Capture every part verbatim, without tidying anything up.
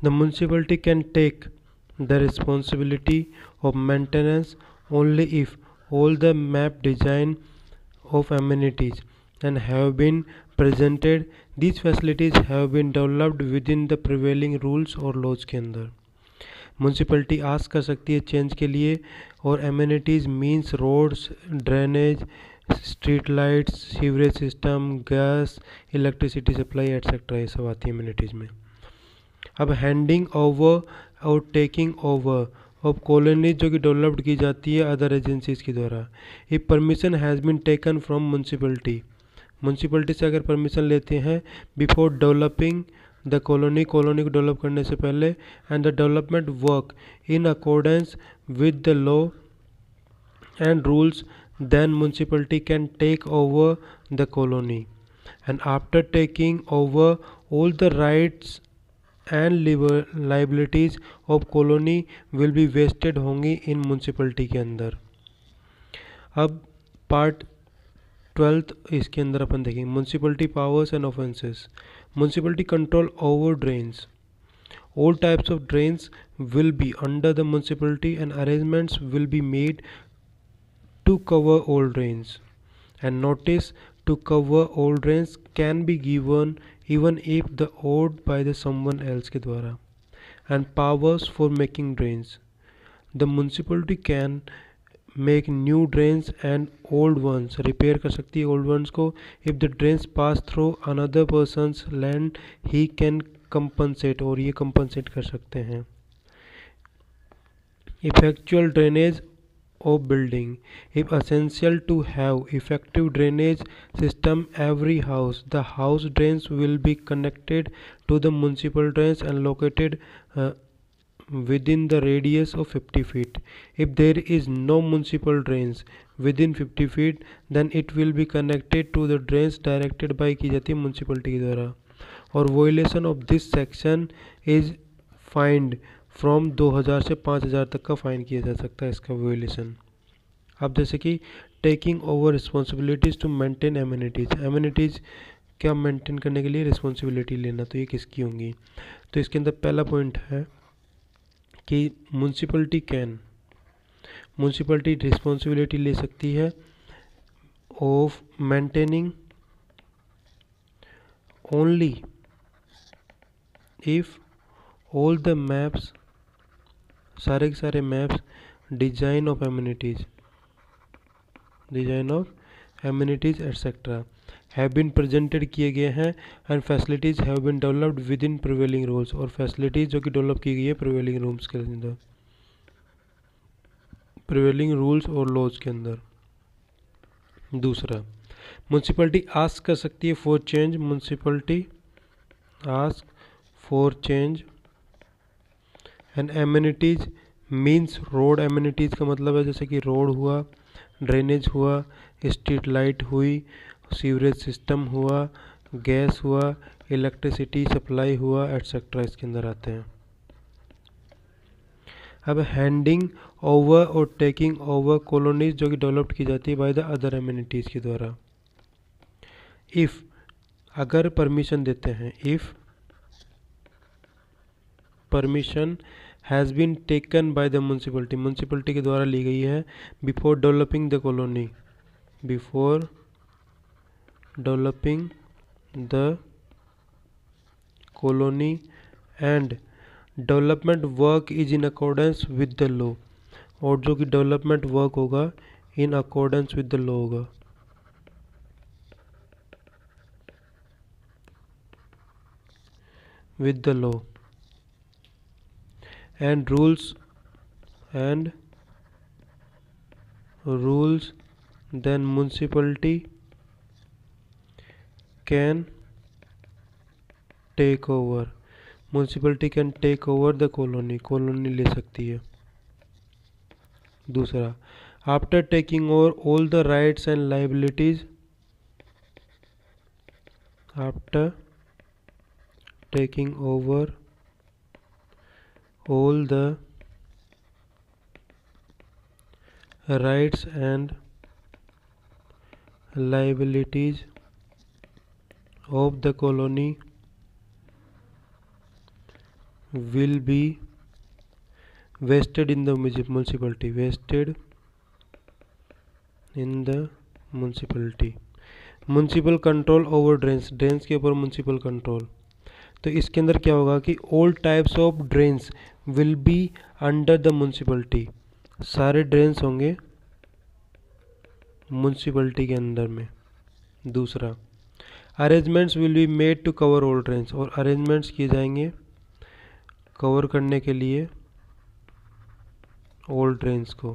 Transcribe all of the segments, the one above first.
The municipality can take the responsibility of maintenance only if all the map design of amenities and have been presented. These facilities have been developed within the prevailing rules और laws के अंदर municipality ask कर सकती है change के लिए और amenities means roads, drainage, street lights, sewerage system, gas, electricity supply etcetera, ये सब आती है एमिनिटीज़ में। अब हैंडिंग ओवर और टेकिंग ओवर ऑफ कॉलोनीज जो कि डेवलप्ड की जाती है अदर एजेंसीज के द्वारा। If permission has been taken from municipality, municipality से अगर परमिशन लेते हैं before developing the colony, colony को डेवलप करने से पहले, and the development work in accordance with the law and rules, then municipality can take over the colony, and after taking over all the rights and liabilities of colony will be vested होंगी in municipality के अंदर। अब part twelfth इसके अंदर अपन देखेंगे municipality powers and offences. Municipality control over drains, all types of drains will be under the municipality and arrangements will be made to cover all drains, and notice to cover all drains can be given even if the owned by the someone else के द्वारा। and powers for making drains, the municipality can make new drains and old ones, repair कर सकती है old ones को। if the drains pass through another person's land he can compensate, और ये compensate कर सकते हैं। effectual drainage of building, if essential to have effective drainage system every house, the house drains will be connected to the municipal drains and located uh, within the radius of fifty feet. If there is no municipal drains within fifty feet, then it will be connected to the drains directed by की जाती है municipality के द्वारा। और violation of this section is fined from दो हज़ार से पाँच हज़ार तक का फ़ाइन किया जा सकता है इसका वायोलेशन। अब जैसे कि taking over responsibilities to maintain amenities, amenities क्या मेंटेन करने के लिए रिस्पॉन्सिबिलिटी लेना, तो ये किसकी होंगी। तो इसके अंदर पहला पॉइंट है कि म्यूनसिपलिटी कैन, म्यूनसिपलिटी रिस्पॉन्सिबिलिटी ले सकती है of maintaining only if all the maps, सारे के सारे maps design of amenities, design of amenities etcetera have been presented किए गए हैं, and facilities have been developed within prevailing rules, और फैसिलिटीज़ जो कि डेवलप की गई है प्रिवेलिंग रूल्स के अंदर, प्रिवेलिंग रूल्स और लॉज के अंदर। दूसरा, म्यूनसिपलिटी आस्क कर सकती है for change, municipality ask for change and amenities means road, amenities का मतलब है जैसे कि रोड हुआ, ड्रेनेज हुआ, स्ट्रीट लाइट हुई, सीवरेज सिस्टम हुआ, गैस हुआ, इलेक्ट्रिसिटी सप्लाई हुआ एटसेट्रा इसके अंदर आते हैं। अब हैंडिंग ओवर और टेकिंग ओवर कॉलोनीज जो कि डेवलप्ड की जाती है बाय द अदर एमिनिटीज़ के द्वारा। इफ़, अगर परमिशन देते हैं, if permission has been taken by the municipality, municipality के द्वारा ली गई है before developing the colony, before developing the colony and development work is in accordance with the law, और जो कि डेवलपमेंट वर्क होगा in accordance with the law होगा। With the law and rules and rules then municipality can take over, municipality can take over the colony, colony ले सकती है। दूसरा, after taking over all the rights and liabilities, after taking over all the rights and liabilities of the colony will be wasted in the municipality, wasted in the municipality. Municipal control over drains, drains के ऊपर municipal control. तो इसके अंदर क्या होगा कि all types of drains will be under the municipality, सारे drains होंगे म्यूनसिपलिटी के अंदर में। दूसरा, arrangements will be made to cover all drains, और अरेंजमेंट्स किए जाएंगे कवर करने के लिए ऑल ड्रेन्स को।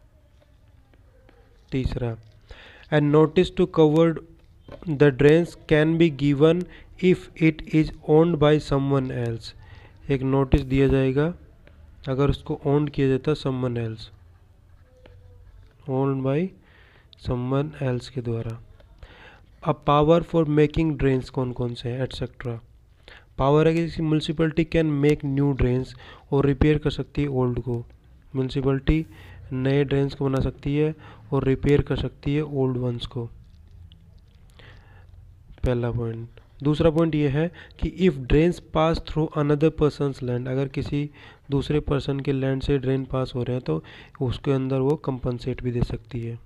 तीसरा, and notice to cover the drains can be given if it is owned by someone else, एक नोटिस दिया जाएगा अगर उसको ओन किया जाता someone else, owned by someone else के द्वारा। अब पावर फॉर मेकिंग ड्रेन्स कौन कौन से हैं एटसेट्रा। पावर है कि किसी municipality can make new drains, और रिपेयर कर सकती है ओल्ड को। म्यूनसिपलिटी नए ड्रेन्स को बना सकती है और रिपेयर कर सकती है ओल्ड वंस को, पहला पॉइंट। दूसरा पॉइंट ये है कि if drains pass through another person's land, अगर किसी दूसरे पर्सन के लैंड से ड्रेन पास हो रहे हैं तो उसके अंदर वो कंपनसेट भी दे सकती है।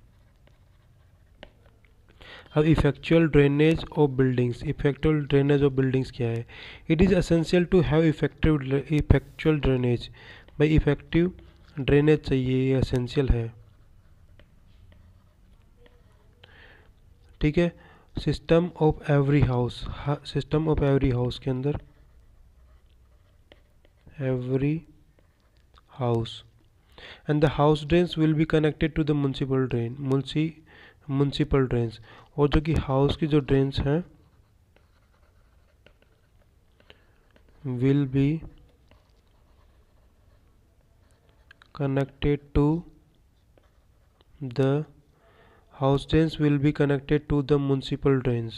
अब effectual drainage of buildings, effectual drainage of buildings क्या है। It is essential to have effective effectual drainage, भाई इफेक्टिव ड्रेनेज चाहिए, ये एसेंशियल है, ठीक है। System of every house, system of every house के अंदर every house and the house drains will be connected to the municipal drain, मुंसी municipal drains, और जो कि हाउस की जो ड्रेन्स हैं will be connected to the house drains will be connected to the municipal drains,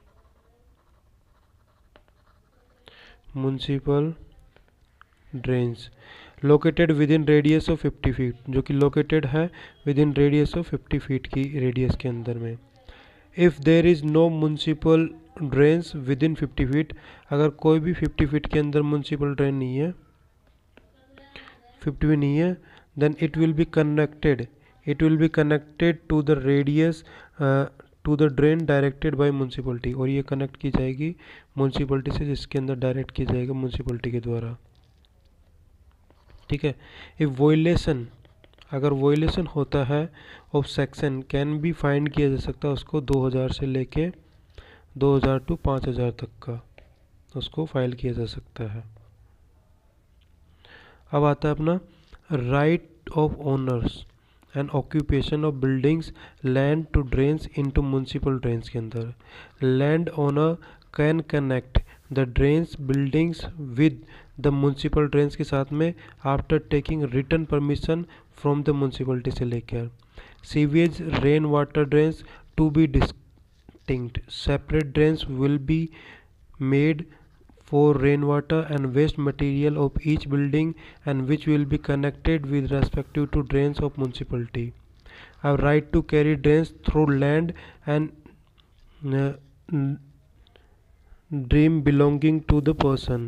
municipal drains located within radius of fifty feet, जो कि located है within radius of fifty feet की radius के अंदर में। if there is no municipal drains within fifty feet, अगर कोई भी फिफ्टी feet के अंदर municipal drain नहीं है, फिफ्टी भी नहीं है, then it will be connected it will be connected to the radius uh, to the drain directed by municipality, और ये कनेक्ट की जाएगी म्यूनसिपलिटी से जिसके अंदर डायरेक्ट किया जाएगा म्यूनसिपलिटी के द्वारा, ठीक है। इफ वोलेशन, अगर वोलेशन होता है of section can be fine किया जा सकता है उसको दो हज़ार से लेके दो हज़ार टू पाँच हज़ार तक का उसको फाइल किया जा सकता है। अब आता है अपना right of owners and occupation of buildings land to drains into municipal drains के अंदर। Land owner can connect the drains buildings with the municipal drains के साथ में after taking return permission from the municipality से लेकर। Sewage rain water drains to be distinct, separate drains will be made for rainwater and waste material of each building and which will be connected with respective to drains of municipality. A right to carry drains through land and uh, dream belonging to the person.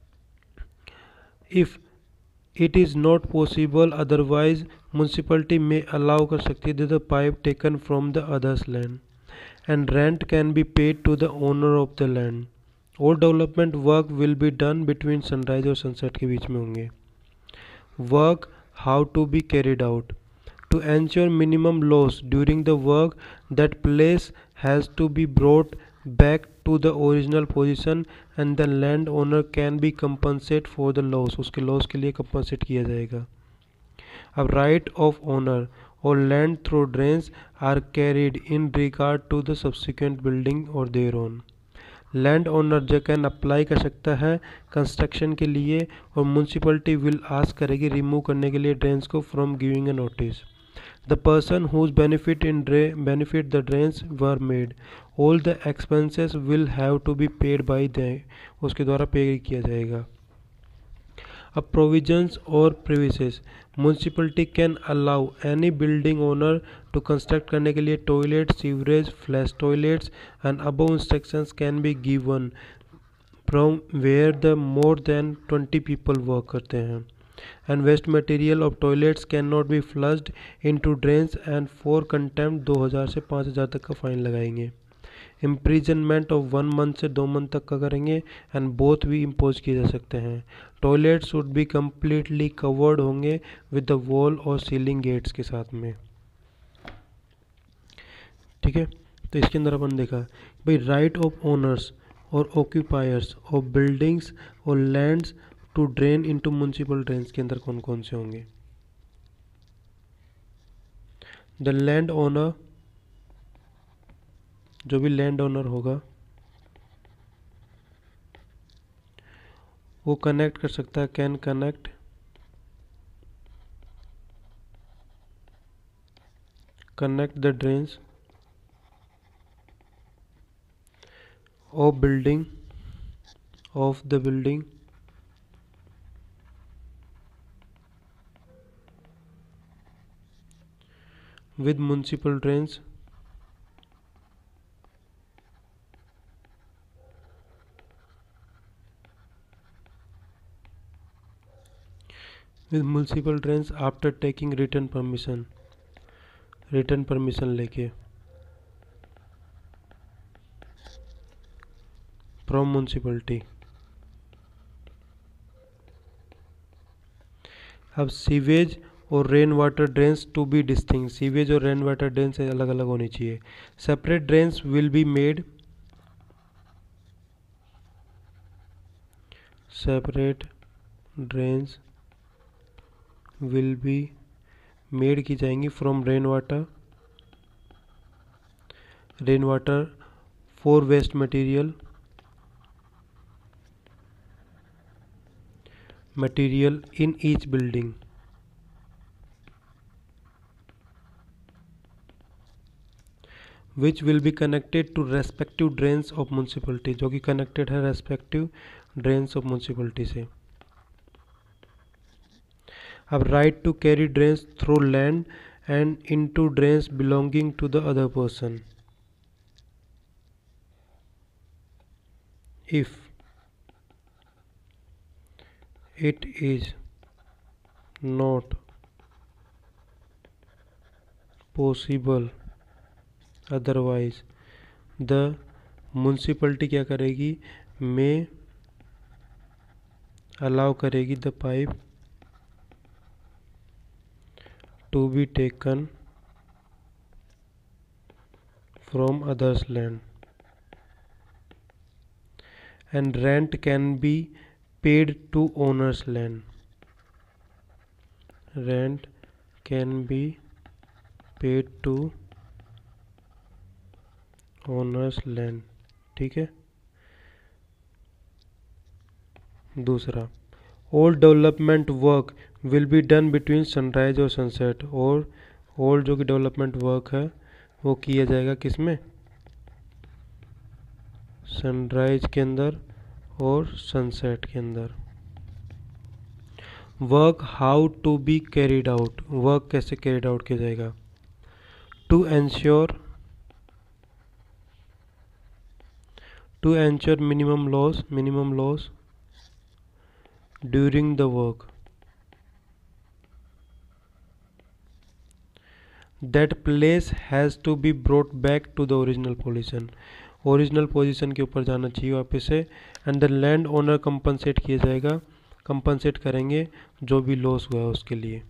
If it is not possible otherwise, municipality may allow कर सकती है the pipe taken from the other's land and rent can be paid to the owner of the land. All development work will be done between sunrise और sunset के बीच में होंगे। Work how to be carried out to ensure minimum loss during the work, that place has to be brought back to the original position and the landowner can be compensated for the loss, उसके loss के लिए compensate किया जाएगा। अब right of owner or land through drains are carried in regard to the subsequent building or their own. Land owner जो can apply कर सकता है कंस्ट्रक्शन के लिए, और म्यूनसिपलिटी विल आस्क करेगी रिमूव करने के लिए ड्रेन्स को from giving a notice. The person whose benefit in benefit the drains were made, all the expenses will have to be paid by the, उसके द्वारा पे किया जाएगा। अब प्रोविजंस और premises, municipality can allow any building owner to construct करने के लिए toilet, sewerage, flush toilets and above instructions can be given from where the more than twenty people work करते हैं। And waste material of toilets can not be flushed into drains and for contempt दो हज़ार से पाँच हज़ार तक का fine लगाएंगे। इम्प्रिजनमेंट ऑफ वन मंथ से दो मंथ तक का करेंगे एंड बोथ भी इम्पोज किए जा सकते हैं। Toilet should be completely covered होंगे विद द वॉल और सीलिंग गेट्स के साथ में। ठीक है, तो इसके अंदर अपन देखा भाई राइट ऑफ ओनर्स और ऑक्यूपायर्स ऑफ बिल्डिंग्स और lands to drain into municipal drains के अंदर कौन कौन से होंगे। द लैंड ओनर, जो भी लैंड ओनर होगा वो कनेक्ट कर सकता है, can connect connect the drains of building of the building with municipal drains with municipal drains after taking written permission, written permission लेके from municipality। अब सीवेज और rain water drains to be distinct, sewage और rain water drains अलग अलग होनी चाहिए। Separate drains will be made, separate drains will be made की जाएंगी from rain water, rain water for waste material material in each building. which will be connected to respective drains of municipality, जो कि connected है respective drains of municipality से। अब right to carry drains through land and into drains belonging to the other person if it is not possible otherwise the municipality क्या करेगी, में allow करेगी the pipe to be taken from others land and rent can be paid to owners land, rent can be paid to owners land. ठीक है, दूसरा all development work will be done between sunrise और sunset, और all जो कि development work है वो किया जाएगा किसमें, सनराइज के अंदर और सनसेट के अंदर। Work how to be carried out, work कैसे कैरिड आउट किया जाएगा, to ensure to ensure minimum loss minimum loss during the work, that place has to be brought back to the original position, original position के ऊपर जाना चाहिए वापस से। And the land owner compensate किया जाएगा, कंपनसेट करेंगे जो भी लॉस हुआ है उसके लिए।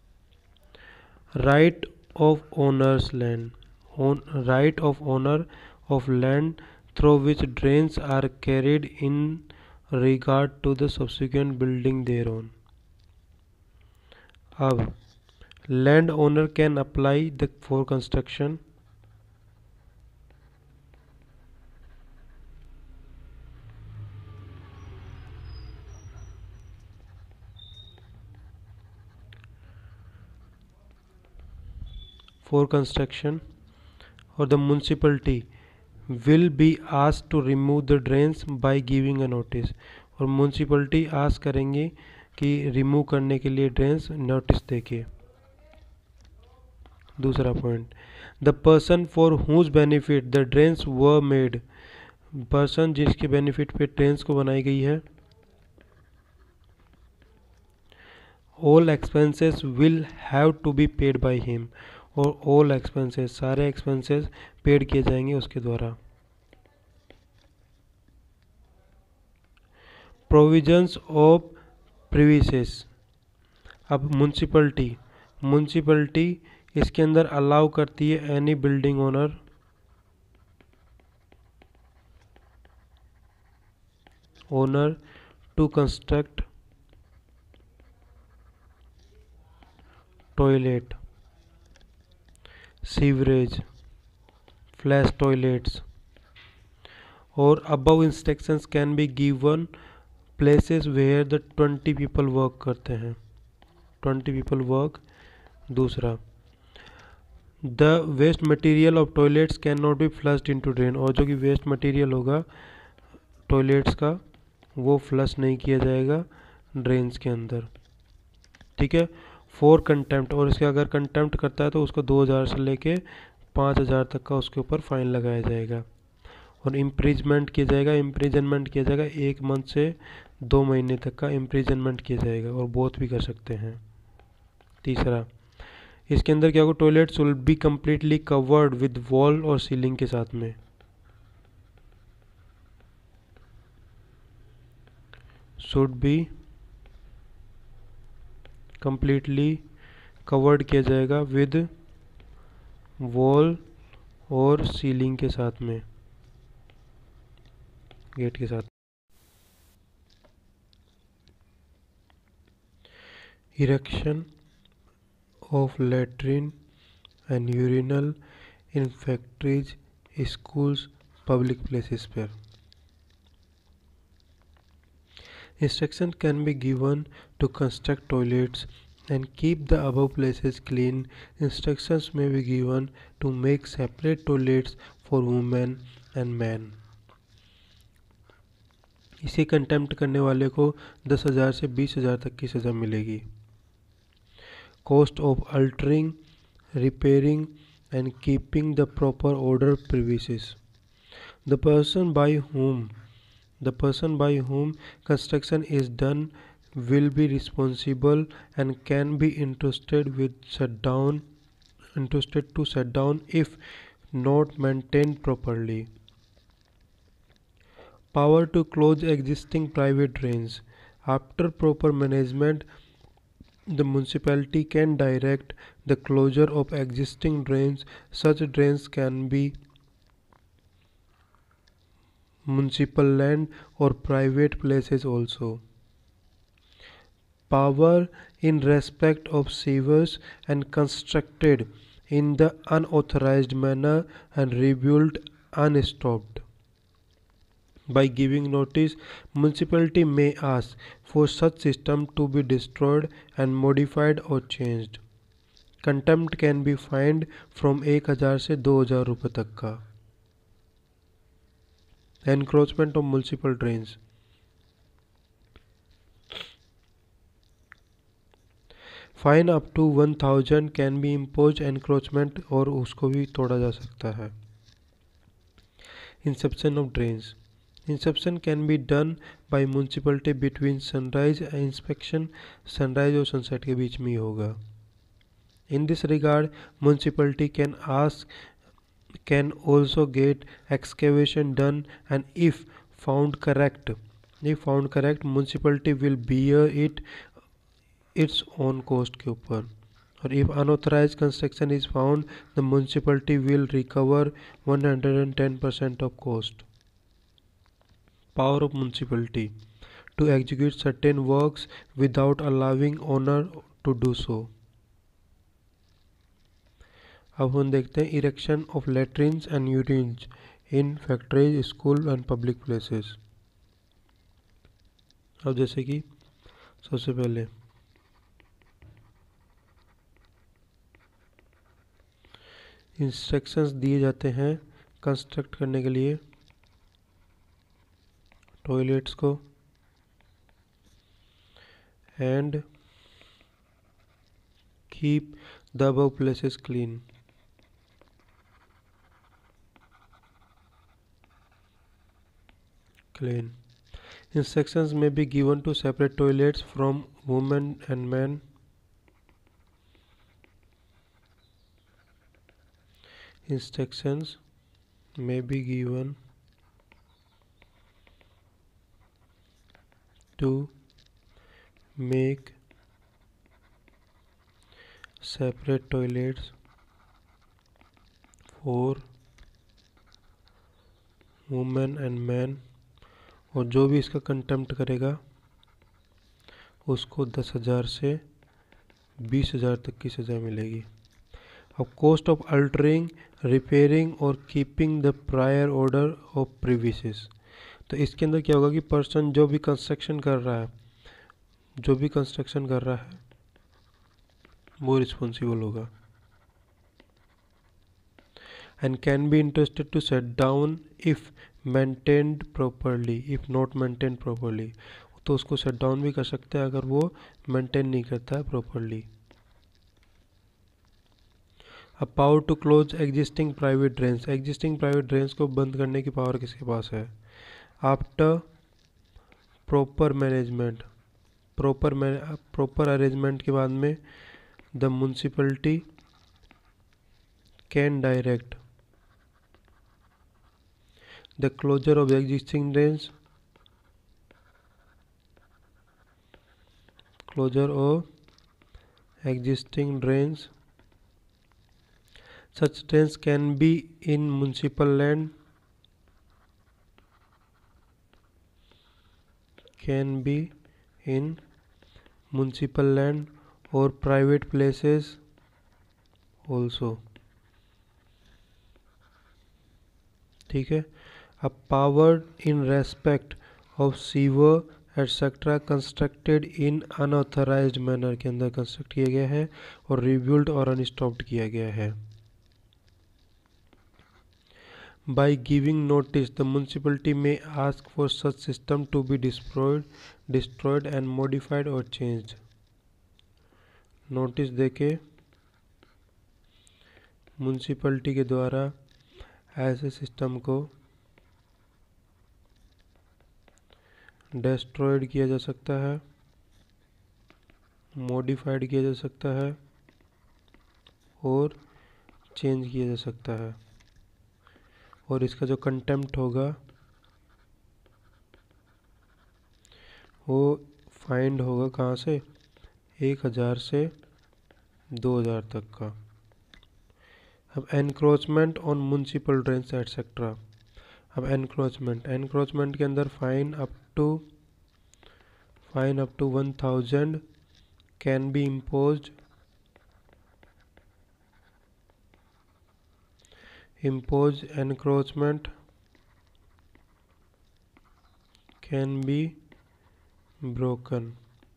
Right of owners land, right of owner of land through which drains are carried in regard to the subsequent building thereon। अब land owner can apply the for construction for construction or the municipality will be asked to remove the drains by giving a notice, और municipality ask करेंगे कि remove करने के लिए drains notice देके। दूसरा point, the person for whose benefit the drains were made person जिसके benefit पे ट्रेन्स को बनाई गई है। All expenses will have to be paid by him, और ऑल एक्सपेंसेस सारे एक्सपेंसेस पेड किए जाएंगे उसके द्वारा। प्रोविजंस ऑफ प्रीविसेस, अब म्यूनसिपलिटी म्यूनसिपलिटी इसके अंदर अलाउ करती है any building owner owner to construct toilet, sewerage, flush toilets, और above instructions can be given places where the twenty people work करते हैं, ट्वेंटी people work। दूसरा, the waste material of toilets cannot be flushed into drain, और जो कि waste material होगा toilets का वो फ्लश नहीं किया जाएगा ड्रेन्स के अंदर, ठीक है। फॉर कंटेम्प्ट, और इसके अगर कंटेम्प्ट करता है तो उसको दो हज़ार से लेके पाँच हज़ार तक का उसके ऊपर फाइन लगाया जाएगा। और इम्प्रीजमेंट किया जाएगा इम्प्रीजनमेंट किया जाएगा एक मंथ से दो महीने तक का इम्प्रीजनमेंट किया जाएगा, और बोथ भी कर सकते हैं। तीसरा, इसके अंदर क्या होगा, toilets will be completely covered with wall और सीलिंग के साथ में, शुड बी कम्प्लीटली कवर्ड किया जाएगा विद वॉल और सीलिंग के साथ में, गेट के साथ। Erection of latrine and urinal in factories, schools, public places पर। Instruction can be given to construct toilets and keep the above places clean. Instructions may be given to make separate toilets for women and men. इसे contempt करने वाले को दस हज़ार से बीस हज़ार तक की सज़ा मिलेगी। Cost of altering, repairing and keeping the proper order premises. The person by whom the person by whom construction is done will be responsible and can be entrusted with shut down entrusted to shut down if not maintained properly. Power to close existing private drains. After proper management, the municipality can direct the closure of existing drains. Such drains can be municipal land or private places also. Power in respect of sewers and constructed in the unauthorized manner and rebuilt unstopped. By giving notice, municipality may ask for such system to be destroyed and modified or changed. Contempt can be fined from एक हज़ार से दो हज़ार रुपये तक का। Encroachment of municipal drains. Fine up to one thousand can be impose encroachment, और उसको भी तोड़ा जा सकता है। Inception of drains. Inception can be done by municipality between sunrise inspection, sunrise और सनसेट के बीच में ही होगा। In this regard municipality can ask can also get excavation done and if found correct if found correct municipality will bear it its own cost के ऊपर। और if unauthorized construction is found the municipality will recover one hundred ten percent of cost. Power of municipality to execute certain works without allowing owner to do so. अब हम देखते हैं erection of latrines and urinals in factories, school and public places. अब जैसे कि सबसे पहले instructions दिए जाते हैं कंस्ट्रक्ट करने के लिए टॉयलेट्स को and keep the above places clean. clean. Instructions may be given to separate toilets from women and men. Instructions may be given to make separate toilets for women and men. और जो भी इसका contempt करेगा उसको दस हज़ार से बीस हज़ार तक की सज़ा मिलेगी. अब कॉस्ट ऑफ अल्टरिंग, रिपेयरिंग और keeping the prior order of premises. तो इसके अंदर क्या होगा कि पर्सन जो भी कंस्ट्रक्शन कर रहा है जो भी कंस्ट्रक्शन कर रहा है वो रिस्पॉन्सिबल होगा. And can be interested to set down if maintained properly, if not maintained properly. तो उसको सेट डाउन भी कर सकते हैं अगर वो मेंटेन नहीं करता है properly. A power to close existing private drains. Existing private drains को बंद करने की पावर किसके पास है? After proper management, proper proper arrangement के बाद में the municipality can direct the closure of existing drains, closure of existing drains. Such drains can be in municipal land, can be in municipal land or private places also. ठीक है. A power in respect of sewer etc constructed in unauthorized manner के अंदर construct किया गया है और rebuilt और अनस्टॉप्ड किया गया है. By giving notice, the municipality may ask for such system to be destroyed, destroyed and modified or changed. Notice देके म्यूनसिपैलिटी के द्वारा ऐसे सिस्टम को डिस्ट्रॉयड किया जा सकता है, मॉडिफाइड किया जा सकता है और चेंज किया जा सकता है. और इसका जो कंटेम्प्ट होगा वो फाइंड होगा कहाँ से? एक हज़ार से दो हज़ार तक का. अब encroachment on municipal drains etcetera. अब एनक्रोचमेंट एनक्रोचमेंट के अंदर fine up to fine up to one thousand can be imposed impose encroachment can be broken.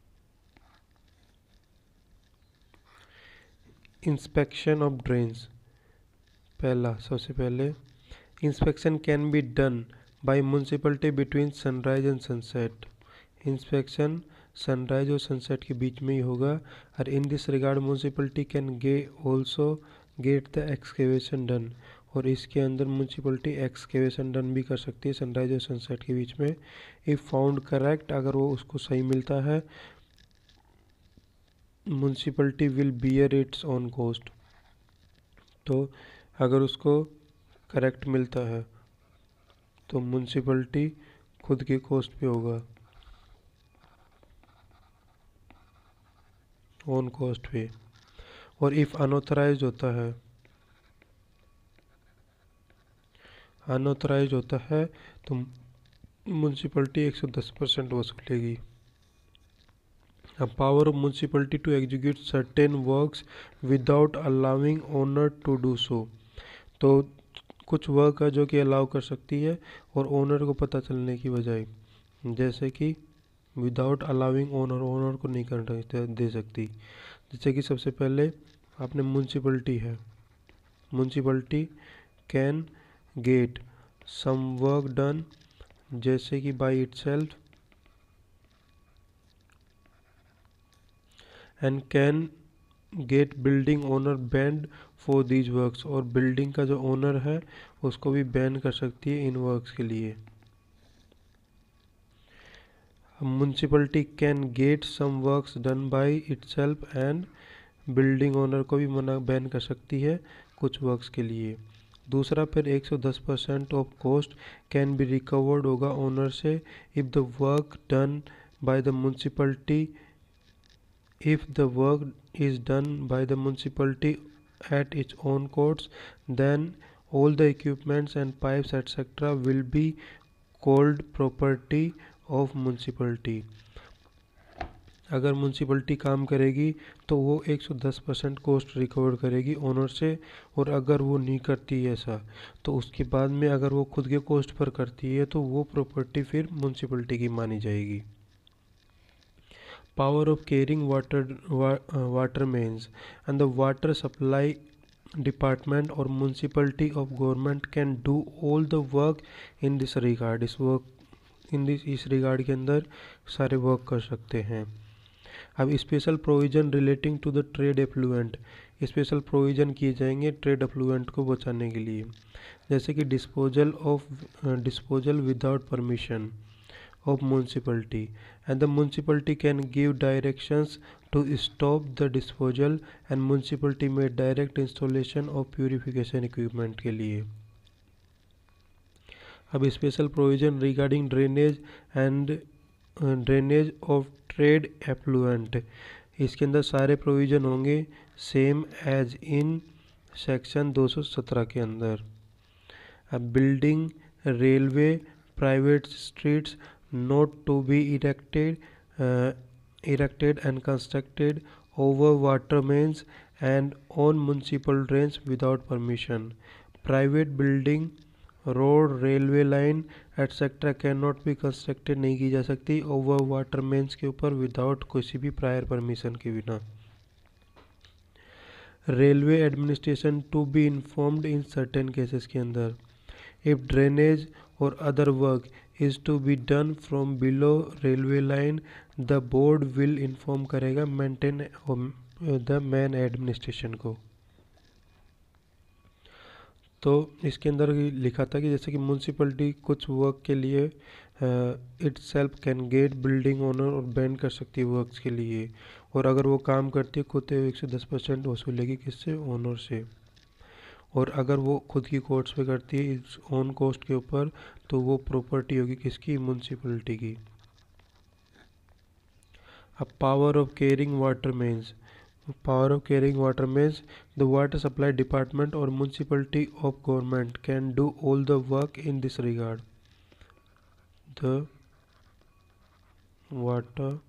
Inspection of drains. पहला सबसे पहले inspection can be done by municipality between sunrise and sunset. Inspection sunrise और sunset के बीच में ही होगा. और in this regard municipality can गे also get the excavation done. और इसके अंदर म्यूनसिपैलिटी एक्सकेवेशन डन भी कर सकती है सनराइज और सनसेट के बीच में. इफ़ फाउंड करेक्ट, अगर वो उसको सही मिलता है, municipality will bear its own cost. तो अगर उसको करेक्ट मिलता है तो म्यूनसिपैलिटी खुद के कॉस्ट पे होगा, ऑन कॉस्ट पे. और इफ़ अनऑथराइज होता है अनऑथराइज होता है तो म्यूनसिपैलिटी एक सौ दस परसेंट वसूलेगी. अब power of municipality to execute certain works without allowing owner to do so. तो कुछ वर्क है जो कि अलाउ कर सकती है और ओनर को पता चलने की बजाय, जैसे कि विदाउट अलाउिंग ओनर, ओनर को नहीं करने दे सकती. जैसे कि सबसे पहले आपने म्यूनसिपैलिटी है, municipality can get some work done, जैसे कि by itself, and can get building owner band for these works. और बिल्डिंग का जो ओनर है उसको भी बैन कर सकती है इन वर्क्स के लिए. A municipality can get some works done by itself and building owner को भी मना बैन कर सकती है कुछ वर्क्स के लिए। दूसरा फिर एक सौ दस percent of cost can be recovered होगा ओनर से if the work done by the municipality if the work is done by the municipality at its own costs, then all the equipments and pipes etc will be called property of municipality। अगर municipality काम करेगी तो वो एक सौ दस percent cost recover करेगी owner से, और अगर वो नहीं करती ऐसा तो उसके बाद में अगर वो खुद के कॉस्ट पर करती है तो वो प्रॉपर्टी फिर म्यूनसिपलिटी की मानी जाएगी। Power of carrying water wa, uh, water mains and the water supply department or municipality of government can do all the work in this regard। इस वर्क इन दिस इस रिगार्ड के अंदर सारे work कर सकते हैं। अब special provision relating to the trade effluent, special provision किए जाएंगे ट्रेड एफ्लुएंट को बचाने के लिए, जैसे कि disposal of disposal without permission of municipality and the municipality can give directions to stop the disposal and municipality may direct installation of purification equipment के लिए। अब special provision regarding drainage and drainage of trade effluent, इसके अंदर सारे provision होंगे same as in section दो सौ सत्रह के अंदर। अब building railway private streets not to be erected uh, erected and constructed over water mains and on municipal drains without permission। private building road railway line etc cannot be constructed नहीं की जा सकती over water mains के ऊपर without किसी भी prior permission के बिना। railway administration to be informed in certain cases के अंदर if drainage or other work is to be done from below railway line the board will inform करेगा maintain the main administration को। तो इसके अंदर लिखा था कि जैसे कि म्यूनसिपलिटी कुछ वर्क के लिए itself can get building owner और बैन कर सकती है वर्क्स के लिए, और अगर वो काम करती है खुद तो एक सौ दस परसेंट वसूलेगी किससे, ओनर से, और अगर वो खुद की कोर्ट्स पे करती है इस ओन कॉस्ट के ऊपर तो वो प्रॉपर्टी होगी किसकी, म्यूनसिपलिटी की। अब power of caring water mains, power of caring water mains the water supply department और municipality of government can do all the work in this regard. The water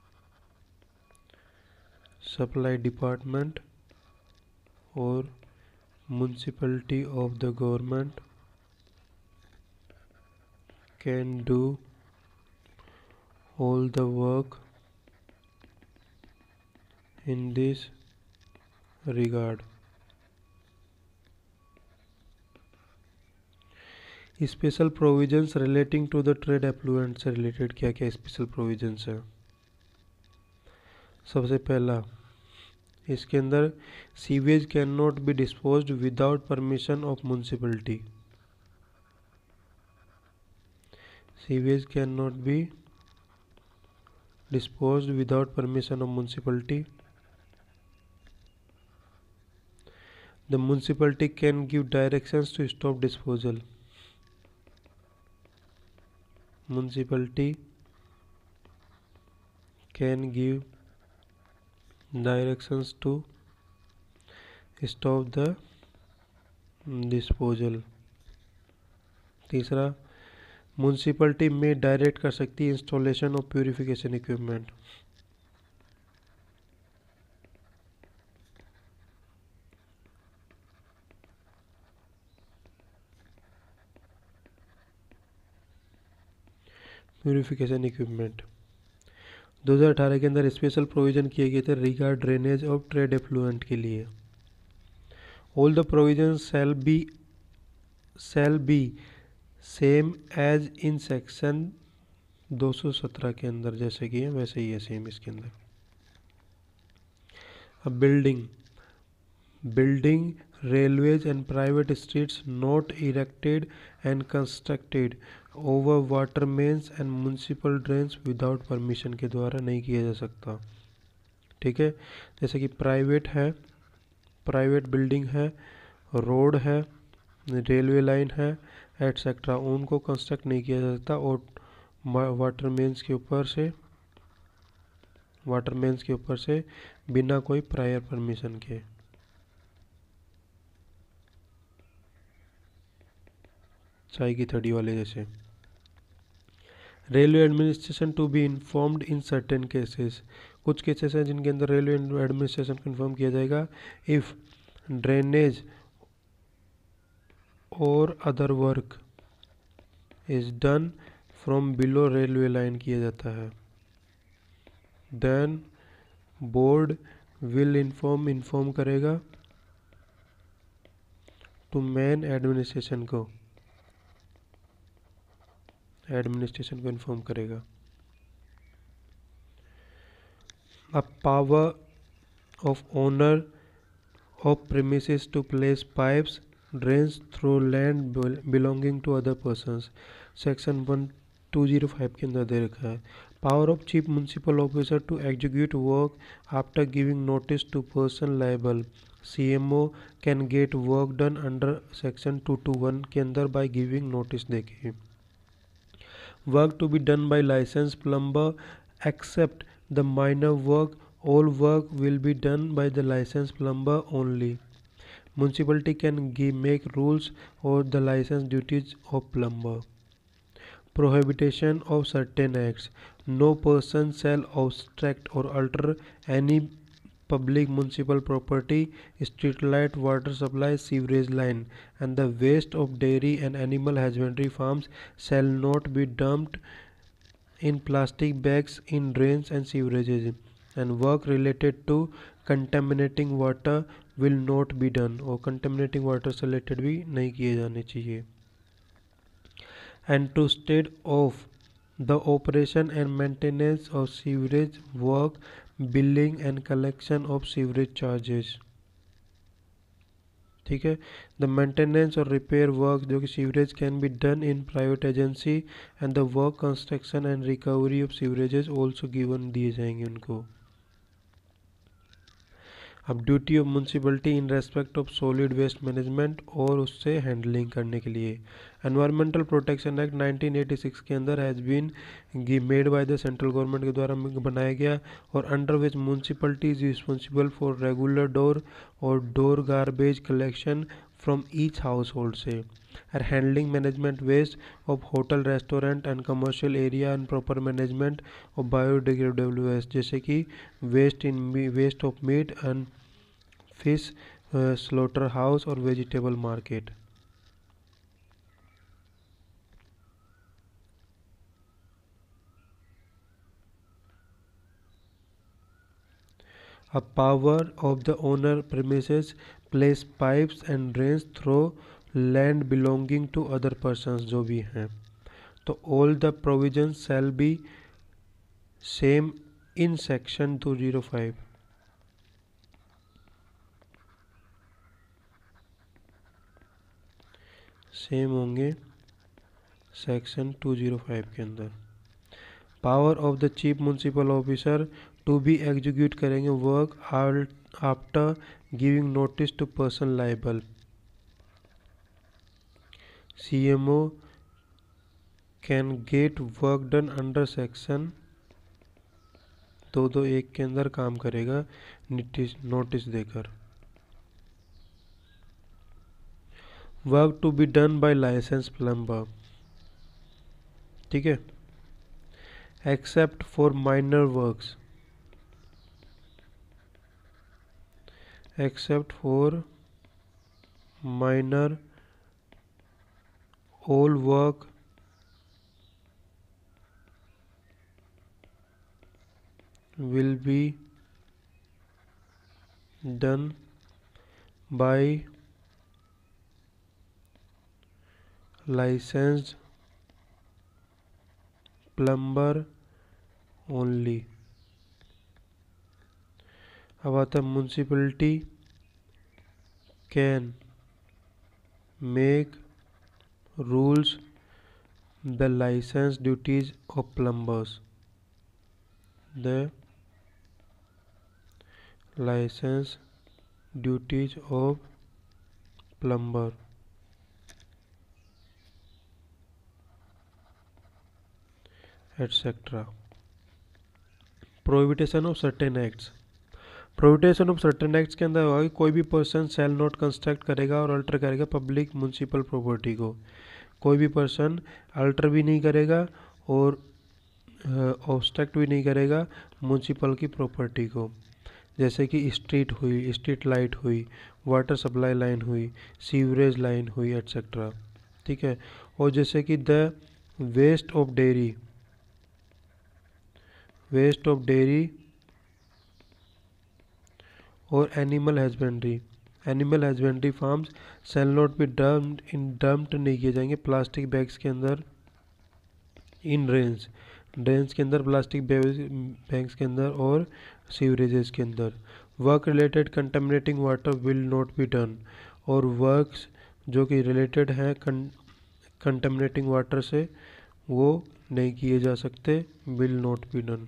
supply department और municipality of the government can do all the work in this regard। Special provisions relating to the trade effluent से related क्या क्या special provisions है। सबसे पहला इसके अंदर sewage can not be disposed without permission of municipality, sewage can not be disposed without permission of municipality. The municipality can give directions to stop disposal, municipality can give directions to stop the disposal। तीसरा municipality में direct कर सकती है installation of purification equipment. Purification equipment दो हज़ार अठारह के अंदर स्पेशल प्रोविज़न किए गए थे regard drainage of trade effluent के लिए। All the provision shall be shall be same as in section दो सौ सत्रह के अंदर, जैसे कि है वैसे ही है सेम इसके अंदर। अब building building railways and private streets not erected and constructed over water mains and municipal drains without permission के द्वारा नहीं किया जा सकता। ठीक है, जैसे कि प्राइवेट है, प्राइवेट बिल्डिंग है, रोड है, रेलवे लाइन है एटसेट्रा, उनको कंस्ट्रक्ट नहीं किया जा सकता और वाटर मेन्स के ऊपर से वाटर मेन्स के ऊपर से बिना कोई प्रायर परमिशन के। चाय की थड़ी वाले जैसे। Railway administration to be informed in certain cases, कुछ केसेस हैं जिनके अंदर रेलवे एडमिनिस्ट्रेशन को इन्फॉर्म किया जाएगा। इफ ड्रेनेज और other work is done from below railway line किया जाता है, then board will inform inform करेगा टू मेन एडमिनिस्ट्रेशन को एडमिनिस्ट्रेशन को इन्फॉर्म करेगा। A power of owner of premises to place pipes drains through land belonging to other persons, section one two zero five के अंदर दे रखा है। Power of chief municipal officer to execute work after giving notice to person liable, C M O can get work done under section two two one के अंदर by giving notice देके। Work to be done by license plumber except the minor work, all work will be done by the licensed plumber only. Municipality can give, make rules or the license duties of plumber. Prohibition of certain acts. No person shall obstruct or alter any public municipal property, street light, water supply, sewerage line, and the waste of dairy and animal husbandry farms shall not be dumped in plastic bags in drains and severages, and work related to contaminating water will not be done, और contaminating water से related भी नहीं किए जाने चाहिए। and to state of the operation and maintenance of sewerage work, billing and collection of sewerage charges। ठीक है, the maintenance और रिपेयर वर्क जो कि sewerage can be done in private agency and the work construction and recovery of sewerages also given दिए जाएंगे उनको। अब duty of municipality in respect of solid waste management और उससे हैंडलिंग करने के लिए, environmental protection act nineteen eighty six के अंदर has been made by the central government के द्वारा बनाया गया, और under which municipality is responsible for regular door और door garbage collection from each household से, और handling management waste of hotel restaurant and commercial area and proper management of biodegradable waste, जैसे कि waste in waste of meat and fish slaughter house और vegetable market. A power of the owner premises place pipes and drains through land belonging to other persons, जो भी हैं, तो all the provisions shall be same in section two zero five. Same होंगे section two zero five के अंदर। Power of the chief municipal officer to be execute करेंगे work after giving notice to person liable, C M O can get work done under section दो दो एक के अंदर काम करेगा नोटिस देकर। Work to be done by license plumber, ठीक है, except for minor works, except for minor, all work will be done by licensed plumber only। अब आता है municipality can make rules the license duties of plumbers, the license duties of plumber, et cetera. Prohibition of certain acts. Prohibition of certain acts के अंदर होगा कि कोई भी person cell note construct करेगा और अल्टर करेगा पब्लिक म्यूनसिपल प्रॉपर्टी को। कोई भी पर्सन अल्टर भी नहीं करेगा और ऑब्स्ट्रक्ट भी नहीं करेगा म्यूनसिपल की प्रॉपर्टी को, जैसे कि स्ट्रीट हुई, स्ट्रीट लाइट हुई, वाटर सप्लाई लाइन हुई, सीवरेज लाइन हुई, एट्सेट्रा। ठीक है। और जैसे कि the waste of dairy, waste of dairy और animal husbandry, animal husbandry farms shall not be dumped in dumped नहीं किए जाएंगे प्लास्टिक बैग्स के अंदर, इन ड्रेन्स, ड्रेन्स के अंदर, प्लास्टिक बैग्स के अंदर और सीवरेजेस के अंदर। Work related contaminating water will not be done, और वर्क्स जो कि रिलेटेड हैं कंटेमिनेटिंग वाटर से वो नहीं किए जा सकते, will not be done.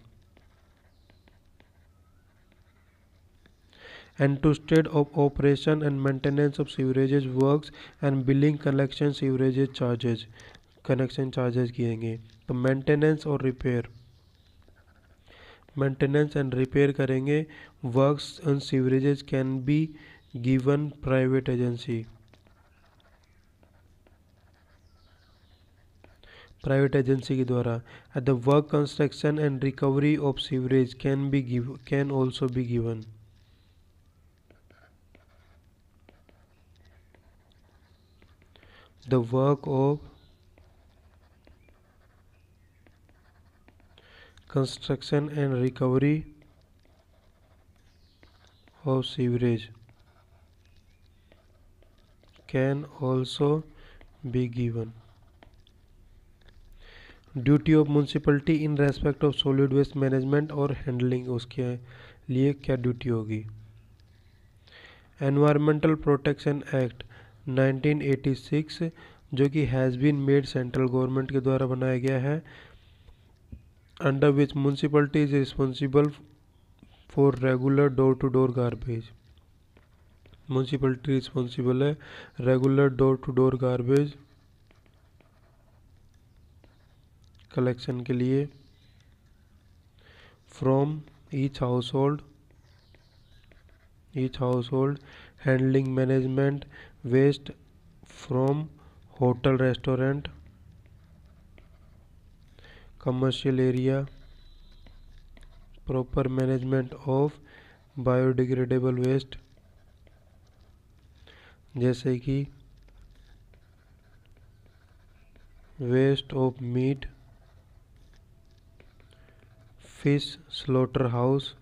Entrusted of operation and maintenance of sewerages works and billing collection sewerages charges, connection charges किएंगे। तो मेंटेनेंस और रिपेयर, मेंटेनेंस एंड रिपेयर करेंगे। Works on sewerages can be given private agency, private agency के द्वारा। At the work construction and recovery of sewerage can be give can also be given. The work of construction and recovery of sewerage can also be given. Duty of municipality in respect of solid waste management और handling, उसके लिए क्या duty होगी। Environmental Protection Act nineteen eighty six, जो कि has been made central government के द्वारा बनाया गया है, under which municipality is responsible for regular door to door garbage. Municipality responsible है regular door to door garbage collection के लिए from each household each household handling management waste from hotel restaurant commercial area, proper management of biodegradable waste, जैसे कि waste of meat, fish slaughter house,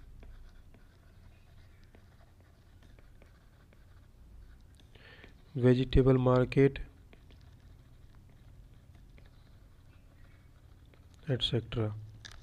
vegetable market, etcetera.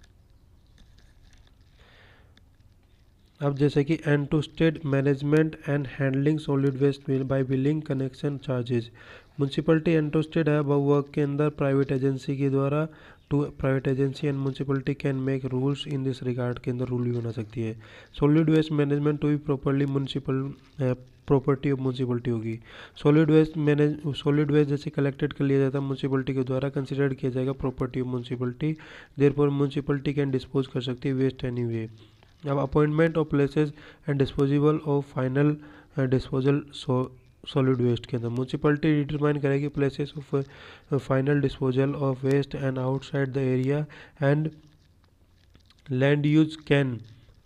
अब जैसे कि entrusted management and handling solid waste by billing connection charges. Municipality entrusted है अब work के अंदर private agency के द्वारा, to private agency and municipality can make rules in this regard के अंदर रूल भी बना सकती है। Solid waste management to be properly municipal property of municipality होगी। Solid waste manage solid waste जैसे कलेक्टेड कर लिया जाता है म्यूनसिपलिटी के द्वारा, कंसिडर्ड किया जाएगा property of municipality, therefore municipality can dispose कर सकती है वेस्ट एनी वे। अब appointment of places and disposable of final disposal solid waste के अंदर म्यूनसिपलिटी डिटरमाइन करेगी places of final disposal of waste and outside the area and land use can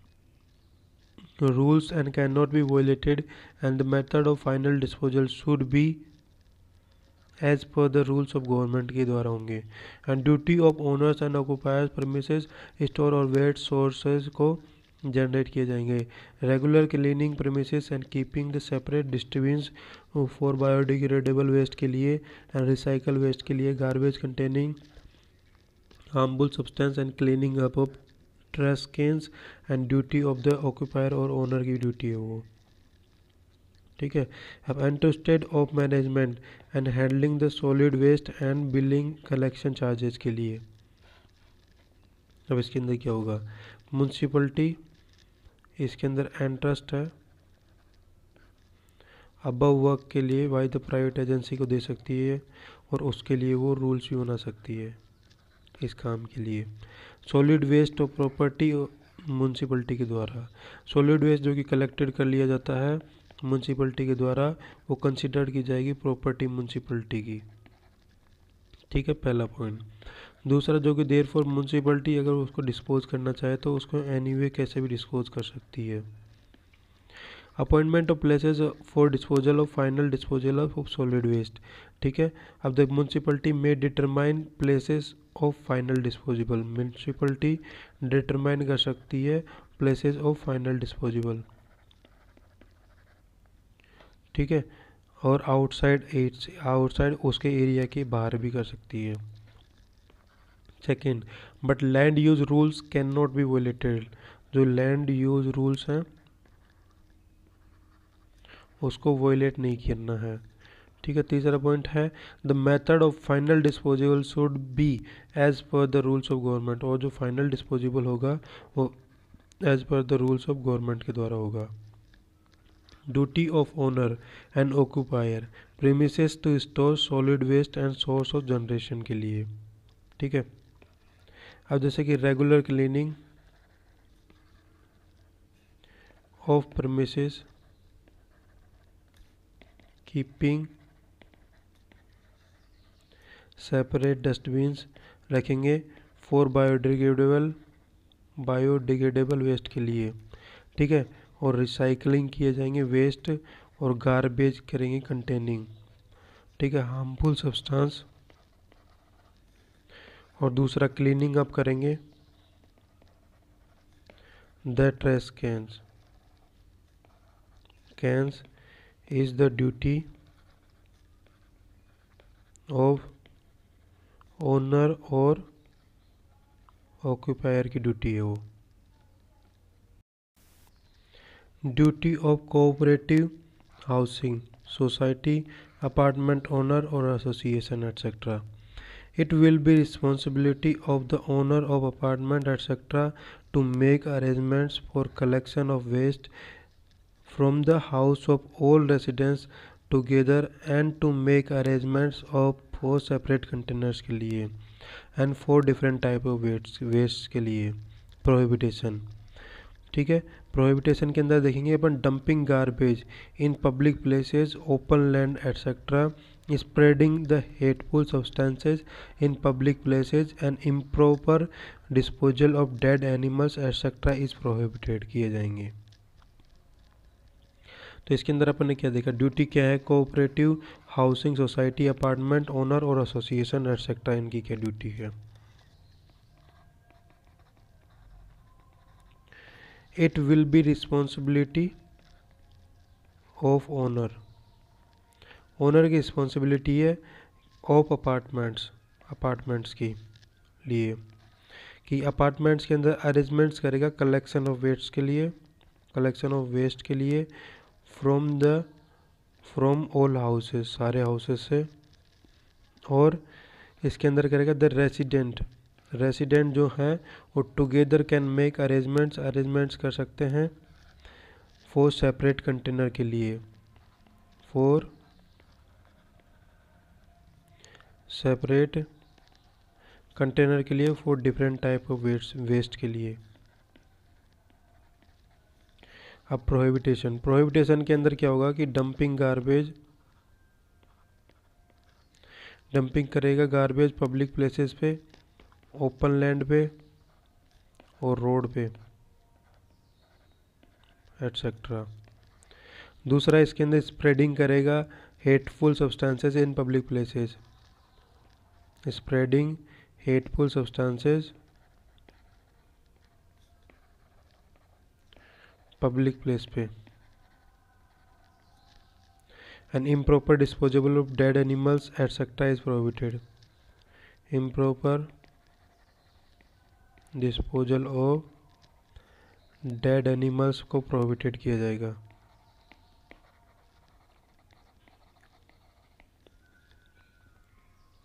rules and cannot be violated, and the method of final disposal should be as per the rules of government के द्वारा होंगे। and duty of owners and occupiers premises store और waste sources को generate किए जाएंगे। Regular cleaning premises and keeping the separate distributes for biodegradable waste के लिए and recycle waste के लिए, garbage containing harmful substance and cleaning up of trash cans and duty of the occupier और owner की duty है वो। ठीक है। अब and state of management and handling the solid waste and billing collection charges के लिए। अब इसके अंदर क्या होगा, म्यूनसिपलिटी, इसके अंदर इंटरेस्ट है अबव वर्क के लिए बाय द प्राइवेट एजेंसी को दे सकती है और उसके लिए वो रूल्स भी बना सकती है इस काम के लिए। सॉलिड वेस्ट और प्रॉपर्टी म्यूनसिपलिटी के द्वारा, सॉलिड वेस्ट जो कि कलेक्टेड कर लिया जाता है म्यूनसिपलिटी के द्वारा, वो कंसिडर की जाएगी प्रॉपर्टी म्यूनसिपलिटी की। ठीक है, पहला पॉइंट। दूसरा जो कि देयर फॉर म्यूनसिपलिटी अगर उसको डिस्पोज करना चाहे तो उसको एनीवे कैसे भी डिस्पोज कर सकती है। Appointment of places for disposal of final disposal of solid waste. ठीक है, अब the municipality may determine places of final disposable, municipality determine कर सकती है प्लेसेस ऑफ फाइनल डिस्पोजेबल। ठीक है, और आउटसाइड आउटसाइड उसके एरिया के बाहर भी कर सकती है। Second, but land use rules can not be violated, जो लैंड यूज रूल्स हैं उसको वायलेट नहीं करना है। ठीक है, तीसरा पॉइंट है the method of final disposable should be as per the rules of government, और जो फाइनल डिस्पोजेबल होगा वो as per the rules of government के द्वारा होगा। Duty of owner and occupier premises to store solid waste and source of generation के लिए। ठीक है, अब जैसे कि regular cleaning of premises, keeping separate dustbins रखेंगे फॉर बायोडिग्रेडेबल बायोडिग्रेडेबल वेस्ट के लिए। ठीक है, और रिसाइकलिंग किए जाएंगे वेस्ट और गार्बेज करेंगे कंटेनिंग, ठीक है, हार्मफुल सब्सटेंस। और दूसरा क्लीनिंग अप करेंगे the trash cans cans is the duty of owner और ऑक्यूपायर की ड्यूटी है वो। Duty of cooperative housing society, apartment owner और association etcetera. It will be responsibility of the owner of apartment et cetera to make arrangements for collection of waste from the house of all residents together and to make arrangements of for separate containers के लिए and for different type of waste waste के लिए। prohibition, ठीक है, प्रोहिबिटेशन के अंदर देखेंगे अपन dumping garbage in public places, open land etcetera, spreading the hateful substances in public places and improper disposal of dead animals etcetera is prohibited किए जाएंगे। तो इसके अंदर अपन ने क्या देखा, ड्यूटी क्या है, cooperative housing society, apartment owner और एसोसिएशन एटसेट्रा, इनकी क्या ड्यूटी है। It will be responsibility of owner, owner की रिस्पॉन्सिबिलिटी है ऑफ अपार्टमेंट्स अपार्टमेंट्स की लिए कि अपार्टमेंट्स के अंदर अरेंजमेंट्स करेगा कलेक्शन ऑफ वेस्ट के लिए कलेक्शन ऑफ वेस्ट के लिए from the from all houses, सारे हाउसेस से। और इसके अंदर करेगा द रेसिडेंट रेसिडेंट जो हैं वो together can make arrangements arrangements कर सकते हैं फॉर सेपरेट कंटेनर के लिए फॉर सेपरेट कंटेनर के लिए for different type of waste waste के लिए। अब प्रोहिबिटेशन प्रोहिबिटेशन के अंदर क्या होगा कि डंपिंग गार्बेज डंपिंग करेगा गार्बेज पब्लिक प्लेसेस पे, ओपन लैंड पे और रोड पे एटसेट्रा। दूसरा इसके अंदर स्प्रेडिंग करेगा hateful substances in public places, spreading hateful substances public place पे। And improper disposable of dead animals etcetera is prohibited, improper disposal of dead animals को प्रोहिबिटेड किया जाएगा।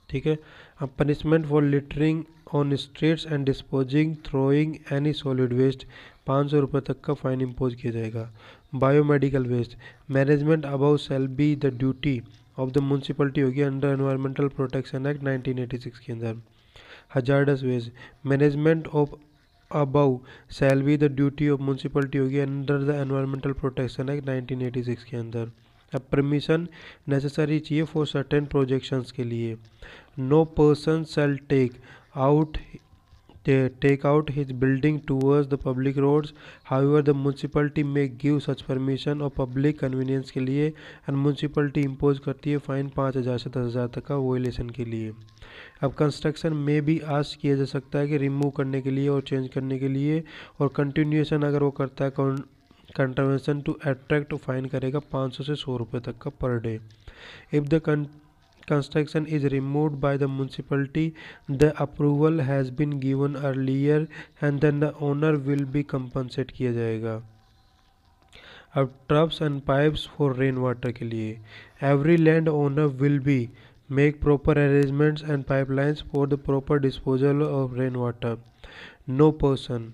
ठीक है। अब punishment for littering on streets and disposing throwing any solid waste, पाँच सौ रुपये तक का फाइन इम्पोज किया जाएगा। Biomedical waste, management about shall be the duty of the municipality होगी under environmental protection act nineteen eighty six के अंदर। Hazardous waste, management of about shall be the duty of municipality होगी under the environmental protection act nineteen eighty six के अंदर। अब permission necessary चाहिए for certain projections के लिए। No person shall take out take out his building towards the public roads, however the municipality may give such permission और public convenience के लिए, and municipality impose करती है फाइन पाँच हज़ार से दस हज़ार तक का वोलेशन के लिए। अब कंस्ट्रक्शन में भी आज किया जा सकता है कि रिमूव करने के लिए और चेंज करने के लिए, और कंटिन्यूएशन अगर वो करता है कंट्रवेंशन टू अट्रैक्ट फाइन करेगा पाँच सौ से सौ रुपये तक का per day. If the construction is removed by the municipality, the approval has been given earlier and then the owner will be compensated किया जाएगा। अब troughs and pipes for rain water के लिए, every land owner will be make proper arrangements and pipelines for the proper disposal of rain water. No person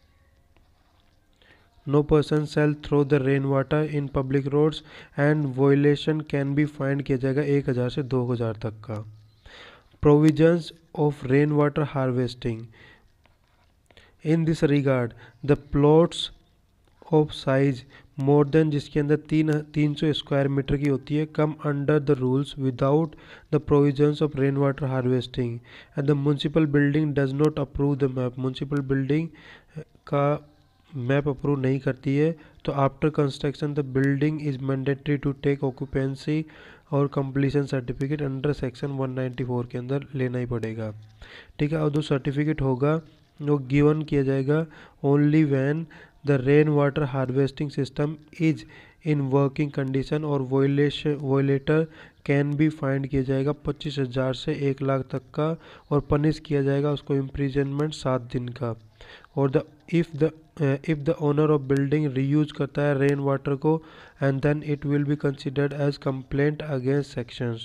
No person shall throw the rain water in public roads and violation can be fined किया जाएगा एक हज़ार से दो हज़ार तक का। Provisions of rain water harvesting, in this regard the plots of size more than जिसके अंदर तीन तीन सौ स्क्वायर मीटर की होती है come under the rules without the provisions of rain water harvesting and the municipal building does not approve the map, municipal building का map approve नहीं करती है, तो after construction the building is mandatory to take occupancy और completion certificate under section one ninety four के अंदर लेना ही पड़ेगा। ठीक है। और जो सर्टिफिकेट होगा वो गिवन किया जाएगा only when the rain water harvesting system is in working condition और violation violator can be fined किया जाएगा पच्चीस हज़ार से एक लाख तक का, और पनिश किया जाएगा उसको इम्प्रिजनमेंट सात दिन का। और the if the if the owner of building reuse करता है रेन वाटर को and then it will be considered as complaint against sections.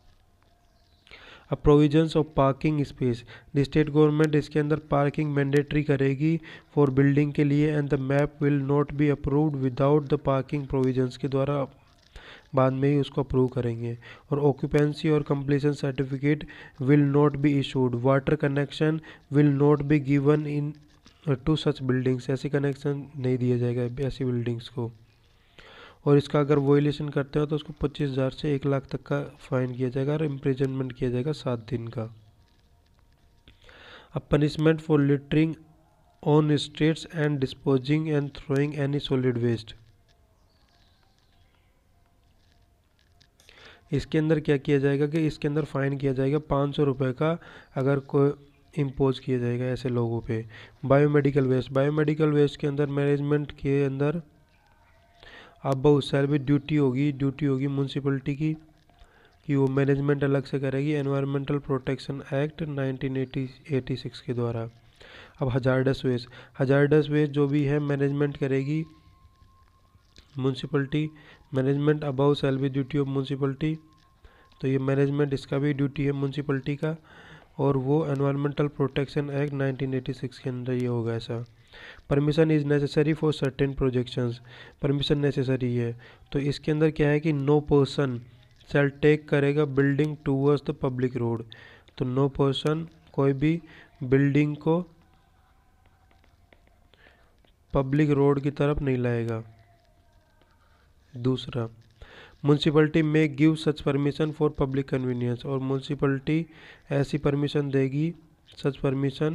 अब provisions of parking space, the state government इसके अंदर पार्किंग मैंडेटरी करेगी फॉर बिल्डिंग के लिए and the map will not be approved without the parking provisions के द्वारा बाद में ही उसको अप्रूव करेंगे। और ऑक्यूपेंसी और completion certificate will not be issued, water connection will not be given in to such buildings, ऐसे कनेक्शन नहीं दिया जाएगा ऐसी बिल्डिंग्स को। और इसका अगर वोलेशन करते हो तो उसको पच्चीस हज़ार से एक लाख तक का फाइन किया जाएगा और इम्प्रिजनमेंट किया जाएगा सात दिन का। अब punishment for littering on streets and disposing and throwing any solid waste, इसके अंदर क्या किया जाएगा कि इसके अंदर फाइन किया जाएगा पाँच सौ रुपये का अगर कोई इम्पोज किया जाएगा ऐसे लोगों पे। बायोमेडिकल वेस्ट, बायोमेडिकल वेस्ट के अंदर मैनेजमेंट के अंदर अब बहुत सारी भी ड्यूटी होगी ड्यूटी होगी म्यूनसिपलिटी की कि वो मैनेजमेंट अलग से करेगी environmental protection act nineteen eighty six के द्वारा। अब हजार्डस वेस्ट, हजार्डस वेस्ट जो भी है मैनेजमेंट करेगी municipality, management about shall be duty of municipality, तो ये मैनेजमेंट इसका भी ड्यूटी है म्यूनसिपलिटी का, और वो environmental protection act nineteen eighty six के अंदर ये होगा ऐसा। Permission is necessary for certain projections, permission necessary है, तो इसके अंदर क्या है कि नो पर्सन शैल टेक करेगा building towards the public road, तो नो पर्सन कोई भी बिल्डिंग को पब्लिक रोड की तरफ नहीं लाएगा। दूसरा, municipality may give such permission for public convenience, और म्यूनसिपलिटी ऐसी परमिशन देगी such permission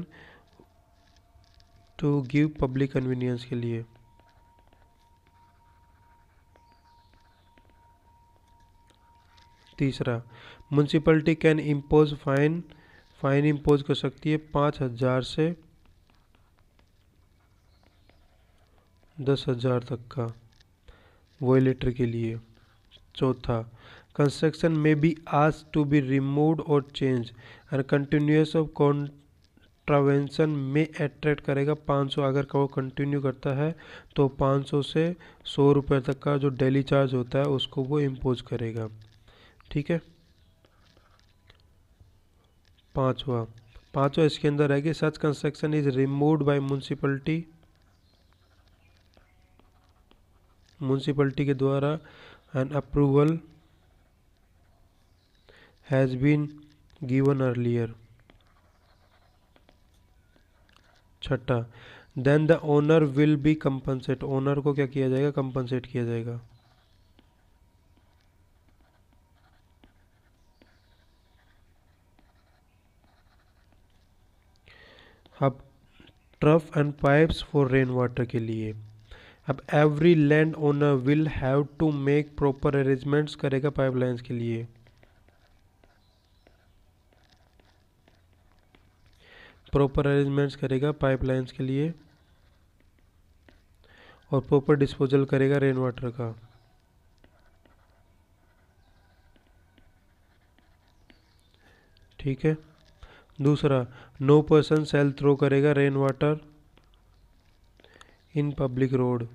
to give public convenience के लिए। तीसरा, municipality can impose fine, fine impose कर सकती है पाँच हजार से दस हजार तक का वोलेटर के लिए। चौथा, कंस्ट्रक्शन में बी आज टू बी रिमूव्ड और change and continuous of contravention may attract करेगा पाँच सौ, अगर वो कंटिन्यू करता है तो पाँच सौ से सौ रुपये तक का जो डेली चार्ज होता है उसको वो इम्पोज करेगा। ठीक है। पांचवा पांचवा इसके अंदर है कि such construction is removed by municipality municipality के द्वारा and approval has been given earlier. छठा, then the owner will be compensate, owner को क्या किया जाएगा, कंपनसेट किया जाएगा। अब trough and pipes for rain water के लिए, अब every land owner will have to make proper arrangements करेगा पाइपलाइंस के लिए। प्रॉपर अरेंजमेंट्स करेगा पाइपलाइंस के लिए और प्रॉपर डिस्पोजल करेगा रेन वाटर का। ठीक है। दूसरा, नो पर्सन सेल थ्रो करेगा rain water in public road,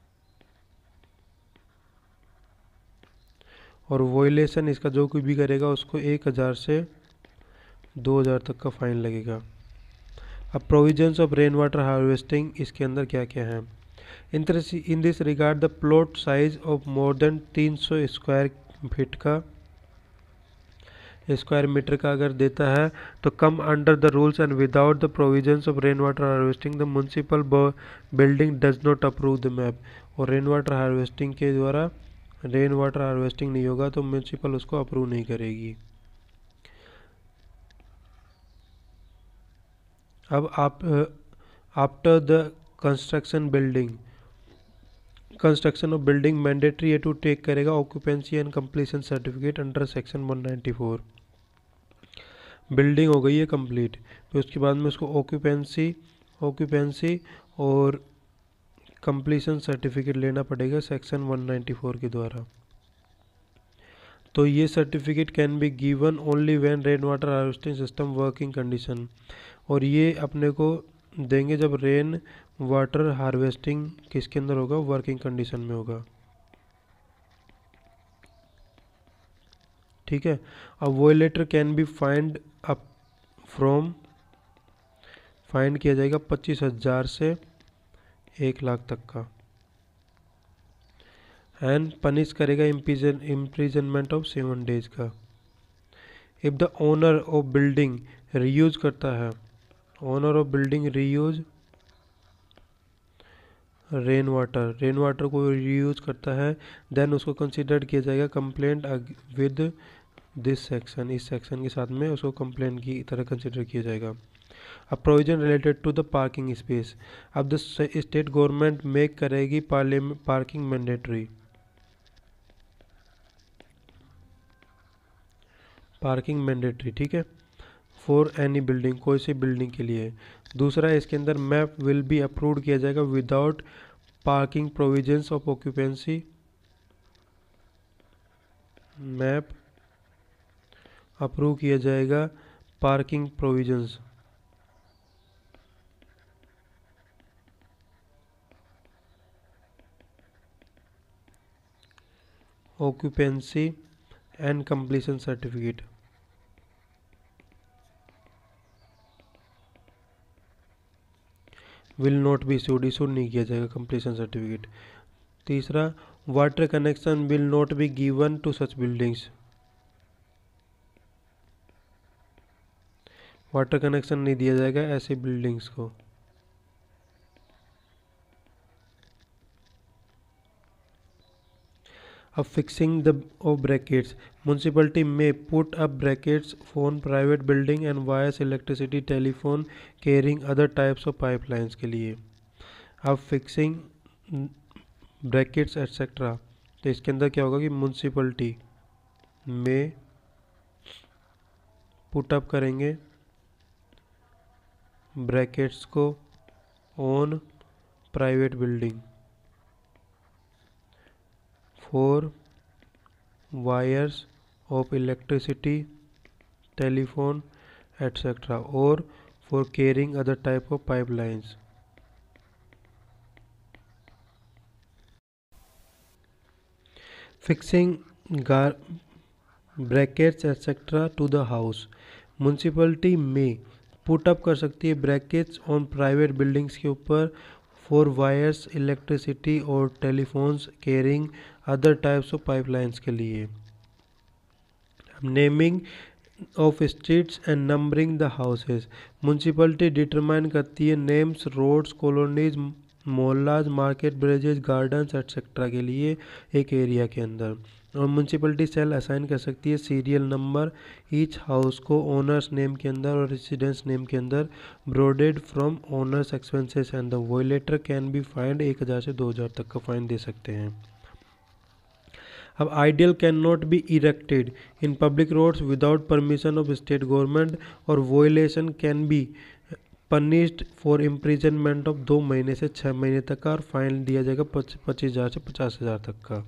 और वॉयलेशन इसका जो कोई भी करेगा उसको एक हज़ार से दो हज़ार तक का फाइन लगेगा। अब provisions of rain water harvesting, इसके अंदर क्या क्या है। In this regard the plot size of more than तीन सौ स्क्वायर फीट का स्क्वायर मीटर का अगर देता है तो come under the rules and without the provisions of rain water harvesting the municipal building does not approve the map. और rain water harvesting के द्वारा रेन वाटर हार्वेस्टिंग नहीं होगा तो म्यूनसिपल उसको अप्रूव नहीं करेगी। अब आप after the construction building construction of building mandatory है टू टेक करेगा occupancy and completion certificate under section one ninety four. Building हो गई है कंप्लीट, फिर उसके बाद में उसको ऑक्यूपेंसी ऑक्यूपेंसी और कंप्लीशन सर्टिफिकेट लेना पड़ेगा सेक्शन वन नाइन्टी फोर के द्वारा। तो ये certificate can be given only when rain water harvesting system working condition, और ये अपने को देंगे जब रेन वाटर हार्वेस्टिंग किसके अंदर होगा, वर्किंग कंडीशन में होगा। ठीक है। अब violator can be fined up from fine किया जाएगा पच्चीस हजार से एक लाख तक का, एंड पनिश करेगा इम्प्रिजनमेंट ऑफ सेवन डेज का। If the owner of building reuse करता है, owner of building reuse rain water rain water को रीयूज करता है, देन उसको कंसिडर किया जाएगा कंप्लेंट विद दिस सेक्शन, इस सेक्शन के साथ में उसको कंप्लेंट की तरह कंसिडर किया जाएगा। अब provision related to the parking space, अब द स्टेट गवर्नमेंट मेक करेगी पार्किंग मैंडेटरी, पार्किंग मैंडेटरी। ठीक है, फॉर एनी बिल्डिंग, कोई सी बिल्डिंग के लिए। दूसरा, इसके अंदर मैप विल बी अप्रूव्ड किया जाएगा without parking provisions of occupancy, map approve किया जाएगा parking provisions occupancy and completion certificate. Will not be issued, issued नहीं किया जाएगा कंप्लीशन सर्टिफिकेट। तीसरा, water connection will not be given to such buildings, water connection नहीं दिया जाएगा ऐसे बिल्डिंग्स को। अब fixing the of brackets, municipality may put up brackets for private building and wires electricity telephone carrying other types of pipelines के लिए। अब fixing brackets etcetera, तो इसके अंदर क्या होगा कि म्यूनसिपलिटी में पुट अप करेंगे ब्रैकेट्स को on private building for wires of electricity telephone etcetera और for carrying other type of pipelines. Fixing brackets etcetera to the house, municipality may put up कर सकती है ब्रैकेट्स ऑन प्राइवेट बिल्डिंग्स के ऊपर for wires electricity और telephones carrying other types of pipelines के लिए। Naming of streets and numbering the houses, municipality determine करती है names roads colonies मोहल्लाज market bridges gardens etcetera के लिए एक एरिया के अंदर। और म्यूनसिपलिटी सेल असाइन कर सकती है सीरियल नंबर ईच हाउस को ओनर्स नेम के अंदर और रेसिडेंस नेम के अंदर ब्रोडेड from owner's expenses and the violator can be fined एक हज़ार से दो हज़ार तक का फाइन दे सकते हैं। अब ideal can not be erected in public roads without permission of state government और violation can be punished for imprisonment of दो महीने से छः महीने तक का और फाइन दिया जाएगा पच्चीस हज़ार से पचास हज़ार तक का।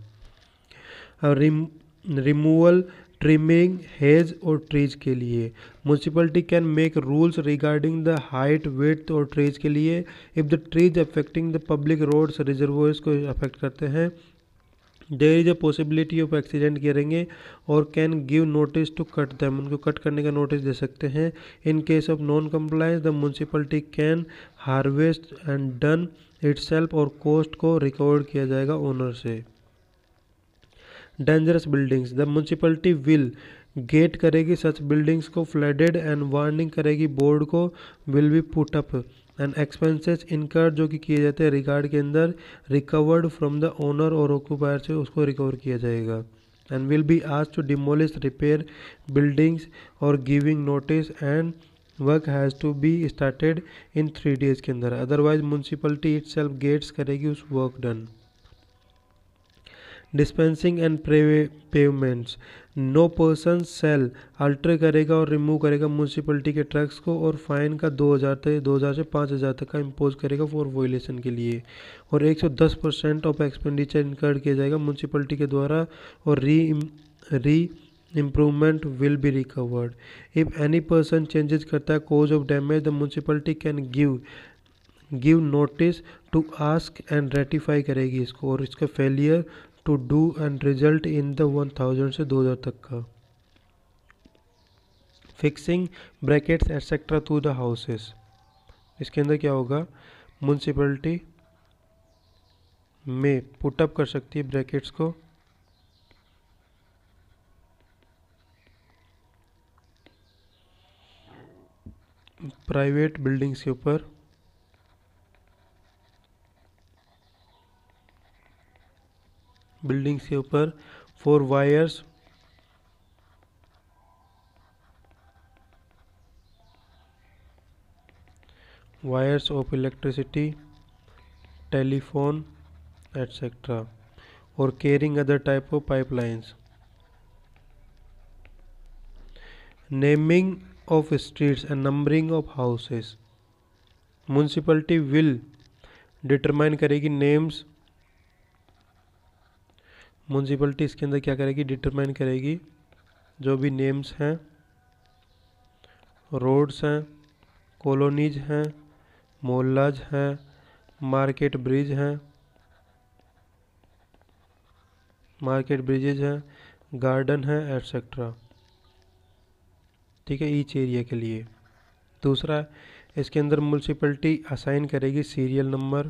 रिमूवल ट्रिमिंग हेज और ट्रीज के लिए municipality can make rules regarding the height width और ट्रीज के लिए if the trees affecting the public roads reservoirs को अफेक्ट करते हैं there is a possibility of accident करेंगे और can give notice to cut them, उनको कट करने का नोटिस दे सकते हैं। In case of non compliance the municipality can harvest and done itself और कॉस्ट को रिकवर किया जाएगा ओनर से। Dangerous buildings the municipality will get करेगी सच बिल्डिंग्स को फ्लडेड एंड वार्निंग करेगी बोर्ड को will be put up and expenses incur जो कि किए जाते हैं रिगार्ड के अंदर रिकवर्ड फ्रॉम द ओनर और ऑक्यूपायर से उसको रिकवर किया जाएगा and will be asked to demolish repair buildings और giving notice and work has to be started in three days के अंदर अदरवाइज म्यूनसिपलिटी इटसेल्फ गेट्स करेगी उस work done. Dispensing and pavements no person shall alter करेगा और remove करेगा municipality के trucks को और फाइन का दो हज़ार तक दो हज़ार से पाँच हज़ार तक का इम्पोज करेगा फॉर वोलेशन के लिए और एक सौ दस परसेंट ऑफ एक्सपेंडिचर इनकर्ड किया जाएगा म्यूनसिपलिटी के द्वारा और re re improvement will be recovered. If any person changes करता है cause of damage the municipality can give give notice to ask and rectify करेगी इसको और इसका failure to do and result in the one thousand से दो हज़ार तक का। Fixing brackets etcetera to the houses, इसके अंदर क्या होगा म्यूनसिपलिटी में पुटअप कर सकती है ब्रैकेट्स को प्राइवेट बिल्डिंग्स के ऊपर बिल्डिंग्स के ऊपर for wires wires of electricity telephone etcetera और carrying other type of pipelines. Naming of streets and numbering of houses municipality will determine करेगी names municipality इसके अंदर क्या करेगी determine करेगी जो भी names हैं roads हैं colonies हैं मोहल्लाज हैं market bridge हैं market bridges हैं garden हैं एटसेट्रा। ठीक है ईच एरिया के लिए। दूसरा इसके अंदर म्यूनसिपलिटी असाइन करेगी सीरियल नंबर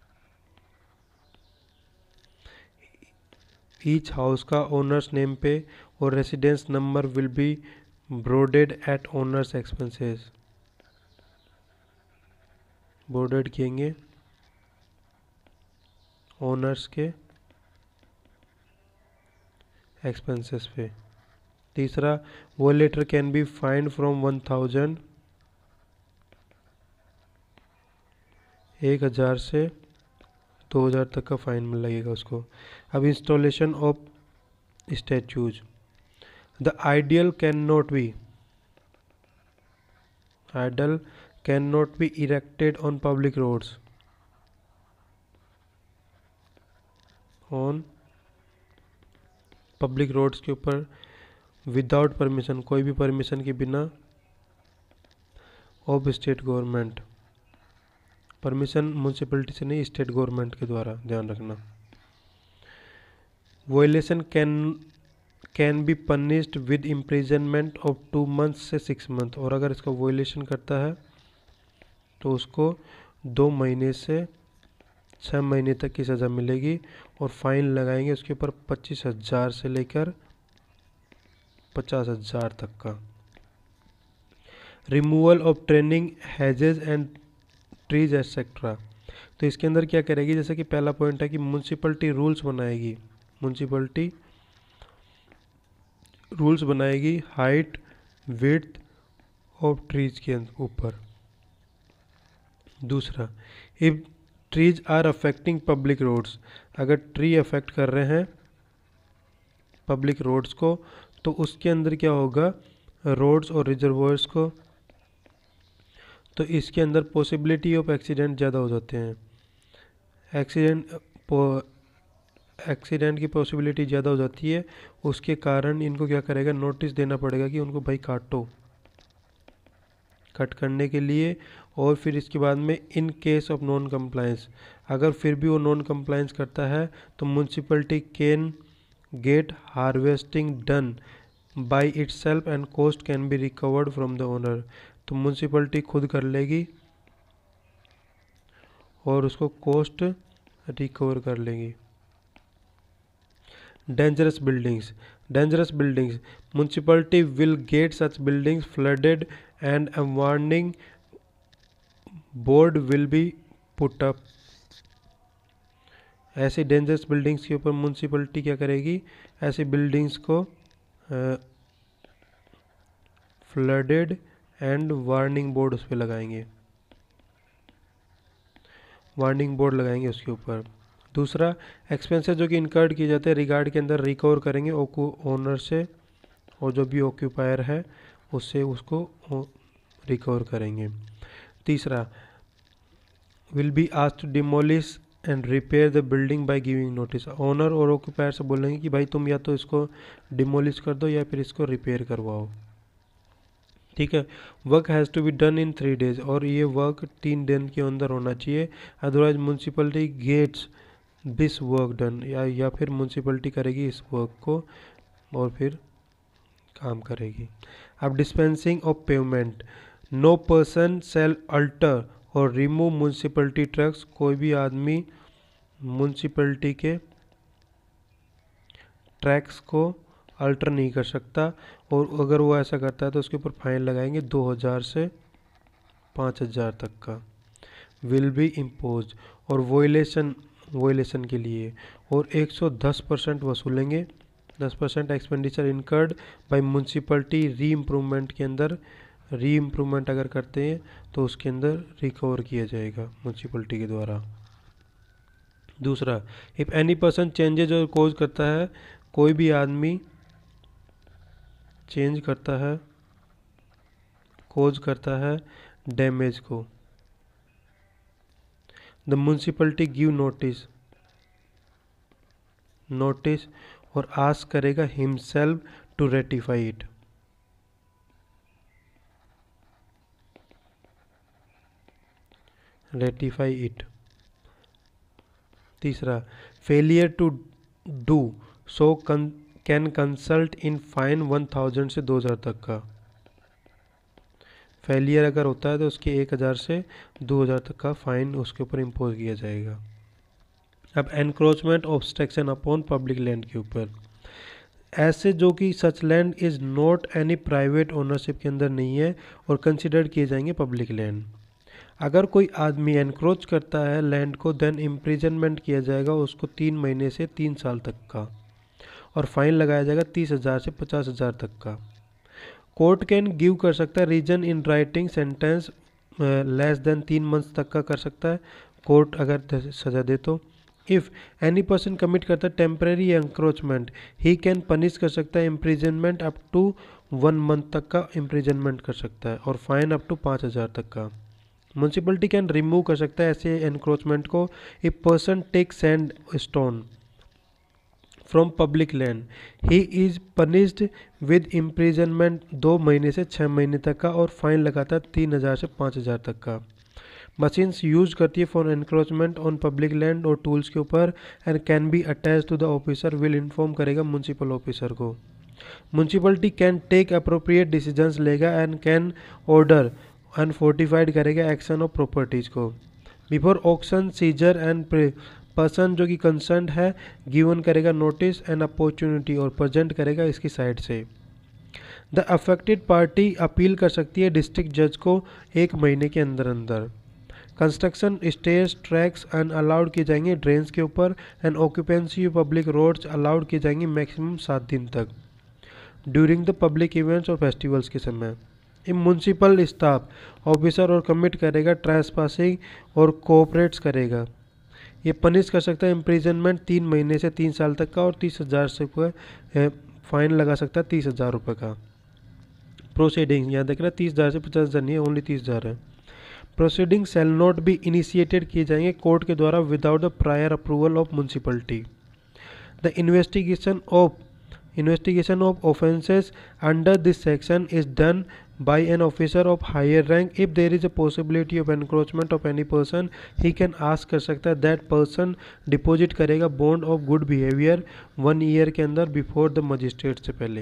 ईच हाउस का ओनर्स नेम पे और residence number will be broaded at owners expenses broaded किएंगे ओनर्स के एक्सपेंसेस पे। तीसरा violator can be fined from one thousand एक हज़ार से दो हज़ार तक का फाइन मिल लगेगा उसको। अब installation of statues the ideal can not be idol can not be erected on public roads on public roads के ऊपर विदाउट परमिशन कोई भी परमिशन के बिना of state government permission municipality से नहीं स्टेट गवर्नमेंट के द्वारा ध्यान रखना। Violation can can be punished with imprisonment of two month से सिक्स मंथ, और अगर इसका वोलेशन करता है तो उसको दो महीने से छः महीने तक की सज़ा मिलेगी, और फाइन लगाएंगे उसके ऊपर पच्चीस हज़ार से लेकर पचास हज़ार तक का। Removal of training hedges and trees etcetera, तो इसके अंदर क्या करेगी, जैसे कि पहला पॉइंट है कि म्यूनसिपलिटी रूल्स बनाएगी, म्यूनसिपलिटी रूल्स बनाएगी हाइट विड्थ ऑफ ट्रीज के ऊपर। दूसरा, if trees are affecting public roads, अगर ट्री अफेक्ट कर रहे हैं पब्लिक रोड्स को, तो उसके अंदर क्या होगा, रोड्स और रिजर्वोयर्स को, तो इसके अंदर पॉसिबिलिटी ऑफ एक्सीडेंट ज़्यादा हो जाते हैं। एक्सीडेंट एक्सीडेंट की पॉसिबिलिटी ज़्यादा हो जाती है, उसके कारण इनको क्या करेगा, नोटिस देना पड़ेगा कि उनको भाई काटो, कट करने के लिए। और फिर इसके बाद में in case of non compliance, अगर फिर भी वो नॉन कंप्लायंस करता है तो municipality can get harvesting done by itself and cost can be recovered from the owner, तो म्यूनसिपलिटी खुद कर लेगी और उसको कॉस्ट रिकवर कर लेगी। Dangerous buildings, dangerous buildings, municipality will get such buildings flooded and a warning board will be put up. ऐसी dangerous buildings के ऊपर म्यूनसिपलिटी क्या करेगी, ऐसी बिल्डिंग्स को फ्लडेड एंड वार्निंग बोर्ड उस पर लगाएंगे, वार्निंग बोर्ड लगाएंगे उसके ऊपर। दूसरा, एक्सपेंसेस जो कि इनकर्ड किए जाते हैं रिगार्ड के अंदर रिकवर करेंगे ओनर से, और जो भी ऑक्यूपायर है उससे उसको रिकवर करेंगे। तीसरा, will be asked to demolish and repair the building by giving notice, owner और ऑक्यूपायर से बोलेंगे कि भाई तुम या तो इसको डिमोलिश कर दो या फिर इसको रिपेयर करवाओ, ठीक है। Work has to be done in three days, और ये वर्क तीन दिन के अंदर होना चाहिए, otherwise municipality gets this work done, या या फिर म्यूनसिपलिटी करेगी इस वर्क को और फिर काम करेगी। अब dispensing of payment, no person shall alter और रिमूव म्यूनसिपलिटी ट्रक्स, कोई भी आदमी म्यूनसिपलिटी के ट्रैक्स को अल्टर नहीं कर सकता, और अगर वो ऐसा करता है तो उसके ऊपर फाइन लगाएंगे दो हज़ार से पाँच हज़ार तक का, विल बी इम्पोज, और वोलेशन वोलेशन के लिए और एक सौ दस परसेंट वसूलेंगे, दस percent expenditure incurred by municipality re improvement के अंदर, री इम्प्रूवमेंट अगर करते हैं तो उसके अंदर रिकवर किया जाएगा म्यूनसिपलिटी के द्वारा। दूसरा, इफ़ एनी पर्सन चेंजेज और कोज करता है, कोई भी आदमी चेंज करता है, कोज करता है डैमेज को, the municipality give notice notice और आस्क करेगा himself to rectify it. Rectify it. तीसरा, failure to do so can consult in fine one thousand से दो हज़ार तक का, फेलियर अगर होता है तो उसके एक हज़ार से दो हज़ार तक का फाइन उसके ऊपर इम्पोज किया जाएगा। अब encroachment obstruction upon public land के ऊपर, ऐसे जो कि such land is not any private ownership के अंदर नहीं है और कंसिडर किए जाएंगे पब्लिक लैंड। अगर कोई आदमी एनक्रोच करता है लैंड को, देन इम्प्रिजनमेंट किया जाएगा उसको तीन महीने से तीन साल तक का, और फाइन लगाया जाएगा तीस हज़ार से पचास हज़ार तक का। कोर्ट कैन गिव कर सकता है reason in writing sentence less than तीन मंथ्स तक का कर सकता है कोर्ट अगर सजा दे तो। इफ़ एनी पर्सन कमिट करता है temporary encroachment, he can punish कर सकता है imprisonment up to one month तक का इम्प्रिजनमेंट कर सकता है, और फाइन अप टू पाँच हज़ार तक का। म्यूनसिपलिटी कैन रिमूव कर सकता है ऐसे एनक्रोचमेंट को, a person take sand stone from public land, he is punished with imprisonment दो महीने से छः महीने तक का, और फाइन लगाता है तीन हज़ार से पाँच हज़ार तक का। मशीन्स यूज करती है for encroachment on public land और टूल्स के ऊपर and can be attach to the officer, will inform करेगा म्यूनसिपल ऑफिसर को। Municipality can take appropriate decisions लेगा and can order and fortified करेगा एक्शन ऑफ प्रॉपर्टीज को। Before auction seizure and person जो कि कंसर्न है गिवन करेगा notice and opportunity और प्रेजेंट करेगा इसकी साइड से। द अफेक्टेड पार्टी अपील कर सकती है डिस्ट्रिक्ट जज को एक महीने के अंदर अंदर। Construction stage tracks and allowed किए जाएंगे ड्रेन्स के ऊपर and occupancy public roads allowed किए जाएंगे मैक्सिमम सात दिन तक ड्यूरिंग द पब्लिक इवेंट्स और फेस्टिवल्स के समय। म्यूनसिपल स्टाफ ऑफिसर और कमिट करेगा ट्रेसपासिंग और कोऑपरेट्स करेगा। ये पनिश कर सकता है इम्प्रिजनमेंट तीन महीने से तीन साल तक का और तीस हज़ार से फाइन लगा सकता है तीस हज़ार रुपये का। प्रोसीडिंग यहाँ देख रहे हैं तीस हज़ार से पचास हज़ार नहीं है, ओनली तीस हज़ार है। Proceeding shall not be initiated किए जाएंगे कोर्ट के द्वारा without the prior approval of municipality. The investigation of investigation of offences under this section is done by an officer of higher rank. If there is a possibility of encroachment of any person, he can ask कर सकता है that person deposit करेगा bond of good behavior one year के अंदर before the magistrate से पहले।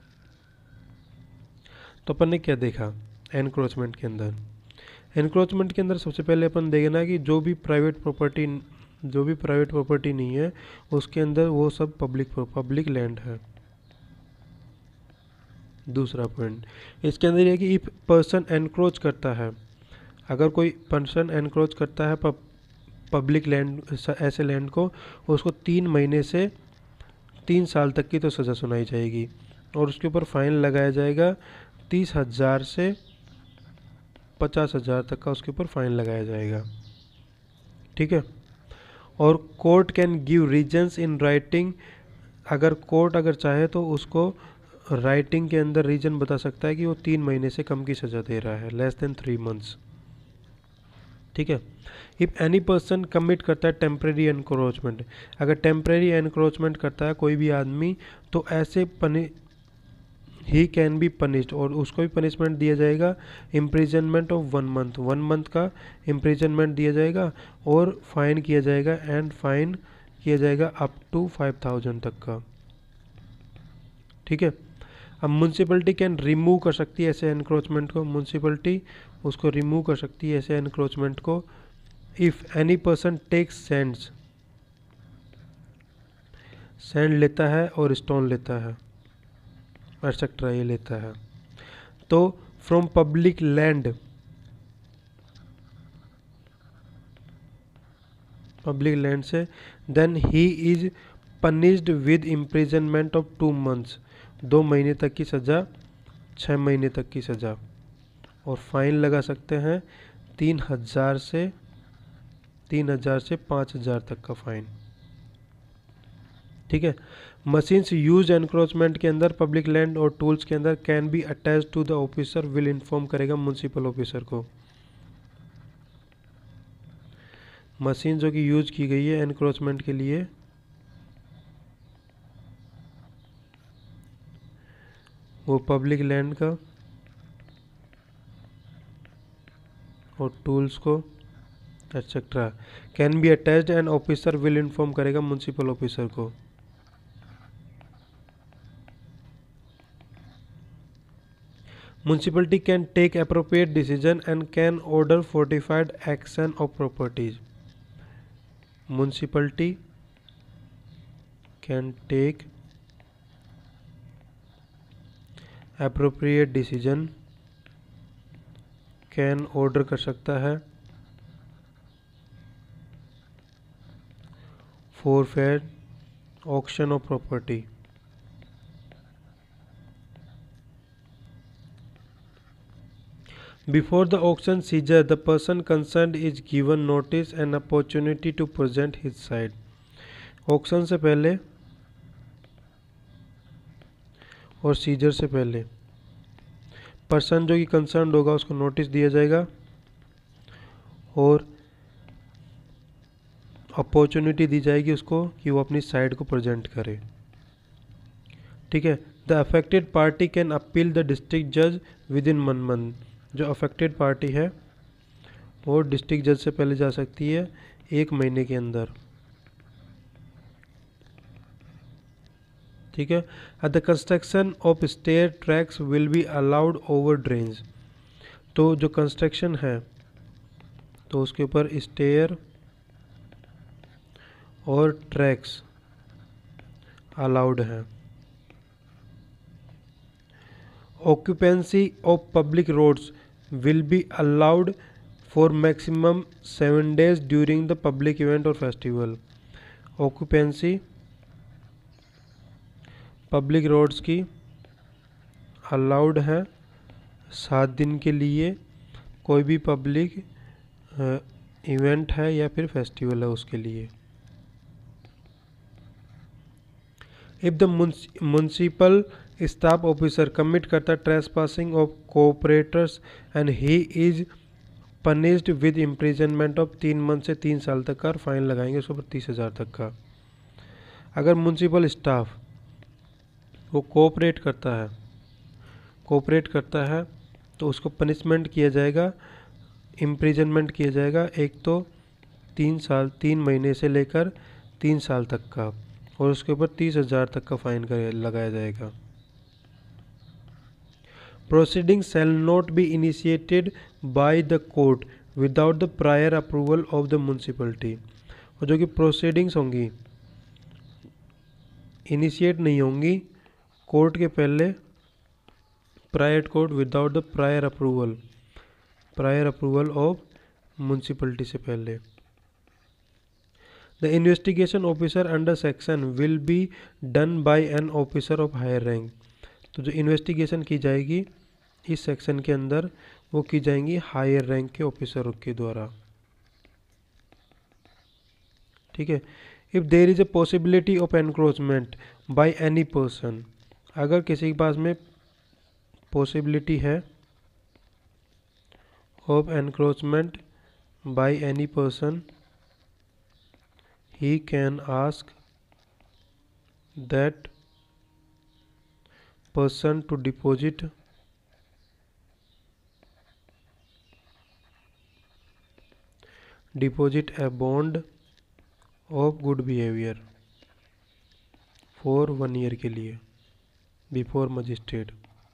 तो अपन ने क्या देखा encroachment के अंदर? encroachment के अंदर सबसे पहले अपन देखना कि जो भी प्राइवेट प्रॉपर्टी जो भी प्राइवेट प्रॉपर्टी नहीं है उसके अंदर वो सब पब्लिक पब्लिक लैंड है। दूसरा पॉइंट इसके अंदर ये कि इफ पर्सन एनक्रोच करता है, अगर कोई पर्सन एनक्रोच करता है पब्लिक लैंड ऐसे लैंड को, उसको तीन महीने से तीन साल तक की तो सज़ा सुनाई जाएगी और उसके ऊपर फाइन लगाया जाएगा तीस हज़ार से पचास हज़ार तक का उसके ऊपर फाइन लगाया जाएगा। ठीक है। और court can give reasons in writing, अगर कोर्ट अगर चाहे तो उसको राइटिंग के अंदर रीजन बता सकता है कि वो तीन महीने से कम की सज़ा दे रहा है, लेस देन थ्री मंथ्स। ठीक है। इफ़ एनी पर्सन कमिट करता है टेम्प्रेरी एनक्रोचमेंट, अगर टेम्प्रेरी एनक्रोचमेंट करता है कोई भी आदमी तो ऐसे पनि ही कैन बी पनिश्ड और उसको भी पनिशमेंट दिया जाएगा imprisonment of one month one month का इम्प्रिजनमेंट दिया जाएगा और फाइन किया जाएगा एंड फाइन किया जाएगा अप टू फाइव थाउजेंड तक का। ठीक है। अब म्यूनसिपलिटी कैन रिमूव कर सकती है ऐसे एनक्रोचमेंट को, म्यूनसिपलिटी उसको रिमूव कर सकती है ऐसे एनक्रोचमेंट को if any person takes sands, sand लेता है और स्टोन लेता है एक्सेट्रा ये लेता है तो from public land public land से then he is punished with imprisonment of two months, दो महीने तक की सज़ा, छः महीने तक की सज़ा और फाइन लगा सकते हैं तीन हज़ार से तीन हज़ार से पाँच हज़ार तक का फाइन। ठीक है। मशीन्स यूज एनक्रोचमेंट के अंदर पब्लिक लैंड और टूल्स के अंदर can be attach to the officer, will inform करेगा म्यूनसिपल ऑफिसर को। मशीन जो कि यूज की गई है एनक्रोचमेंट के लिए वो पब्लिक लैंड का और टूल्स को etcetera can be attached and officer will inform करेगा म्यूनसिपल ऑफिसर को। Municipality can take appropriate decision and can order fortified action of properties. Municipality can take appropriate decision, can order कर सकता है forfeiture auction of property. Before the auction seizure, the person concerned is given notice and opportunity to present his side. Auction से पहले और scissor से पहले person जो कि कंसर्न होगा उसको नोटिस दिया जाएगा और अपॉर्चुनिटी दी जाएगी उसको कि वो अपनी साइड को प्रेजेंट करे। ठीक है। The affected party can appeal the district जज विद इन वन मंथ, जो अफेक्टेड पार्टी है वो डिस्ट्रिक्ट जज से पहले जा सकती है एक महीने के अंदर। ठीक है। At the construction of stair tracks will be allowed over drains. तो जो कंस्ट्रक्शन है तो उसके ऊपर स्टेयर और ट्रैक्स अलाउड है। Occupancy of public roads will be allowed for maximum seven days during the public event और फेस्टिवल। ऑक्यूपेंसी पब्लिक रोड्स की अलाउड है सात दिन के लिए, कोई भी पब्लिक इवेंट है या फिर फेस्टिवल है उसके लिए। If the municipal staff officer commit करता trespassing of cooperators and he is punished with imprisonment of तीन मंथ से तीन साल तक का, और फाइन लगाएंगे उसके ऊपर तीस हज़ार तक का। अगर म्युनिसिपल स्टाफ वो कोऑपरेट करता है कोऑपरेट करता है तो उसको पनिशमेंट किया जाएगा, इम्प्रिजनमेंट किया जाएगा, एक तो तीन साल तीन महीने से लेकर तीन साल तक का, और उसके ऊपर तीस हज़ार तक का फाइन लगाया जाएगा। Proceedings shall not be initiated by the court without the prior approval of the municipality। और जो कि प्रोसीडिंग्स होंगी इनिशिएट नहीं होंगी कोर्ट के पहले, prior court without the prior approval prior approval of municipality से पहले। The investigation officer under section will be done by an officer of higher rank. तो जो इन्वेस्टिगेशन की जाएगी इस सेक्शन के अंदर वो की जाएंगी हायर रैंक के ऑफिसर के द्वारा। ठीक है। If there is a possibility of encroachment by any person, अगर किसी के पास में पॉसिबिलिटी है of encroachment by any person, he can ask that person to deposit deposit a bond of good behavior for one year के लिए before magistrate।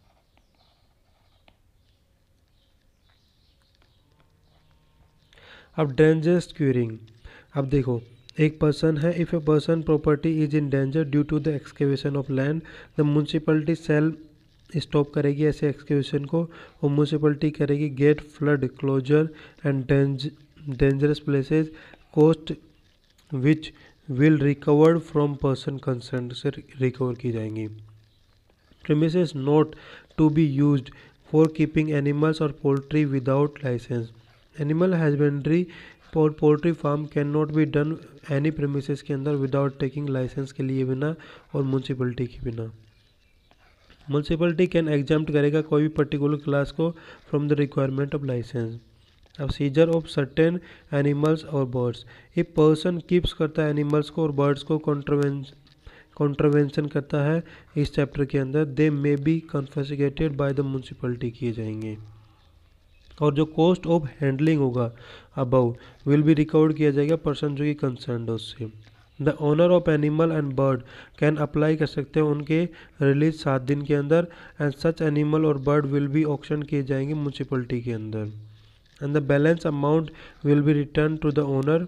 अब dangerous quarrying, अब देखो एक पर्सन है, if a person property is in danger due to the excavation of land, the municipality shall stop करेगी ऐसे excavation को, और म्यूनसिपलिटी करेगी get flood closure and dangerous places cost which will recovered from person concern से recover की जाएंगी। Premises not to be used for keeping animals और poultry without licence. Animal husbandry और poultry farm can not be done any premises के अंदर without taking licence के लिए बिना और म्यूनसिपलिटी के बिना। म्यूनसिपलिटी कैन एग्जाम्प्ट करेगा कोई भी पर्टिकुलर क्लास को from the requirement of licence. अब सीजर ऑफ सर्टेन एनिमल्स और बर्ड्स, एक पर्सन कीप्स करता है एनिमल्स को और बर्ड्स को कॉन्ट्रवेंस कॉन्ट्रवेंशन करता है इस चैप्टर के अंदर, they may be confiscated by the municipality किए जाएंगे। और जो कॉस्ट ऑफ हैंडलिंग होगा अबव विल बी रिकवर्ड किया जाएगा पर्सन जो कि कंसर्न है उससे। The owner of animal and bird can apply कर सकते हैं उनके रिलीज सात दिन के अंदर, एंड सच एनिमल और बर्ड विल बी ऑक्शन किए जाएंगे म्यूनसिपलिटी के अंदर, and the balance amount will be return to the owner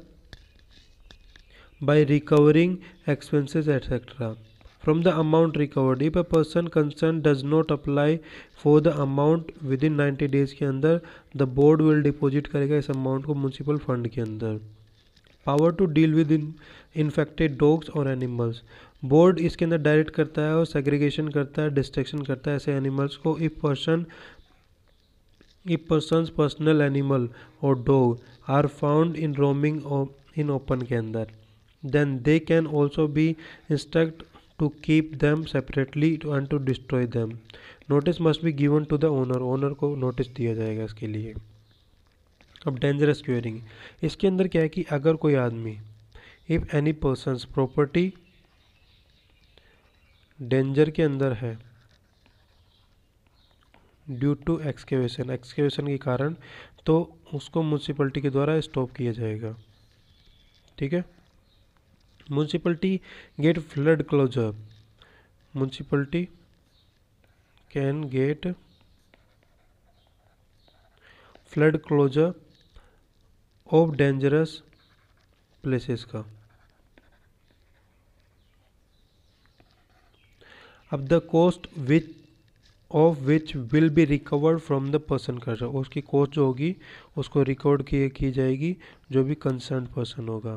by recovering expenses etcetera from the amount recovered। if a person concerned does not apply for the amount within ninety days के अंदर, the board will deposit करेगा इस amount को municipal fund के अंदर। power to deal with infected dogs or animals, board इसके अंदर direct करता है और segregation करता है, डिस्ट्रक्शन करता है ऐसे animals को। if person if person's personal animal or dog are found in roaming in open के अंदर, then they can also be instructed to keep them separately and to destroy them। notice must be given to the owner, owner को notice दिया जाएगा इसके लिए। अब dangerous curing, इसके अंदर क्या है कि अगर कोई आदमी if any person's property danger के अंदर है ड्यू टू एक्सकेवेशन, एक्सकेवेशन के कारण तो उसको म्यूनसिपलिटी के द्वारा स्टॉप किया जाएगा। ठीक है। Municipality get flood closure, municipality can get flood closure of dangerous places का। अब the cost which of which will be recovered from the person कर, उसकी कॉस्ट जो होगी उसको रिकॉर्ड की की जाएगी जो भी कंसर्न पर्सन होगा।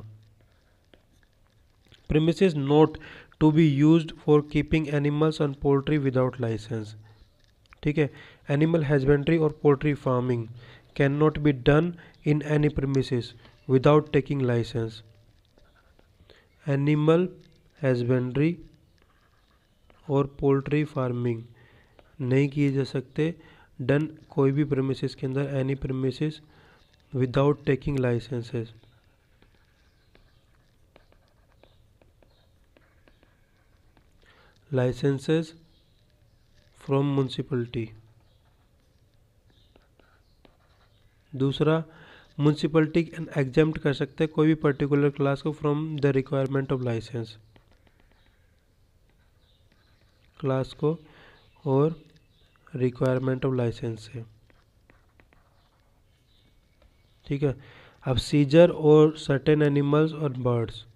Premises not to be used for keeping animals and poultry without license. ठीक है। एनिमल हस्बेंड्री और poultry farming can not be done in any premises without taking license. Animal husbandry और पोल्ट्री फार्मिंग नहीं किए जा सकते done कोई भी प्रीमिसेस के अंदर, any premises without taking licenses. Licenses from municipality. दूसरा, म्यूनसिपलिटी एग्जेम्प्ट कर सकते हैं कोई भी पर्टिकुलर क्लास को from the requirement of license, class को और रिक्वायरमेंट ऑफ लाइसेंस से। ठीक है। अब सीजर और सर्टेन एनिमल्स और birds,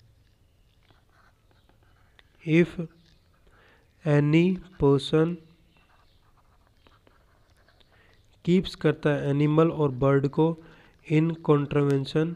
if any person keeps करता है एनिमल और बर्ड को in contravention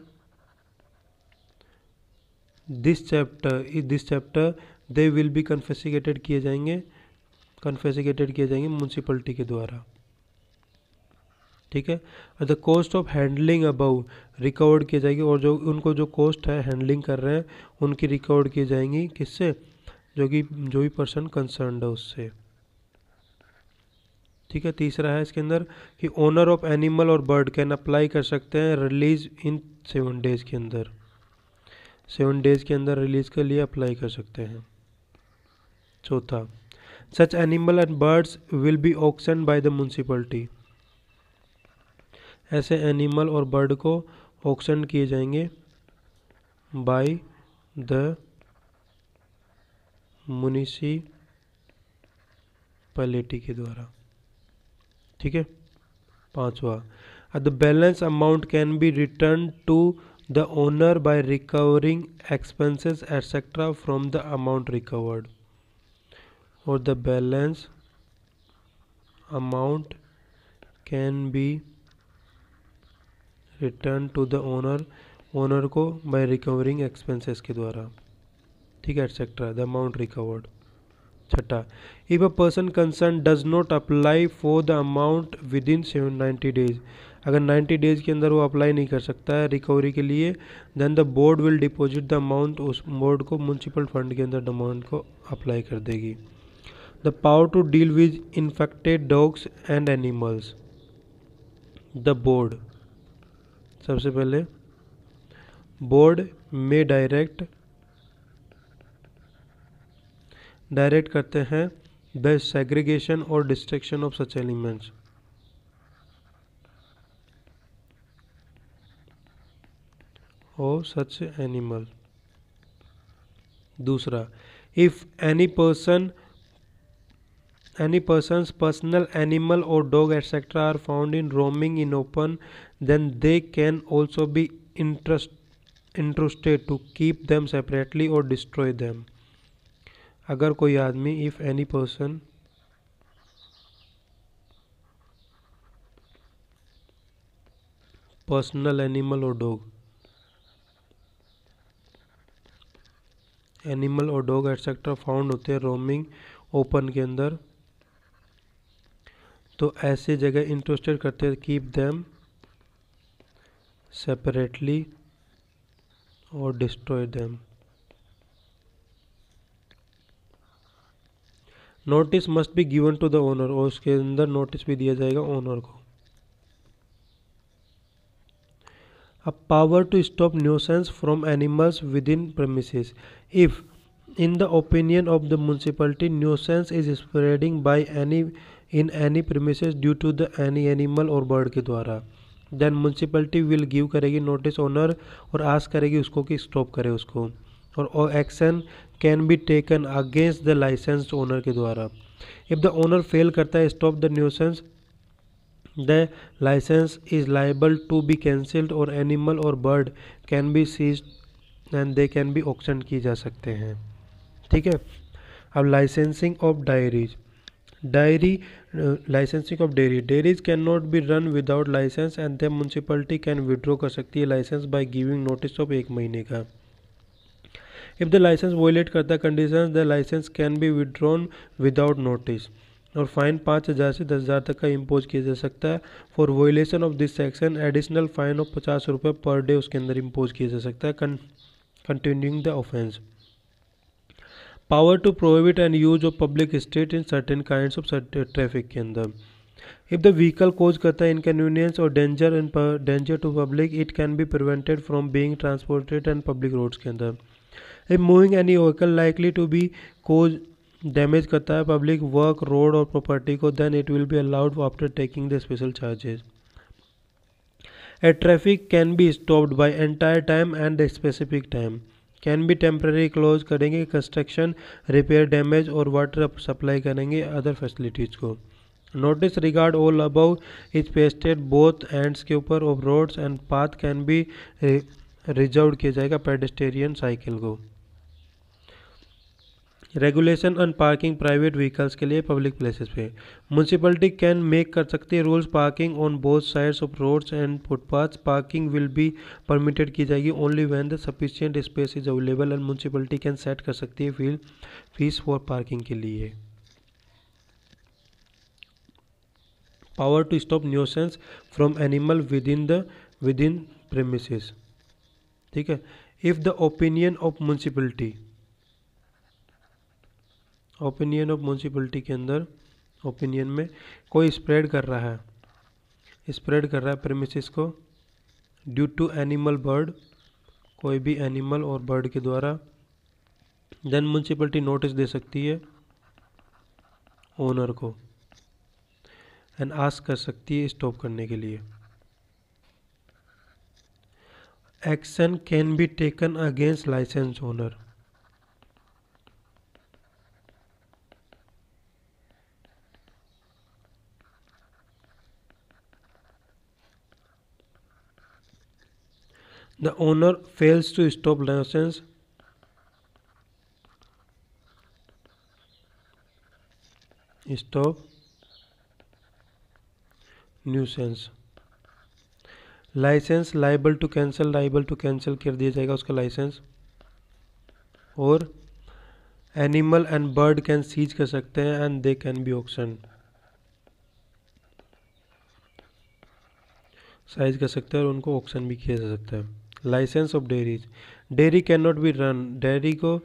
this chapter this chapter they will be confiscated किए जाएंगे कन्फेसिकेटेड किए जाएंगे म्यूनसिपलिटी के द्वारा। ठीक है। The cost of handling above recovered की जाएगी, और जो उनको जो कॉस्ट है हैंडलिंग कर रहे हैं उनकी रिकवर्ड की जाएंगी किससे, जो कि जो भी पर्सन कंसर्न्ड है उससे। ठीक है। तीसरा है इसके अंदर कि ओनर ऑफ एनिमल और बर्ड कैन अप्लाई कर सकते हैं रिलीज इन सेवन डेज के अंदर, सेवन डेज के अंदर रिलीज के लिए अप्लाई कर सकते हैं। चौथा, such animal and birds will be auction by the municipality, ऐसे एनिमल और बर्ड को ऑक्शन किए जाएंगे बाय द म्यूनिसिपैलिटी के द्वारा। ठीक है। पांचवा, the balance amount can be return to the owner by recovering expenses etcetera from the amount recovered, और the balance amount can be return to the owner, owner को by recovering expenses के द्वारा। ठीक है। Etcetera the amount recovered. छठा, if a person concern does not apply for the amount with in seven ninety days, अगर ninety days के अंदर वो अप्लाई नहीं कर सकता है रिकवरी के लिए, then the board will deposit the amount, उस बोर्ड को म्यूनसिपल फंड के अंदर अमाउंट को अप्लाई कर देगी। The power to deal with infected dogs and animals, the board, सबसे पहले बोर्ड में डायरेक्ट डायरेक्ट करते हैं द सेग्रीगेशन और डिस्ट्रक्शन ऑफ सच एलिमेंट्स, और सच एनिमल। दूसरा, if any person any person's personal animal or dog etc are found in roaming in open, then they can also be interest, entrusted to keep them separately or destroy them। अगर कोई आदमी if any person personal animal और dog animal और dog etcetera found होते हैं roaming open के अंदर, तो ऐसे जगह इंटरेस्टेड करते हैं कीप देम सेपरेटली और destroy them. Notice must be given to the owner, और उसके अंदर नोटिस भी दिया जाएगा ओनर को। A power to stop nuisance from animals within premises, if in the opinion of the municipality nuisance is spreading by any in any premises due to the any animal or bird के द्वारा, then municipality will give करेगी notice owner और ask करेगी उसको कि stop करे उसको, और action can be taken against the license owner के द्वारा। इफ़ द ओनर फेल करता है stop the nuisance, the license is liable to be cancelled और एनिमल और bird can be seized and they can be auction की जा सकते हैं। ठीक है। अब licensing of dairies, dairy licensing of dairy, dairies can not be run without license and the municipality can withdraw कर सकती है license by giving notice of एक महीने का। इफ़ द लाइसेंस वोलेट करता condition, the license can be withdrawn without notice, और fine पाँच हज़ार से दस हज़ार तक का इम्पोज किया जा सकता है। For violation of this section additional fine of पचास रुपये पर डे उसके अंदर इम्पोज किया जा सकता है continuing the offence. Power to prohibit and use of public street in certain kinds of traffic के अंदर, इफ़ द व्हीकल कोज करता है इनकन्वीनियंस और danger in danger to public, it can be prevented from being transported and public roads के अंदर। If moving any vehicle likely to be cause damage करता है public work road और property को, then it will be allowed after taking the special charges. A traffic can be stopped by entire time and the specific time, can be temporary close करेंगे construction repair damage और water supply करेंगे other facilities को। Notice regard all above is pasted both ends के ऊपर of roads and path can be reserve किया जाएगा pedestrian cycle को। Regulation on parking private vehicles के लिए पब्लिक प्लेसेस पे, म्यूनसिपलिटी कैन मेक कर सकती है rules parking on both sides of roads and footpaths, parking will be permitted की जाएगी only when the sufficient space is available and municipality can set कर सकती है फील फीस फॉर पार्किंग के लिए। Power to stop nuisance from animal with in the with in premises. ठीक है। If the opinion of municipality, opinion of municipality के अंदर opinion में कोई स्प्रेड कर रहा है स्प्रेड कर रहा है प्रेमिसेस को ड्यू टू एनिमल बर्ड, कोई भी एनिमल और बर्ड के द्वारा, देन म्यूनसिपलिटी नोटिस दे सकती है ओनर को एंड आस्क कर सकती है स्टॉप करने के लिए। Action can be taken against license owner, the owner fails to stop license, stop nuisance, license liable to cancel, liable to cancel कर दिया जाएगा उसका लाइसेंस, और animal and bird can seize कर सकते हैं and they can be auction, seize कर सकते हैं और उनको ऑक्शन भी किया जा सकता है। License of dairies, dairy can not be run, dairy को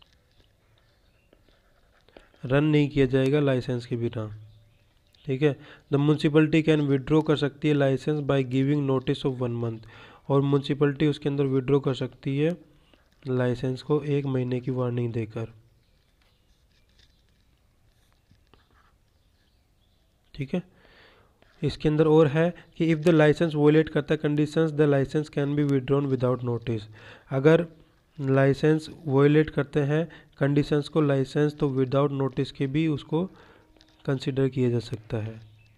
रन नहीं किया जाएगा लाइसेंस के बिना। ठीक है। द म्यूनसिपलिटी कैन विड्रॉ कर सकती है license by giving notice of one month, और म्यूनसिपलिटी उसके अंदर विड्रॉ कर सकती है लाइसेंस को एक महीने की वार्निंग देकर। ठीक है। इसके अंदर और है कि इफ़ द लाइसेंस वोलेट करता है conditions, the license can be withdrawn without notice, अगर लाइसेंस वोलेट करते हैं कंडीशंस को लाइसेंस, तो विदाउट नोटिस के भी उसको कंसिडर किया जा सकता है।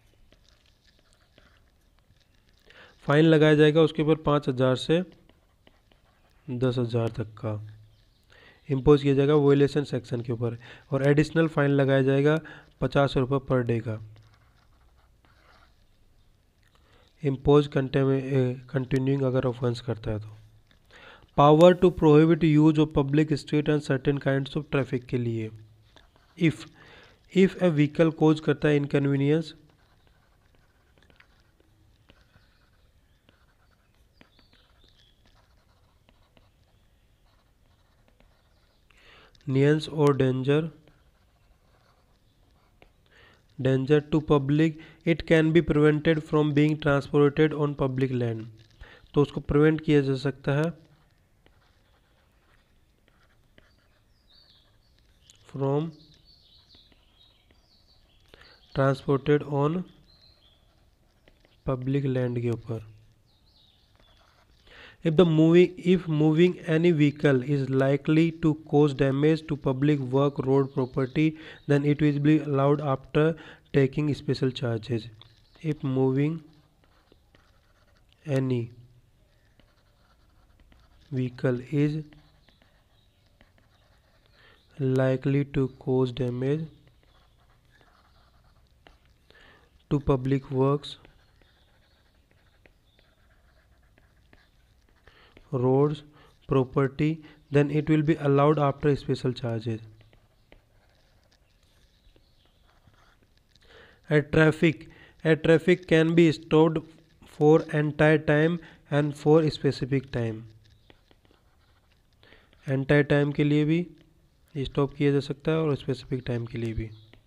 फाइन लगाया जाएगा उसके ऊपर पाँच हज़ार से दस हज़ार तक का इम्पोज किया जाएगा वोलेशन सेक्शन के ऊपर, और एडिशनल फाइन लगाया जाएगा पचास रुपये पर डे का इम्पोज कंटिन्यूइंग अगर ऑफेंस करता है तो। Power to prohibit use of public street and certain kinds of traffic के लिए, if if a vehicle cause करता है इनकन्वीनियंस, नियंस और danger danger to public, it can be prevented from being transported on public land, तो उसको prevent किया जा सकता है from transported on public land के ऊपर। If the moving if moving any vehicle is likely to cause damage to public work road property, then it will be allowed after taking special charges. If moving any vehicle is likely to cause damage to public works roads property, then it will be allowed after special charges. A traffic a traffic can be stopped for entire time and for specific time. Entire time के लिए भी stop किया जा सकता है और specific time के लिए भी,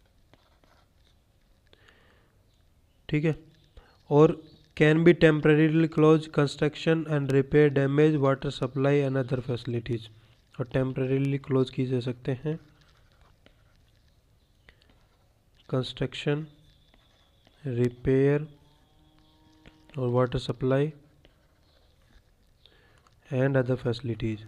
ठीक है। और can be temporarily close construction and repair damage water supply and other facilities, और टेम्परेरीली क्लोज किए जा सकते हैं कंस्ट्रक्शन, रिपेयर और water supply and other facilities.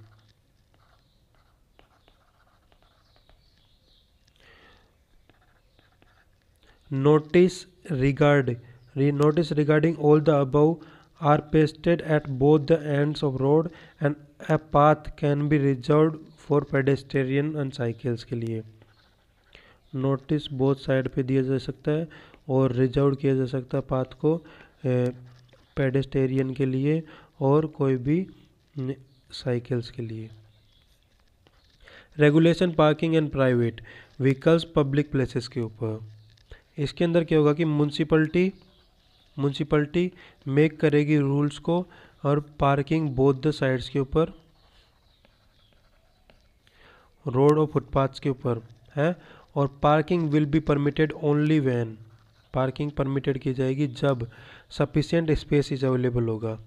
Notice regard notice regarding all the above are pasted at both the ends of road and a path can be reserved for pedestrian and cycles के लिए। Notice both side पे दिया जा सकता है और reserve किया जा सकता है पाथ को पेडेस्टेरियन के लिए और कोई भी साइकिल्स के लिए। Regulation parking and private vehicles public places के ऊपर, इसके अंदर क्या होगा कि म्यूनसिपलिटी म्यूनसिपलिटी मेक करेगी रूल्स को और पार्किंग बोथ द साइड्स के ऊपर रोड और फुटपाथ्स के ऊपर है, और parking will be permitted only when, parking permitted की जाएगी जब सफिशिएंट स्पेस इज अवेलेबल होगा।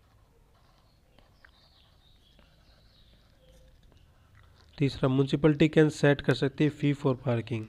तीसरा, म्यूनसिपलिटी कैन सेट कर सकती है फी फॉर पार्किंग।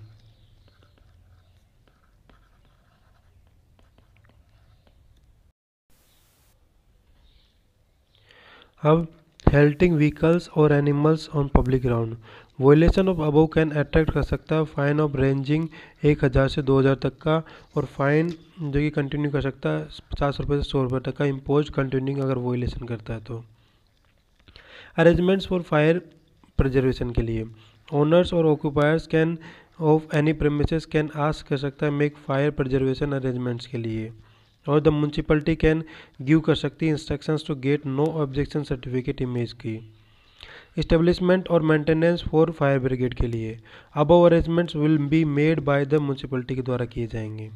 अब हेल्टिंग व्हीकल्स और animals on public ground, violation of above can attract कर सकता है फाइन ऑफ रेंजिंग एक हज़ार से दो हज़ार तक का, और फाइन जो कि कंटिन्यू कर सकता है पचास रुपये से सौ रुपये तक का इम्पोज कंटिन्यूइंग अगर वोलेशन करता है तो। अरेंजमेंट्स फॉर फायर प्रिजर्वेशन के लिए ओनर्स और occupiers can of any premises can ask कर सकता है मेक फायर प्रिजर्वेशन अरेंजमेंट्स के लिए, और द म्यूनसिपलिटी कैन गिव कर सकती है instructions to get no objection certificate image की। इस्टेब्लिशमेंट और मेंटेनेंस फॉर फायर ब्रिगेड के लिए above arrangements will be made by the municipality के द्वारा किए जाएंगे।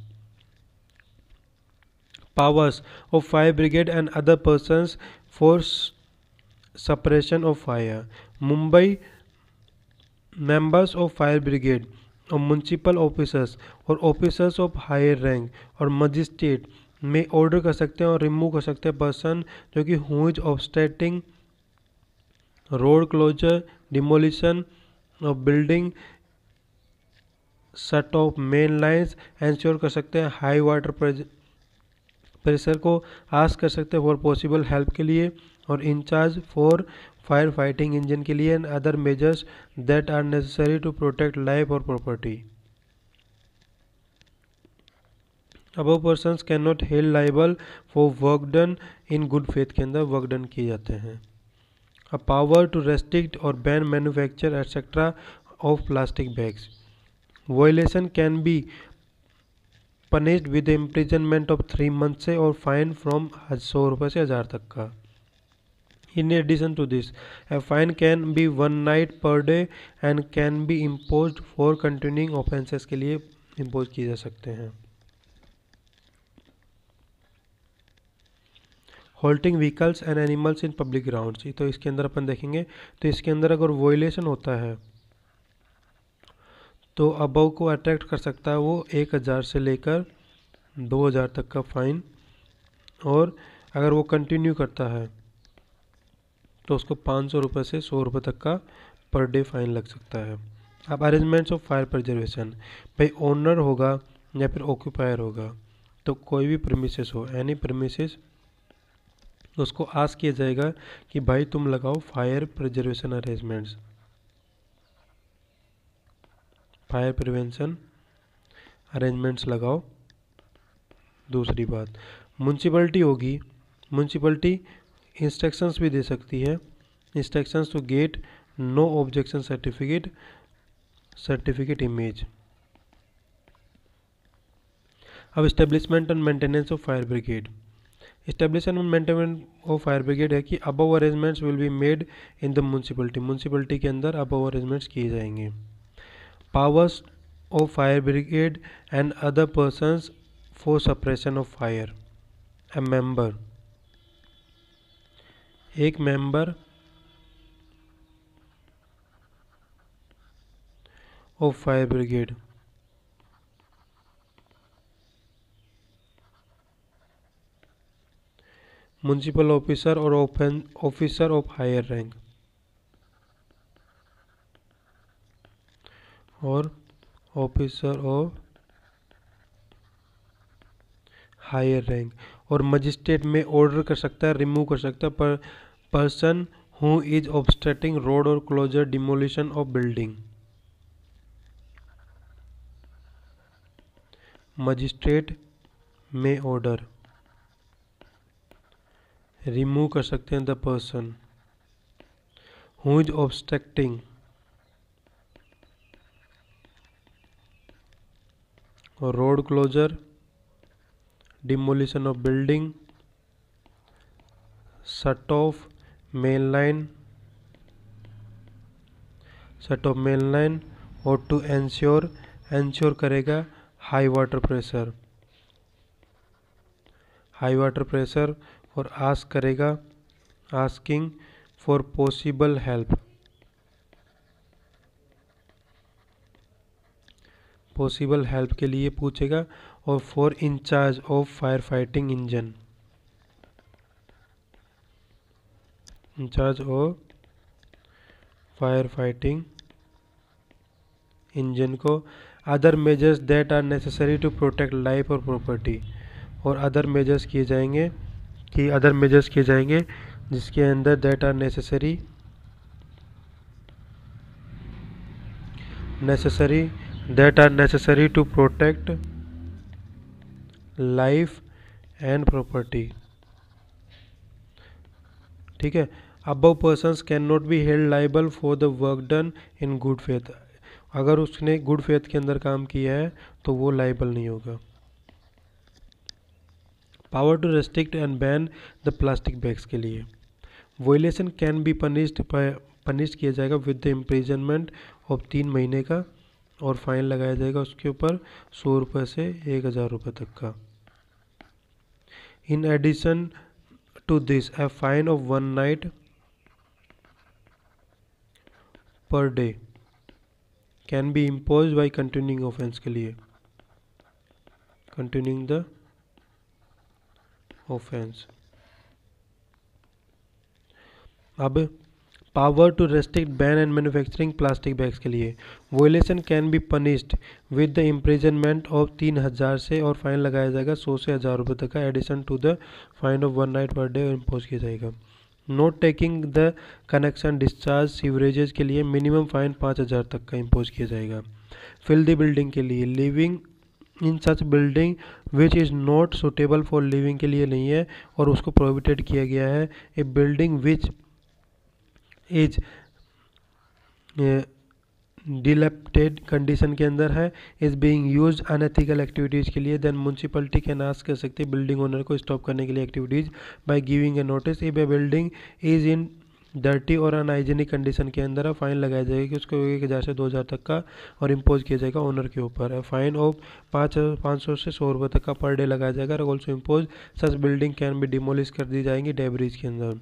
Powers of fire brigade and other persons for suppression of fire, Mumbai members of fire brigade और municipal officers और ऑफिसर्स ऑफ हायर रैंक और magistrate में ऑर्डर कर सकते हैं और रिमूव कर सकते हैं पर्सन जो कि who is obstructing road closure, demolition of building, shut off main lines, ensure कर सकते हैं हाई वाटर प्रेशर को आस्क कर सकते हैं फॉर पॉसिबल हेल्प के लिए, और incharge for fire fighting engine के लिए, and other measures that are necessary to protect life और property. Above persons can not held liable for work done in good faith के अंदर वर्क डन किए जाते हैं। अ पावर टू रेस्ट्रिक्ट और ban manufacture etcetera of plastic bags, violation can be punished with imprisonment of three month से और fine from सौ रुपये से हज़ार तक का। In addition to this a fine can be one night per day and can be imposed for continuing offences के लिए इम्पोज किए जा सकते हैं। Halting vehicles and animals in public grounds, तो इसके अंदर अपन देखेंगे तो इसके अंदर अगर वोलेशन होता है तो अबव को अट्रैक्ट कर सकता है वो एक हज़ार से लेकर दो हज़ार तक का फाइन, और अगर वो कंटिन्यू करता है तो उसको पाँच सौ रुपये से सौ रुपये तक का पर डे फाइन लग सकता है। अब अरेंजमेंट्स ऑफ फायर प्रिजर्वेशन, भाई ओनर होगा या फिर ऑक्यूपायर होगा, तो कोई भी प्रीमिसेस हो, एनी प्रीमिसेस उसको आस्क किया जाएगा कि भाई तुम लगाओ fire preservation arrangements, fire prevention arrangements लगाओ। दूसरी बात, म्यूनसिपलिटी होगी, म्यूनसिपलिटी इंस्ट्रक्शंस भी दे सकती है, instructions to get no objection certificate, certificate image. अब establishment and maintenance of fire brigade, establishment and maintenance of fire brigade है कि above arrangements will be made in the municipality, municipality के अंदर above arrangements किए जाएंगे। Powers of fire brigade and other persons for suppression of fire, a member, एक member of fire brigade municipal officer और officer of higher rank और officer of higher rank, और magistrate में order कर सकता है, रिमूव कर सकता है पर person who is obstructing road और closure demolition of building. Magistrate में ऑर्डर, रिमूव कर सकते हैं the person who is obstructing road closure, demolition of building, shut off main line, shut off main line, और टू एंश्योर, एंश्योर करेगा high water pressure, high water pressure, और ask करेगा, asking for possible help, possible help के लिए पूछेगा, और for incharge of fire fighting engine, incharge of fire fighting engine को, other measures that are necessary to protect life और property, और other measures किए जाएंगे कि अदर मेजर्स किए जाएंगे जिसके अंदर that are necessary, necessary that are necessary to protect life and property. ठीक है, above persons can not be held liable for the work done in good faith, अगर उसने गुड फेथ के अंदर काम किया है तो वो लाइबल नहीं होगा। Power to restrict and ban the plastic bags के लिए, violation can be punished, punish किया जाएगा विद द इम्प्रिजनमेंट ऑफ तीन महीने का, और फाइन लगाया जाएगा उसके ऊपर सौ रुपये से एक हज़ार रुपये तक का। In addition to this a fine of one night per day can be impose by continuing offence के लिए, कंटिन्यूइंग द ऑफेंस। अब power to restrict ban and manufacturing plastic bags के लिए, violation can be punished with the imprisonment of तीन हज़ार से, और fine लगाया जाएगा सौ से हज़ार रुपये तक का, addition to the fine of one night per day impose किया जाएगा। Note taking the connection discharge sewerages के लिए मिनिमम फाइन पाँच हज़ार तक का इम्पोज किया जाएगा। फिल द बिल्डिंग के लिए, living in such building which is not suitable for living के लिए नहीं है और उसको प्रोहिबिटेड किया गया है। A building which is dilapidated condition के अंदर है, is being used unethical activities के लिए, देन म्यूनसिपलिटी कैन आस्क कर सकती है बिल्डिंग ओनर को स्टॉप करने के लिए activities by giving a notice. If a building is in dirty और अनहाइजीनिक कंडीशन के अंदर है, फाइन लगाया जाएगा कि उसको एक हज़ार से दो हज़ार तक का, और इम्पोज किया जाएगा ओनर के ऊपर। फाइन ऑफ पाँच पाँच सौ से सौ रुपये तक का पर डे लगाया जाएगा। और also impose such building can be demolish कर दी जाएंगी डेब्रिज के अंदर,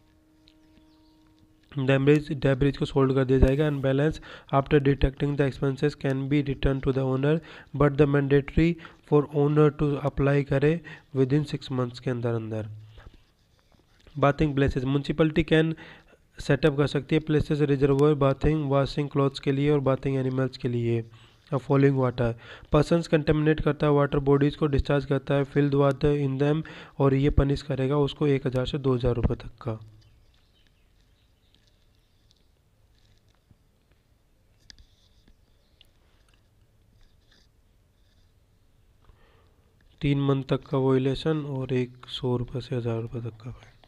डेब्रिज डेब्रिज को सोल्ड कर दिया जाएगा। And balance after detecting the expenses can be return to the owner, but the mandatory for owner to apply करे विद इन सिक्स मंथ्स के अंदर अंदर। Bathing places, municipality can set up कर सकती है places reservoir bathing, washing clothes के लिए और बाथिंग एनिमल्स के लिए। अब फॉलोइंग वाटर, पर्सन्स कंटेमिनेट करता है वाटर बॉडीज को, डिस्चार्ज करता है फिल्ड वाटर इन दैम, और ये पनिश करेगा उसको एक हज़ार से दो हज़ार रुपये तक का। तीन मंथ तक का वोलेशन और एक सौ रुपये से हज़ार रुपये तक का fine,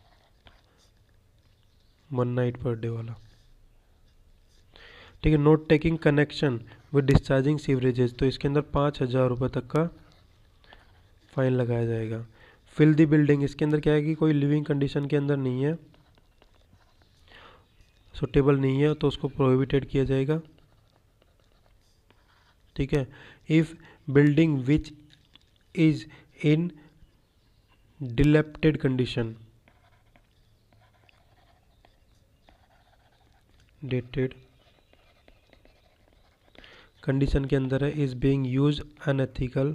one night per day वाला। ठीक है, note taking connection with discharging sewerages, तो इसके अंदर पाँच हज़ार रुपये तक का फाइन लगाया जाएगा। फिल दी बिल्डिंग, इसके अंदर क्या है कि कोई लिविंग कंडीशन के अंदर नहीं है, सुटेबल नहीं है, तो उसको प्रोहिबिटेड किया जाएगा। ठीक है, if building which is in dilapidated condition, dated condition के अंदर है, is being use unethical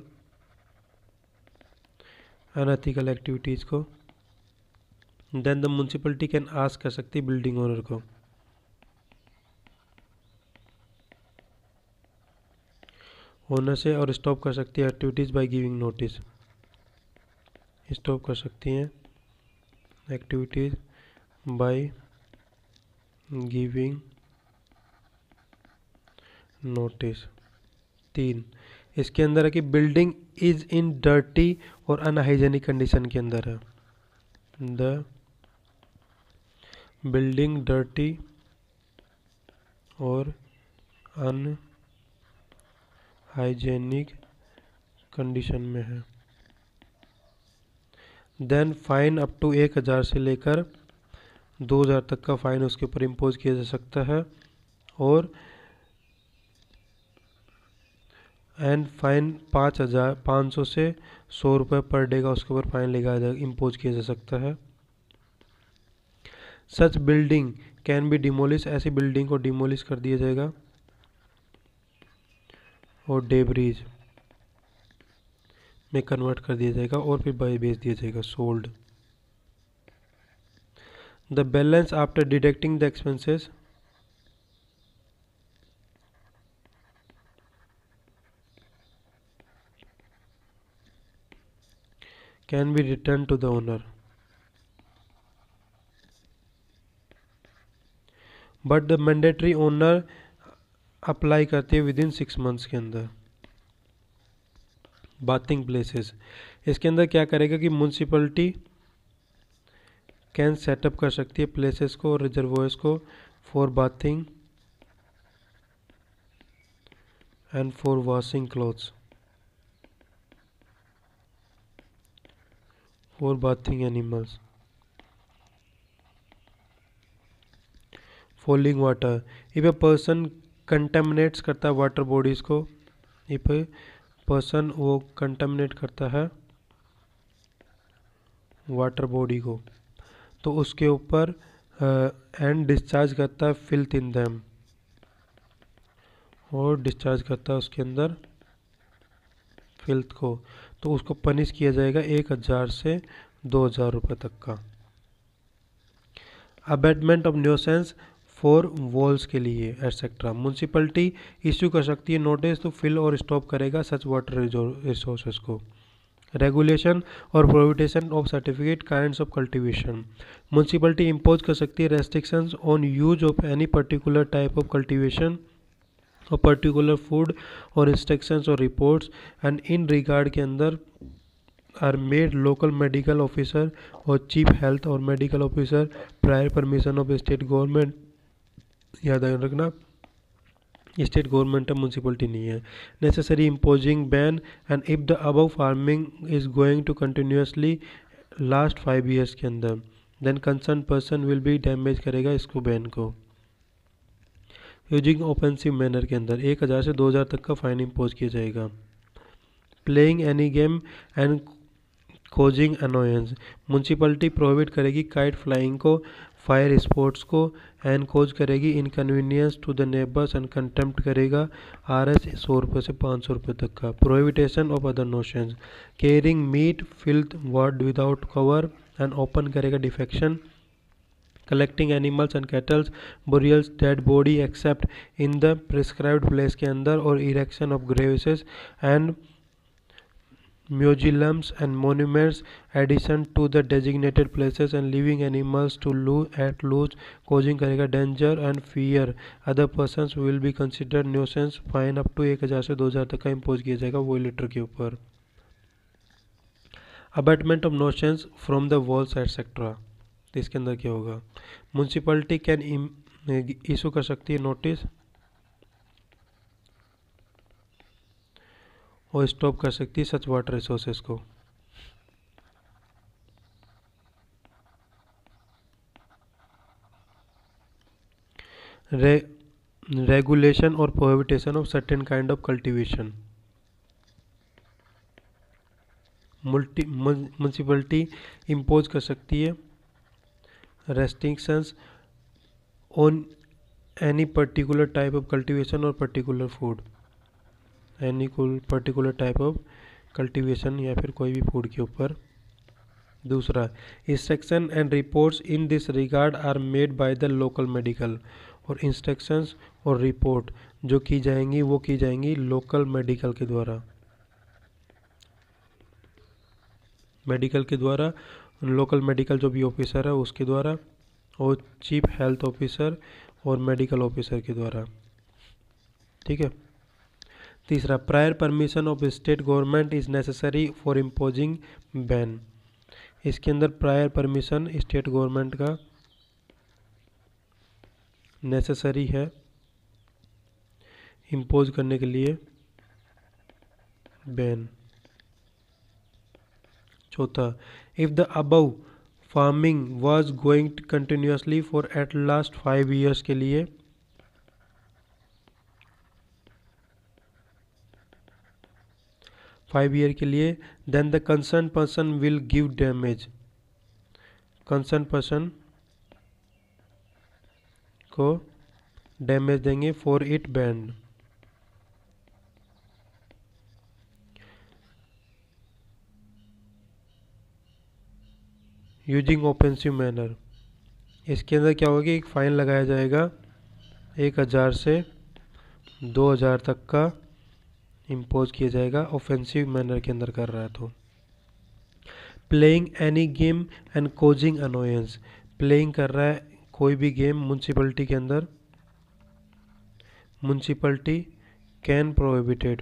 unethical activities को, then the municipality can ask कर सकती है बिल्डिंग ओनर को। ओनर से और स्टॉप कर सकती है activities by giving notice, stop कर सकती हैं एक्टिविटीज बाय गिविंग नोटिस। तीन, इसके अंदर है कि बिल्डिंग इज इन डर्टी और अनहाइजेनिक कंडीशन के अंदर है, द बिल्डिंग डर्टी और अनहाइजेनिक कंडीशन में है, देन फाइन अप टू एक हज़ार से लेकर दो हज़ार तक का फाइन उसके ऊपर इम्पोज किया जा सकता है, और एंड फाइन पाँच हज़ार पाँच सौ से सौ रुपये पर डे का उसके ऊपर फाइन लगाया जा इम्पोज किया जा सकता है। Such building can be demolish, ऐसी बिल्डिंग को डिमोलिश कर दिया जाएगा, और डेब्रीज में कन्वर्ट कर दिया जाएगा और फिर बाय बेच दिया जाएगा, sold. The balance after deducting the expenses can be return to the owner, but the mandatory owner apply करते हैं विद इन सिक्स मंथ्स के अंदर। बाथिंग प्लेसेस, इसके अंदर क्या करेगा कि म्यूनसिपलिटी कैन सेटअप कर सकती है प्लेसेस को और रिजर्वोयर्स को for bathing and for washing clothes, for bathing animals. Fouling water, if a person contaminates करता है वाटर बॉडीज को, इफ ए पर्सन वो कंटेमिनेट करता है वाटर बॉडी को, तो उसके ऊपर एंड डिस्चार्ज करता है फिल्थ इन दैम, और डिस्चार्ज करता है उसके अंदर फिल्थ को, तो उसको पनिश किया जाएगा एक हज़ार से दो हज़ार रुपये तक का। Abatement of nuisance for walls के लिए एटसेट्रा, म्यूनसिपलिटी इश्यू कर सकती है नोटिस तो फिल और स्टॉप करेगा सच वाटर रिसोर्सेज को। रेगुलेशन और prohibition of certificate kinds of cultivation, municipality impose कर सकती है restrictions on use of any particular type of cultivation और पर्टिकुलर फूड और इंस्ट्रक्शंस और रिपोर्ट्स, एंड इन रिगार्ड के अंदर are made local medical officer और चीफ हेल्थ और medical officer prior permission of state government. याद रखना स्टेट गवर्नमेंट है, म्यूनसिपलिटी नहीं है। Necessary imposing ban, and if the above farming is going to continuously last five years के अंदर, then concern person will be damage करेगा इसको ban को। यूजिंग ऑफेंसिव मैनर के अंदर एक हज़ार से दो हज़ार तक का फाइन इम्पोज किया जाएगा। Playing any game and causing annoyance, municipality prohibit करेगी काइट फ्लाइंग को, फायर स्पोर्ट्स को, एंड खोज करेगी inconvenience to the neighbours and contempt करेगा आर एस सौ रुपये से पाँच सौ रुपये तक का। Prohibition of other nuisances, caring meat filth word without cover and open करेगा defecation, collecting animals and cattles, burials dead body except in the prescribed place के अंदर, और erection of Graves and museums and monuments, addition to the designated places and living animals to loose at loose causing करेगा danger and fear other persons will be considered nuisance, fine up to एक हज़ार से दो हज़ार तक का impose किया जाएगा वोलेटर के ऊपर। Abatement of nuisances from the walls etcetera, तो इसके अंदर क्या होगा, म्यूनसिपैलिटी कैन इशू कर सकती है नोटिस और स्टॉप कर सकती है सच वाटर रिसोर्सेज को। रे रेगुलेशन और prohibition of certain kind of cultivation, multi municipality impose कर सकती है restrictions on any particular type of cultivation और particular food, any particular type of cultivation या फिर कोई भी फूड के ऊपर। दूसरा, instruction and reports in this regard are made by the local medical, और इंस्ट्रक्शंस और रिपोर्ट जो की जाएंगी वो की जाएंगी लोकल मेडिकल के द्वारा, मेडिकल के द्वारा, लोकल मेडिकल जो भी ऑफिसर है उसके द्वारा, और चीफ हेल्थ ऑफिसर और मेडिकल ऑफिसर के द्वारा। ठीक है। तीसरा, prior permission of state government is necessary for imposing ban, इसके अंदर प्रायर परमिशन स्टेट गवर्नमेंट का नेसेसरी है इम्पोज करने के लिए बैन। चौथा, if the above farming was going continuously for at last five years के लिए, फाइव ईयर के लिए, then the concern person will give damage, concern person को डैमेज देंगे for it banned. Using offensive manner, इसके अंदर क्या होगा, एक फाइन लगाया जाएगा एक हज़ार से दो हज़ार तक का इम्पोज किया जाएगा ऑफेंसिव मैनर के अंदर कर रहा है तो। Playing any game and causing annoyance, playing कर रहा है कोई भी गेम म्यूनसिपैलिटी के अंदर, म्यूनसिपैलिटी कैन प्रोहिबिटेड,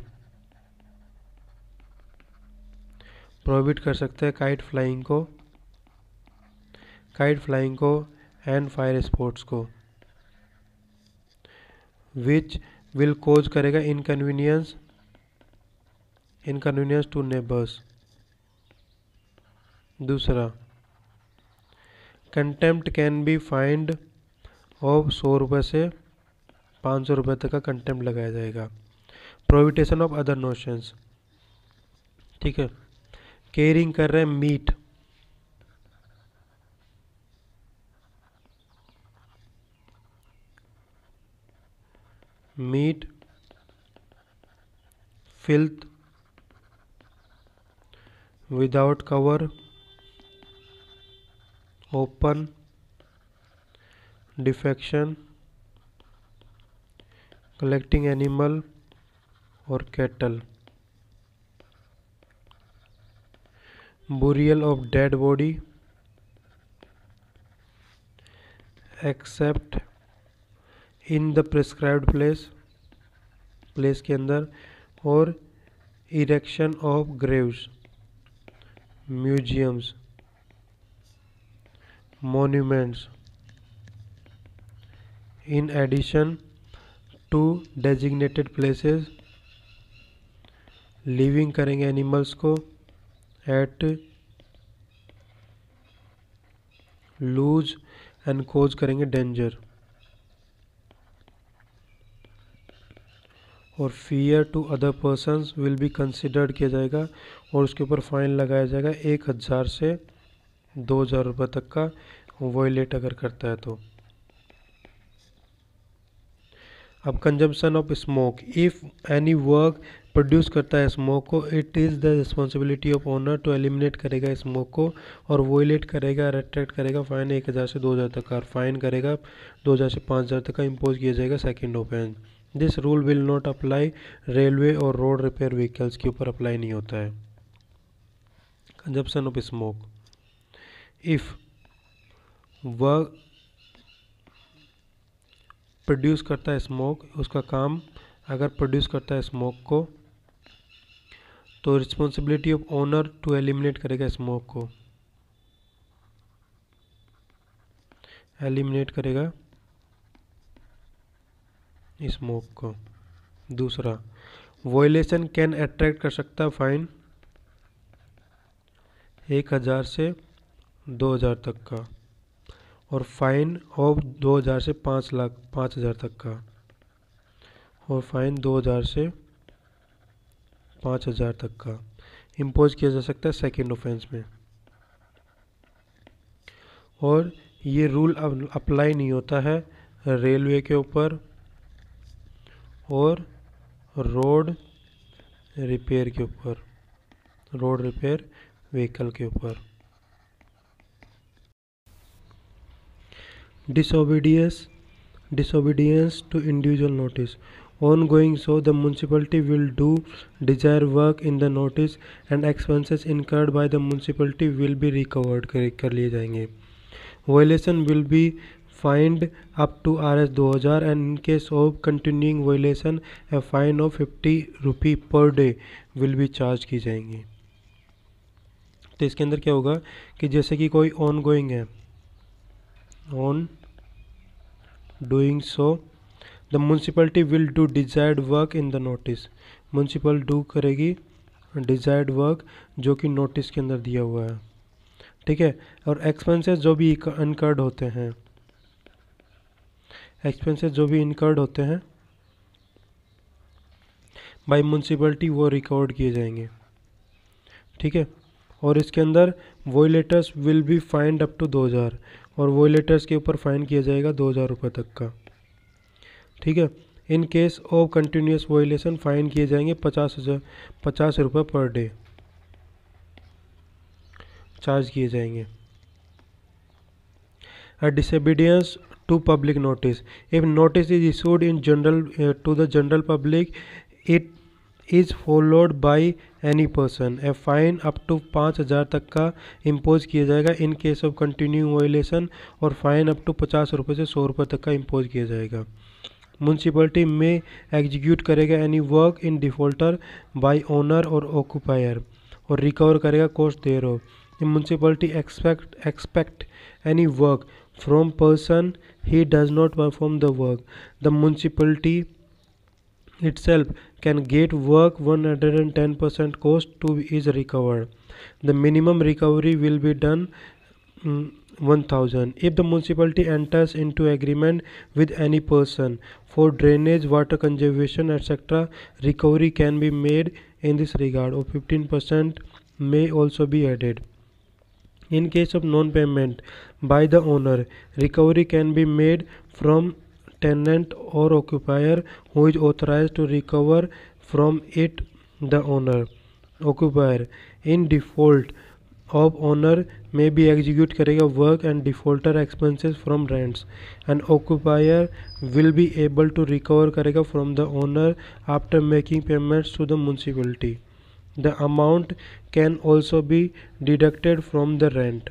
प्रोहिबिट कर सकते हैं काइट फ्लाइंग को, काइट फ्लाइंग को एंड फायर स्पोर्ट्स को, विच विल कोज करेगा इनकन्वीनियंस, इनकन्वीनियंस टू नेबर्स। दूसरा, contempt can be fined of सौ रुपये से पाँच सौ रुपये तक का कंटेम्प्ट लगाया जाएगा। प्रोहिबिटेशन ऑफ अदर नोशंस, ठीक है। केयरिंग कर रहे हैं meat, meat, filth without cover, open, defecation, collecting animal और cattle, burial of dead body except in the prescribed place, place के अंदर, और erection of graves, museums, monuments in addition to designated places, living करेंगे animals को at loose and cause करेंगे danger, और fear to other persons will be considered किया जाएगा और उसके ऊपर फाइन लगाया जाएगा एक हज़ार से दो हज़ार रुपये तक का वॉयलेट अगर करता है तो। अब consumption of smoke, if any work produce करता है स्मोक को, it is the responsibility of owner to eliminate करेगा स्मोक को, और वोलेट करेगा, रेट्रैक्ट करेगा, फाइन एक हज़ार से दो हज़ार तक का, फाइन करेगा दो हज़ार से पाँच हज़ार तक का इम्पोज किया जाएगा second offence. This rule will not apply railway और रोड रिपेयर व्हीकल्स के ऊपर अप्लाई नहीं होता है। कंजप्शन ऑफ स्मोक, इफ़ वह प्रोड्यूस करता है स्मोक, उसका काम अगर प्रोड्यूस करता है स्मोक को, तो responsibility of owner to eliminate करेगा स्मोक को, एलिमिनेट करेगा स्मोक को। दूसरा, वॉयलेशन कैन अट्रैक्ट कर सकता है फाइन एक हज़ार से दो हज़ार तक का, और फाइन ऑफ दो हज़ार से पाँच लाख पाँच हज़ार तक का, और फाइन दो हज़ार से पाँच हज़ार तक का इम्पोज किया जा सकता है सेकेंड ऑफेंस में। और ये रूल अब अप्लाई नहीं होता है रेलवे के ऊपर और रोड रिपेयर के ऊपर, रोड रिपेयर व्हीकल के ऊपर। Disobedience disobedience to individual notice ongoing, so the municipality will do desired work in the notice and expenses incurred by the municipality will be recovered कर, कर लिए जाएंगे। violation will be fined up to R S दो हज़ार and in case of continuing violation a fine of fifty rupee per day will be charged की जाएंगी। तो इसके अंदर क्या होगा कि जैसे कि कोई ongoing है, on doing so the municipality will do desired work in the notice, municipal do करेगी desired work जो कि नोटिस के अंदर दिया हुआ है, ठीक है। और एक्सपेंसेस जो भी इनकर्ड होते हैं, एक्सपेंसेस जो भी इनकर्ड होते हैं बाय म्यूनसिपैलिटी वो रिकॉर्ड किए जाएंगे, ठीक है। और इसके अंदर violators will be fined up to दो हज़ार, और वोलेटर्स के ऊपर फाइन किया जाएगा दो हज़ार रुपये तक का, ठीक है। In case of continuous violation fine किए जाएंगे पचास हज़ार पचास रुपये पर डे चार्ज किए जाएंगे। A disobedience to public notice, if notice is issued in general uh, to the general public, it is followed by any person, a fine up to पाँच हज़ार तक का इम्पोज किया जाएगा in case of continuing violation, और fine up to पचास रुपये से सौ रुपये तक का इम्पोज किया जाएगा। म्यूनसिपैलिटी में एग्जीक्यूट करेगा any work in defaulter by owner और ऑक्यूपायर, और रिकवर करेगा cost thereof. The municipality expect expect any work from person he does not perform the work, the municipality itself can get work one hundred ten percent cost to is recovered. The minimum recovery will be done um, one thousand. If the municipality enters into agreement with any person for drainage, water conservation, et cetera, recovery can be made in this regard, or fifteen percent may also be added. In case of non-payment by the owner, recovery can be made from tenant or occupier who is authorized to recover from it. The owner, occupier in default of owner may be execute करेगा work and defaulter expenses from rents, and occupier will be able to recover करेगा from the owner after making payments to the municipality. The amount can also be deducted from the rent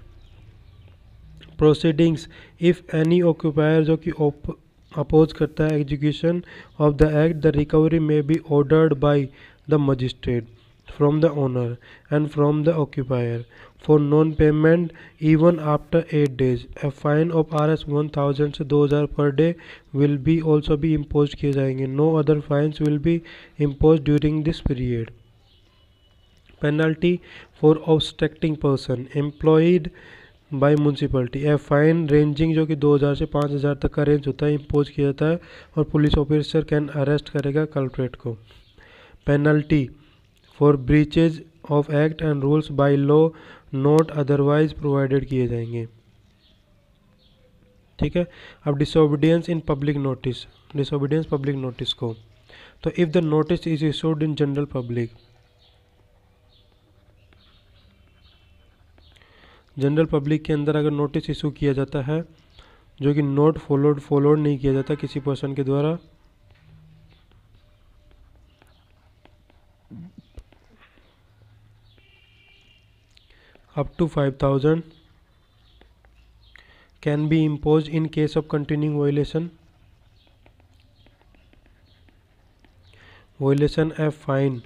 proceedings if any occupier जो कि oppose करता है execution of the act, the recovery may be ordered by the magistrate from the owner and from the occupier. For non-payment even after eight days, a fine of R S one thousand से दो हज़ार per day will be also be imposed किए जाएंगे. No other fines will be imposed during this period. Penalty for obstructing person employed by municipality, a fine ranging जो कि दो हज़ार से पाँच हज़ार तक का रेंज होता है इम्पोज किया जाता है, और पुलिस ऑफिसर कैन अरेस्ट करेगा कल्प्रेट को. Penalty for breaches of act and rules by law not otherwise provided किए जाएंगे, ठीक है। अब disobedience in public notice, disobedience public notice को तो if the notice is issued in general public, general public के अंदर अगर नोटिस इशू किया जाता है जो कि नोट फॉलोड फॉलोड नहीं किया जाता किसी पर्सन के द्वारा, up to five thousand can be impose in case of continuing violation, violation a fine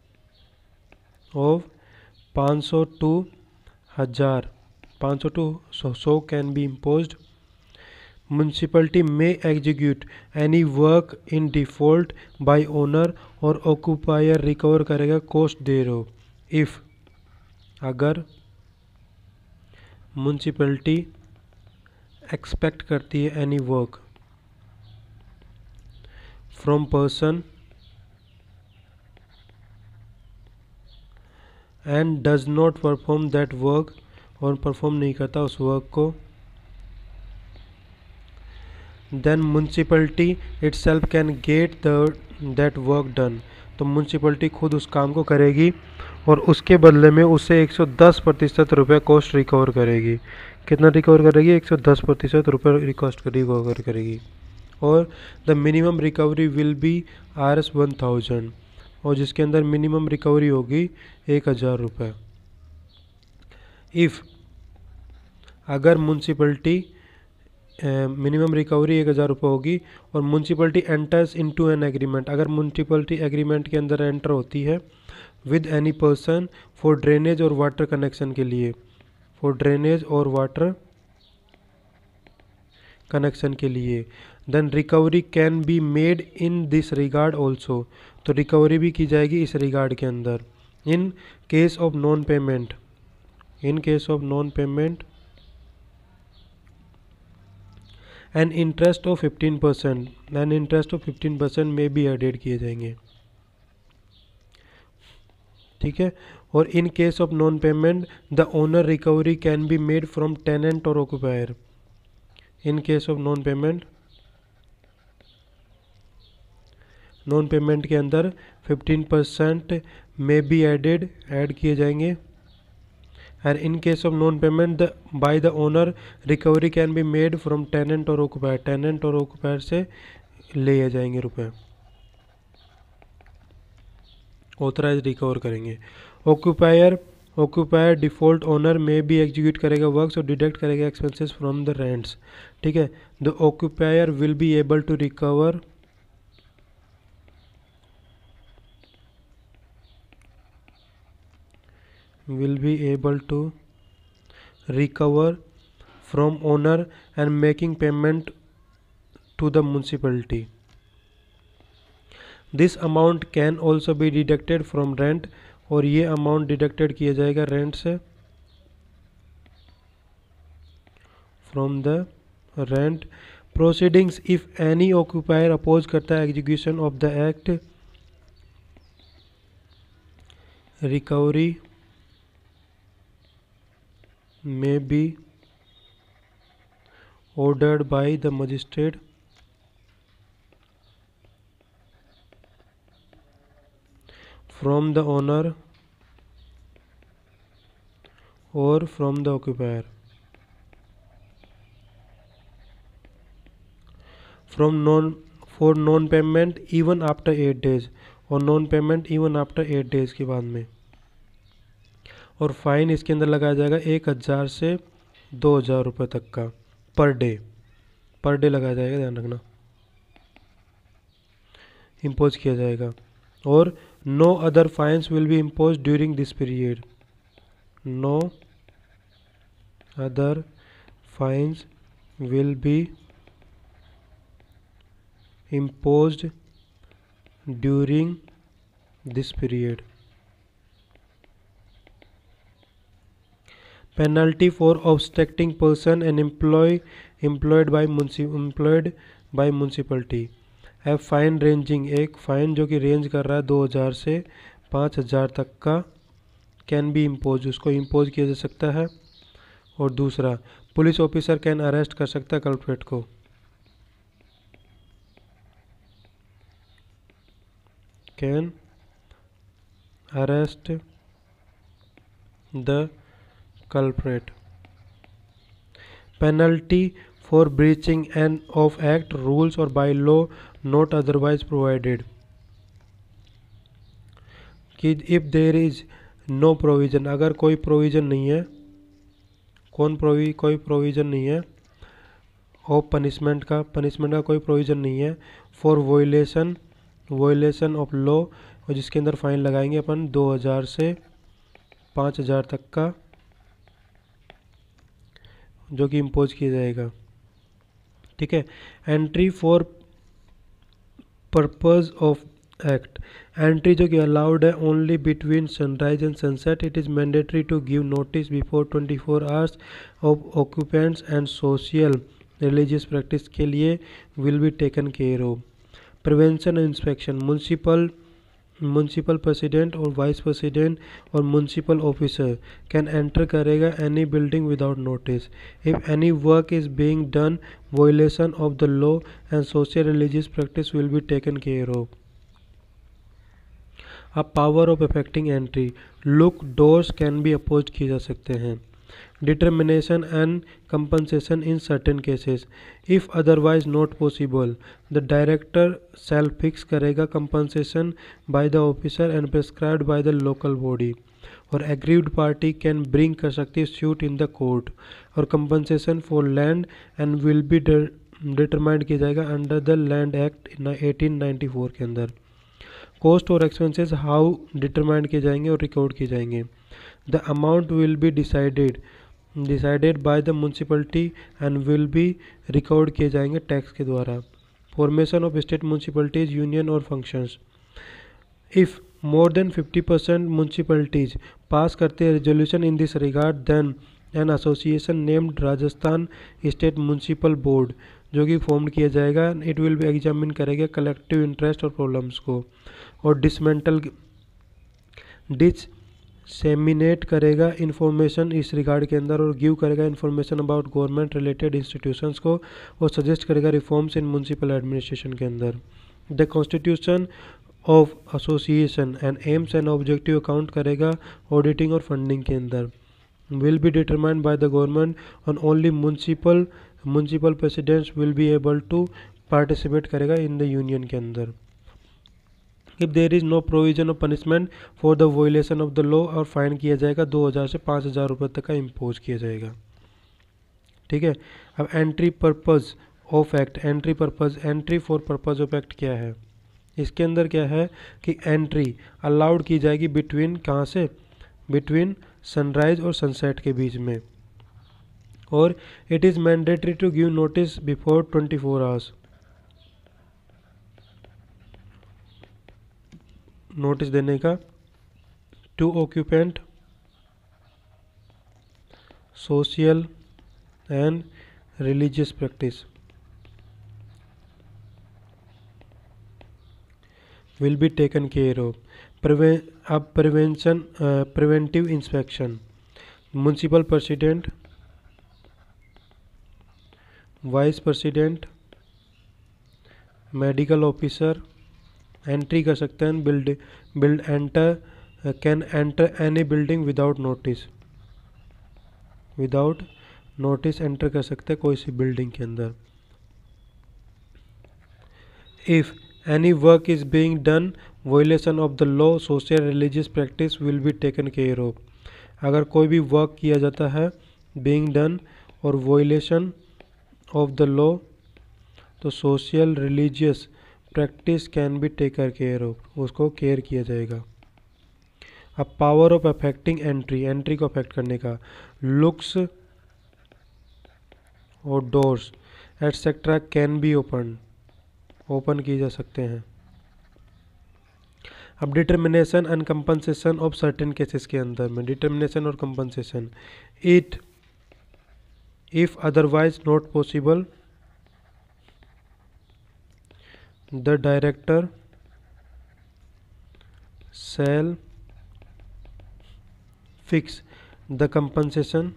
of पाँच सौ टू हजार पाँच सौ टू सौ कैन बी इम्पोज्ड। म्यूनसिपलिटी में execute any work in default by owner और ऑक्यूपायर रिकवर करेगा cost thereof, if अगर म्यूनसिपलिटी एक्सपेक्ट करती है any work from person and does not perform that work, और परफॉर्म नहीं करता उस वर्क को, then municipality itself can get the that work done, तो म्यूनसिपलिटी खुद उस काम को करेगी और उसके बदले में उसे एक सौ दस प्रतिशत रुपये कॉस्ट रिकवर करेगी। कितना रिकवर करेगी? एक सौ दस प्रतिशत रुपये कॉस्ट रिकवर करेगी। और the minimum recovery will be R S one thousand, और जिसके अंदर मिनिमम रिकवरी होगी एक हज़ार रुपये। इफ़ अगर म्यूनसिपलिटी मिनिमम रिकवरी एक हज़ार रुपये होगी और municipality enters into an agreement, अगर म्यूनसिपलिटी एग्रीमेंट के अंदर एंटर होती है with any person for drainage और वाटर कनेक्शन के लिए, फॉर ड्रेनेज और वाटर कनेक्शन के लिए, then recovery can be made in this regard also, तो रिकवरी भी की जाएगी इस रिगार्ड के अंदर। In case of non payment, in case of non payment an interest of fifteen percent, an interest of fifteen percent में भी added किए जाएंगे, ठीक है। और in case of non payment the owner recovery can be made from tenant और occupier, in case of non payment, non payment के अंदर फिफ्टीन परसेंट में भी एडेड ऐड किए जाएंगे। And in case of non payment the by the owner recovery can be made from tenant और occupier, tenant और occupier से ले जाएंगे रुपए, ऑथराइज रिकवर करेंगे। ऑक्यूपायर, ऑक्यूपायर डिफॉल्ट ओनर में भी एग्जीक्यूट करेगा वर्क्स और डिडक्ट करेगा एक्सपेंसेस फ्रॉम द रेंट्स, ठीक है। The occupier will be able to recover will be able to recover from owner and making payment to the municipality. This amount can also be deducted from rent, और ये amount deducted किया जाएगा rent से, from the rent proceedings if any occupier oppose करता है execution of the act, recovery may be ordered by the magistrate from the owner or from the occupier from non for non payment even after eight days, और non payment even after eight days के बाद में। और fine इसके अंदर लगाया जाएगा एक हज़ार से दो हज़ार रुपये तक का पर डे, पर डे लगाया जाएगा, ध्यान रखना, इम्पोज किया जाएगा। और no other fines will be impose during this period, no other fines will be imposed during this period. Penalty for obstructing person and employee employed by employed by municipality, है fine ranging, एक fine जो कि range कर रहा है दो हज़ार से पाँच हज़ार तक का, कैन बी इम्पोज, उसको इम्पोज किया जा सकता है। और दूसरा पुलिस ऑफिसर कैन अरेस्ट कर सकता है कल्प्रेट को। can arrest the culprit. Penalty for breaching an of act, rules or by law not otherwise provided. कि if there is no provision, अगर कोई प्रोविजन नहीं है, कौन प्रोवी कोई प्रोविजन नहीं है ऑफ पनिशमेंट का, पनिशमेंट का कोई प्रोविजन नहीं है for violation violation of law, और जिसके अंदर फाइन लगाएंगे अपन दो हज़ार से पाँच हज़ार तक का, जो कि इम्पोज किया जाएगा। ठीक है। Entry for purpose of act, entry जो कि अलाउड है only between sunrise and sunset. It is mandatory to give notice before twenty four hours of occupants and social religious practice के लिए will be taken care of. Prevention and inspection, municipal municipal president और vice president और municipal officer can enter करेगा any building without notice if any work is being done violation of the law and social religious practice will be taken care of. अब power of affecting entry, lock doors can be oppose किए जा सकते हैं। Determination and compensation in certain cases, if otherwise not possible the director shall fix करेगा compensation by the officer and prescribed by the local body, और aggrieved party can bring कर सकती है suit in the court, और compensation for land and will be determined किया जाएगा under the land act eighteen ninety four के अंदर। Cost और एक्सपेंसेस हाउ डिटरमाइंड किए जाएंगे और रिकॉर्ड किए जाएंगे। The amount will be decided decided by the municipality and will be record किए जाएंगे टैक्स के द्वारा। Formation of state municipalities union और functions, if more than fifty percent municipalities pass करते हैं resolution in this regard then an association named Rajasthan state municipal board, जो कि form किया जाएगा, इट विल बी एग्जामिन करेगा कलेक्टिव इंटरेस्ट और problems को, और डिसमेंटल डिच सेमिनेट करेगा इंफॉर्मेशन इस रिगार्ड के अंदर, और गिव करेगा information about government related institutions को, और सजेस्ट करेगा रिफॉर्म्स इन म्यूनसिपल एडमिनिस्ट्रेशन के अंदर। The constitution of association and aims and objective account करेगा ऑडिटिंग और फंडिंग के अंदर। Will be determined by the government on only municipal municipal presidents will be able to participate करेगा in the union के अंदर। If there is no provision of punishment for the violation of the law, और fine किया जाएगा दो हज़ार से पाँच हज़ार रुपये तक का इम्पोज किया जाएगा। ठीक है। अब entry purpose of act, entry purpose entry for purpose of act क्या है? इसके अंदर क्या है कि एंट्री अलाउड की जाएगी बिटवीन, कहाँ से, बिटवीन सनराइज और सनसेट के बीच में, और it is mandatory to give notice before twenty four hours, notice देने का to occupant social and religious practice will be taken care of. अब prevention preventive inspection, municipal president, vice president, medical officer entry कर सकते हैं, build build enter can enter any building without notice, without notice enter कर सकते हैं कोई सी building के अंदर। If any work is being done violation of the law social religious practice will be taken care of. अगर कोई भी वर्क किया जाता है बीइंग डन और वायलेशन ऑफ द लॉ, तो social religious practice can be taker care of, उसको care किया जाएगा। अब power of affecting entry, entry को अफेक्ट करने का, लुक्स और doors etcetera can be open, open किए जा सकते हैं। अब determination and compensation of certain cases के अंदर में, डिटर्मिनेशन और compensation, it if otherwise not possible the director shall fix the compensation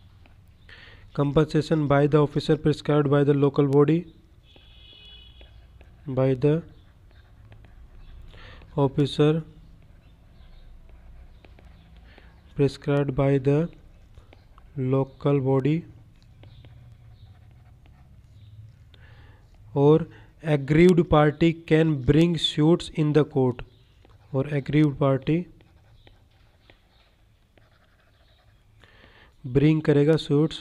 compensation by the officer prescribed by the local body, by the officer prescribed by the local body or aggrieved party can bring suits in the court, or aggrieved party bring करेगा suits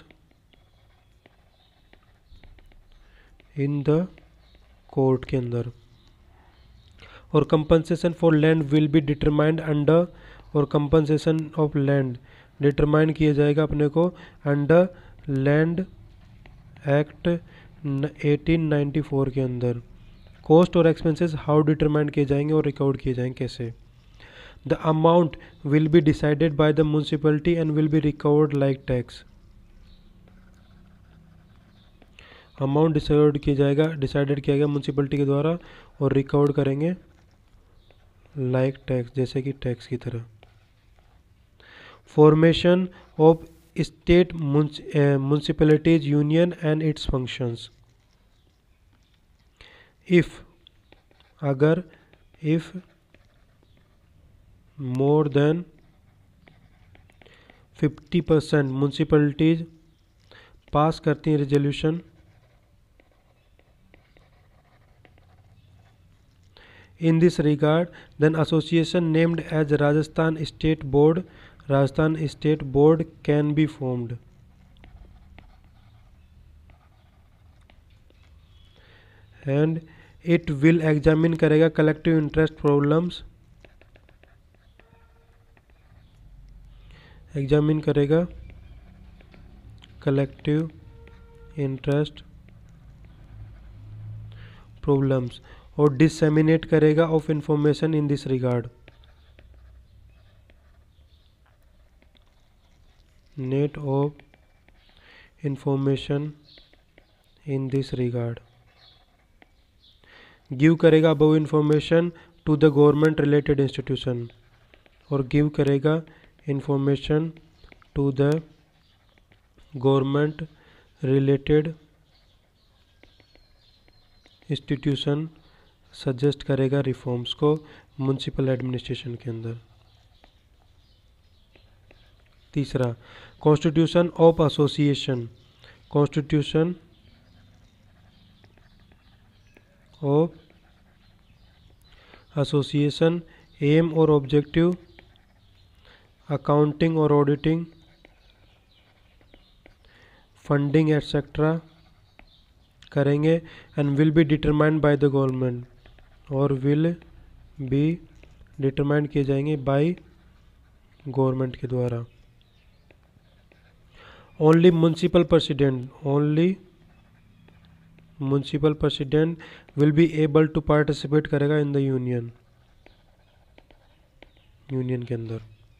in the court के अंदर, और compensation for land will be determined under, और compensation of land determine किया जाएगा अपने को under land act eighteen ninety four के अंदर। कॉस्ट और एक्सपेंसेस हाउ डिटरमाइन किए जाएंगे और रिकॉर्ड किए जाएंगे कैसे? The amount will be decided by the municipality and will be recovered like tax. Amount decide किया जाएगा डिसाइडेड किया गया म्यूनसिपैलिटी के द्वारा और रिकवर्ड करेंगे लाइक टैक्स, जैसे कि टैक्स की तरह। Formation of state municipalities union and its functions. If अगर if more than fifty percent municipalities pass करती हैं resolution in this regard, then association named as Rajasthan State Board Rajasthan State Board can be formed. And it will examine करेगा collective interest problems, examine करेगा collective interest problems और disseminate करेगा of information in this regard. Net of information in this regard. Give करेगा above information to the government related institution, और give करेगा information to the government related institution, suggest करेगा reforms को municipal administration के अंदर। तीसरा, constitution of association. Constitution of association, aim और objective, accounting और ऑडिटिंग, फंडिंग एटसेट्रा करेंगे and will be determined by the government, और विल बी डिटरमाइंड किए जाएंगे बाय गवर्नमेंट के द्वारा। Only municipal president only municipal president will be able to participate करेगा in the union union के अंदर।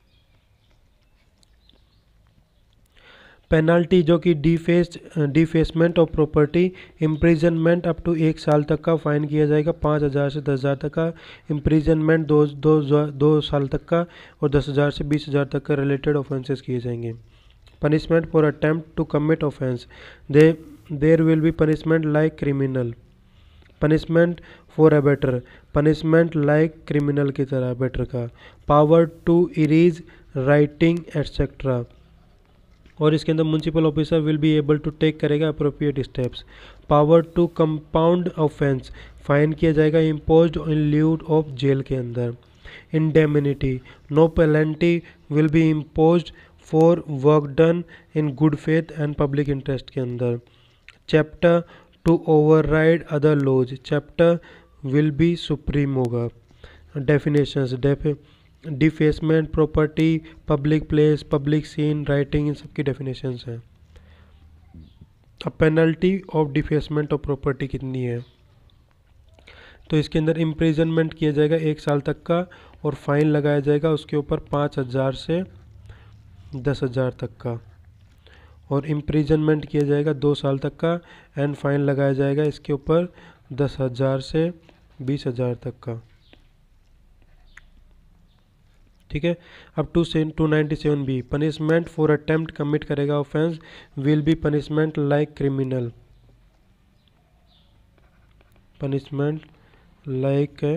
पेनल्टी जो कि deface defacement of property, imprisonment up to एक साल तक का फाइन किया जाएगा, पाँच हज़ार से दस हज़ार तक का, इम्प्रिजनमेंट दो दो दो साल तक का, और दस हज़ार से बीस हज़ार तक का रिलेटेड ऑफेंसेस किए जाएंगे। Punishment for attempt to commit offence, they there will be punishment like criminal. Punishment for abettor, punishment like criminal की तरह अबेटर का। Power to erase writing etcetera, और इसके अंदर municipal officer will be able to take करेगा appropriate steps. Power to compound offence, fine किया जाएगा imposed in lieu of jail के अंदर। Indemnity, no penalty will be imposed for work done in good faith and public interest के अंदर। Chapter to override other laws, chapter will be supreme होगा। Definitions, def defacement, property, public place, public scene, writing, इन सबकी definitions हैं। अब penalty of defacement of property कितनी है, तो इसके अंदर इम्प्रिजनमेंट किया जाएगा एक साल तक का, और फाइन लगाया जाएगा उसके ऊपर पाँच हज़ार से दस हज़ार तक का, और इम्प्रिजनमेंट किया जाएगा दो साल तक का, एंड फाइन लगाया जाएगा इसके ऊपर दस हज़ार से बीस हज़ार तक का। ठीक है। अब टू से two ninety seven B, punishment for attempt commit करेगा offence, will be punishment like criminal. Punishment like a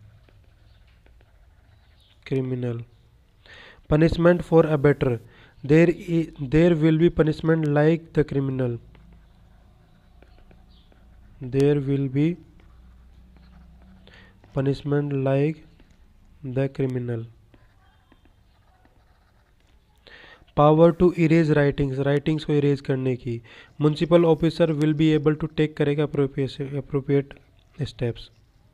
criminal. Punishment for abettor, there i- there will be punishment like the criminal. There will be punishment like the criminal. Power to erase writings, writings को erase करने की. Municipal officer will be able to take करेगा appropriate steps.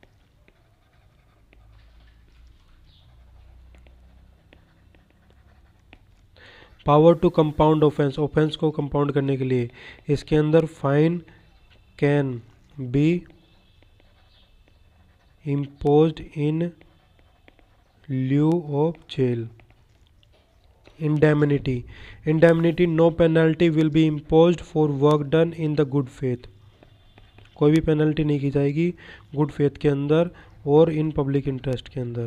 Power to compound offence, offence को compound करने के लिए इसके अंदर fine can be imposed in lieu of jail. Indemnity, indemnity, no penalty will be imposed for work done in the good faith. कोई भी penalty नहीं की जाएगी गुड फेथ के अंदर और इन पब्लिक इंटरेस्ट के अंदर.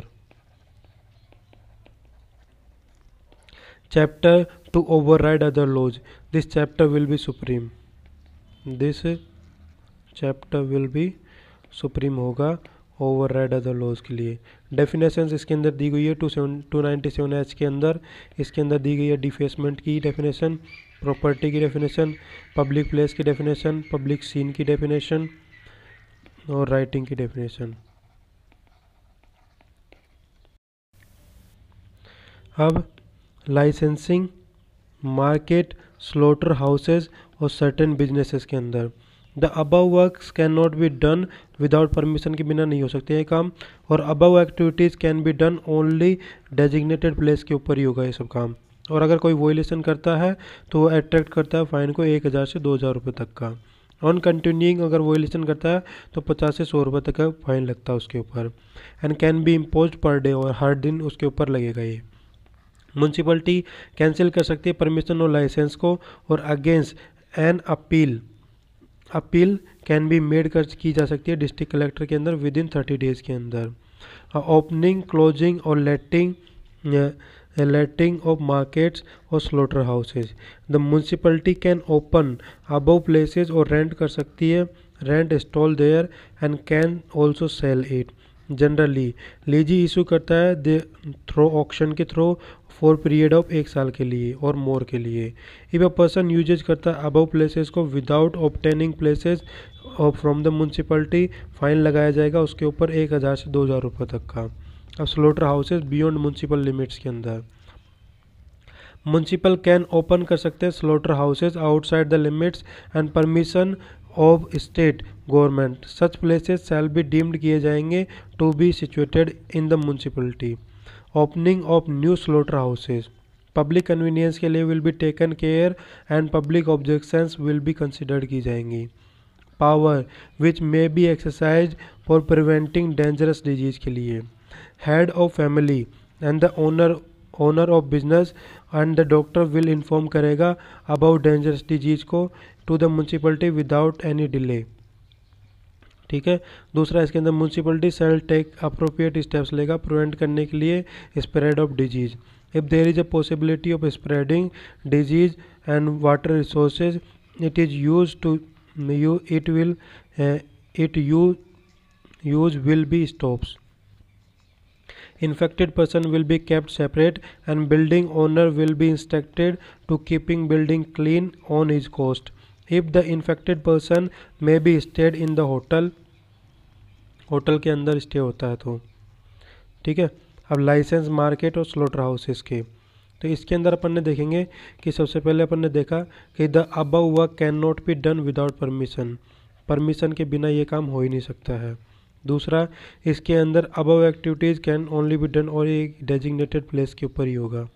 Chapter to override other laws, this chapter will be supreme. This chapter will be supreme होगा ओवरराइड अदर लॉज के लिए. डेफिनेशंस इसके अंदर दी गई है two seven two ninety seven H के अंदर. इसके अंदर दी गई है डिफेसमेंट की डेफिनेशन, प्रॉपर्टी की डेफिनेशन, पब्लिक प्लेस की डेफिनेशन, पब्लिक सीन की डेफिनेशन और राइटिंग की डेफिनेशन. अब लाइसेंसिंग, मार्केट, स्लॉटर हाउसेज और सर्टेन बिजनेसेस के अंदर the above works can not be done without permission के बिना नहीं हो सकते हैं काम. और above activities can be done only designated place के ऊपर ही होगा ये सब काम. और अगर कोई वोलेशन करता है तो वो अट्रैक्ट करता है फाइन को एक हज़ार से दो हज़ार रुपये तक का. ऑन कंटिन्यूइंग अगर वोलेशन करता है तो पचास से सौ रुपये तक का फाइन लगता है उसके ऊपर. And can be impose per day, और हर दिन उसके ऊपर लगेगा ये. म्यूनसिपलिटी कैंसिल कर सकती है परमिशन और लाइसेंस को. और against an appeal, appeal can be made कर की जा सकती है डिस्ट्रिक्ट कलेक्टर के अंदर विद इन थर्टी डेज के अंदर. ओपनिंग, क्लोजिंग और लेटिंग लेटिंग ऑफ मार्केट्स और slaughter houses, the municipality can open above places और रेंट कर सकती है, rent stall there and can also sell it. Generally lease issue करता है दे थ्रो ऑक्शन के थ्रू फॉर पीरियड ऑफ एक साल के लिए और मोर के लिए. इफ अ पर्सन यूजेज करता है अबव प्लेसेस को without obtaining places from the municipality, fine लगाया जाएगा उसके ऊपर एक हज़ार से दो हज़ार रुपये तक का. अब slaughter houses beyond municipal limits के अंदर म्यूनसिपल कैन ओपन कर सकते हैं slaughter houses outside the limits and permission of state government. Such places shall be deemed किए जाएंगे to be situated in the municipality. Opening of new slaughter houses, public convenience के लिए will be taken care and public objections will be considered की जाएंगी. Power which may be exercise for preventing dangerous disease के लिए. Head of family and the owner owner of business and the doctor will inform करेगा about dangerous disease को to the municipality without any delay. ठीक है. दूसरा इसके अंदर municipality shall take appropriate steps लेगा प्रिवेंट करने के लिए spread of disease. If there is a possibility of spreading disease and water resources it is use to you it will it you use will be stops. Infected person will be kept separate and building owner will be instructed to keeping building clean on his cost. If the infected person may be stayed in the hotel, hotel के अंदर stay होता है तो ठीक है. अब licence, market और slaughter houses के, तो इसके अंदर अपन ने देखेंगे कि सबसे पहले अपन ने देखा कि the above work can not be done without permission, permission के बिना ये काम हो ही नहीं सकता है. दूसरा इसके अंदर above activities can only be done, और एक डेजिग्नेटेड प्लेस के ऊपर ही होगा,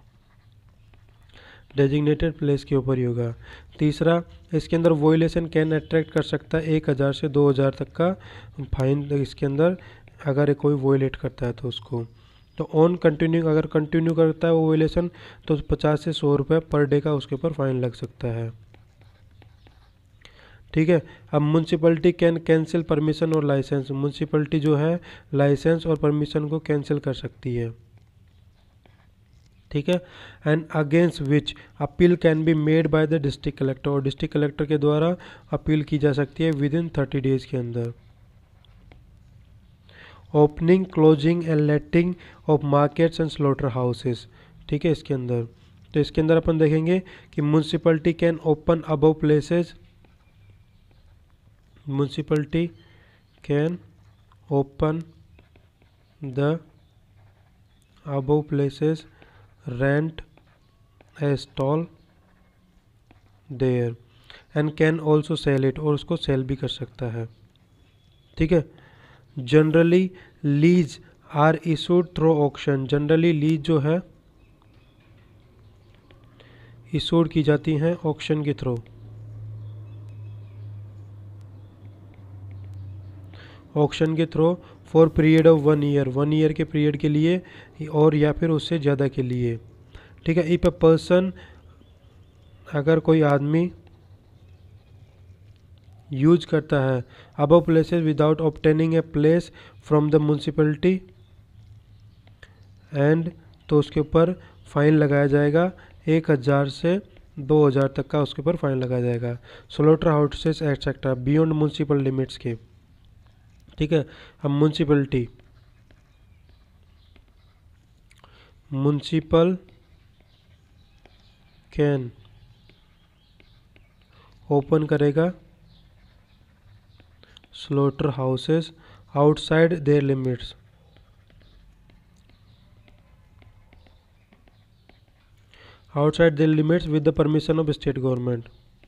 डेजिग्नेटेड प्लेस के ऊपर ही होगा. तीसरा इसके अंदर वोलेशन कैन अट्रैक्ट कर सकता है एक हज़ार से दो हज़ार तक का फाइन इसके अंदर अगर कोई वोलेट करता है तो उसको. तो ऑन कंटिन्यू अगर कंटिन्यू करता है वो वोलेशन तो पचास से सौ रुपये पर डे का उसके ऊपर फाइन लग सकता है. ठीक है. अब म्यूनसिपलिटी कैन कैंसिल परमिशन और लाइसेंस, म्यूनसिपलिटी जो है लाइसेंस और परमिशन को कैंसिल कर सकती है. ठीक है. And against which appeal can be made by the district collector, और डिस्ट्रिक्ट कलेक्टर के द्वारा अपील की जा सकती है विद इन थर्टी डेज के अंदर. Opening, closing and letting of markets and slaughter houses. ठीक है, इसके अंदर तो इसके अंदर अपन देखेंगे कि municipality can open above places, municipality can open the above places, rent a stall there and can also sell it, और उसको सेल भी कर सकता है। ठीक है, generally lease are issued through auction, generally lease जो है इशूड की जाती हैं ऑक्शन के थ्रू, ऑक्शन के through for period of one year, one year के पीरियड के लिए और या फिर उससे ज़्यादा के लिए। ठीक है, इफ अ पर्सन, अगर कोई आदमी यूज करता है above places without obtaining a place from the municipality and, तो उसके ऊपर फाइन लगाया जाएगा, एक हज़ार से दो हज़ार तक का उसके ऊपर फाइन लगाया जाएगा। Slaughter houses etcetera beyond municipal limits के। ठीक है, अब म्यूनसिपलिटी, म्यूनसिपल कैन ओपन करेगा slaughter houses outside their limits, outside their limits with the permission of state government.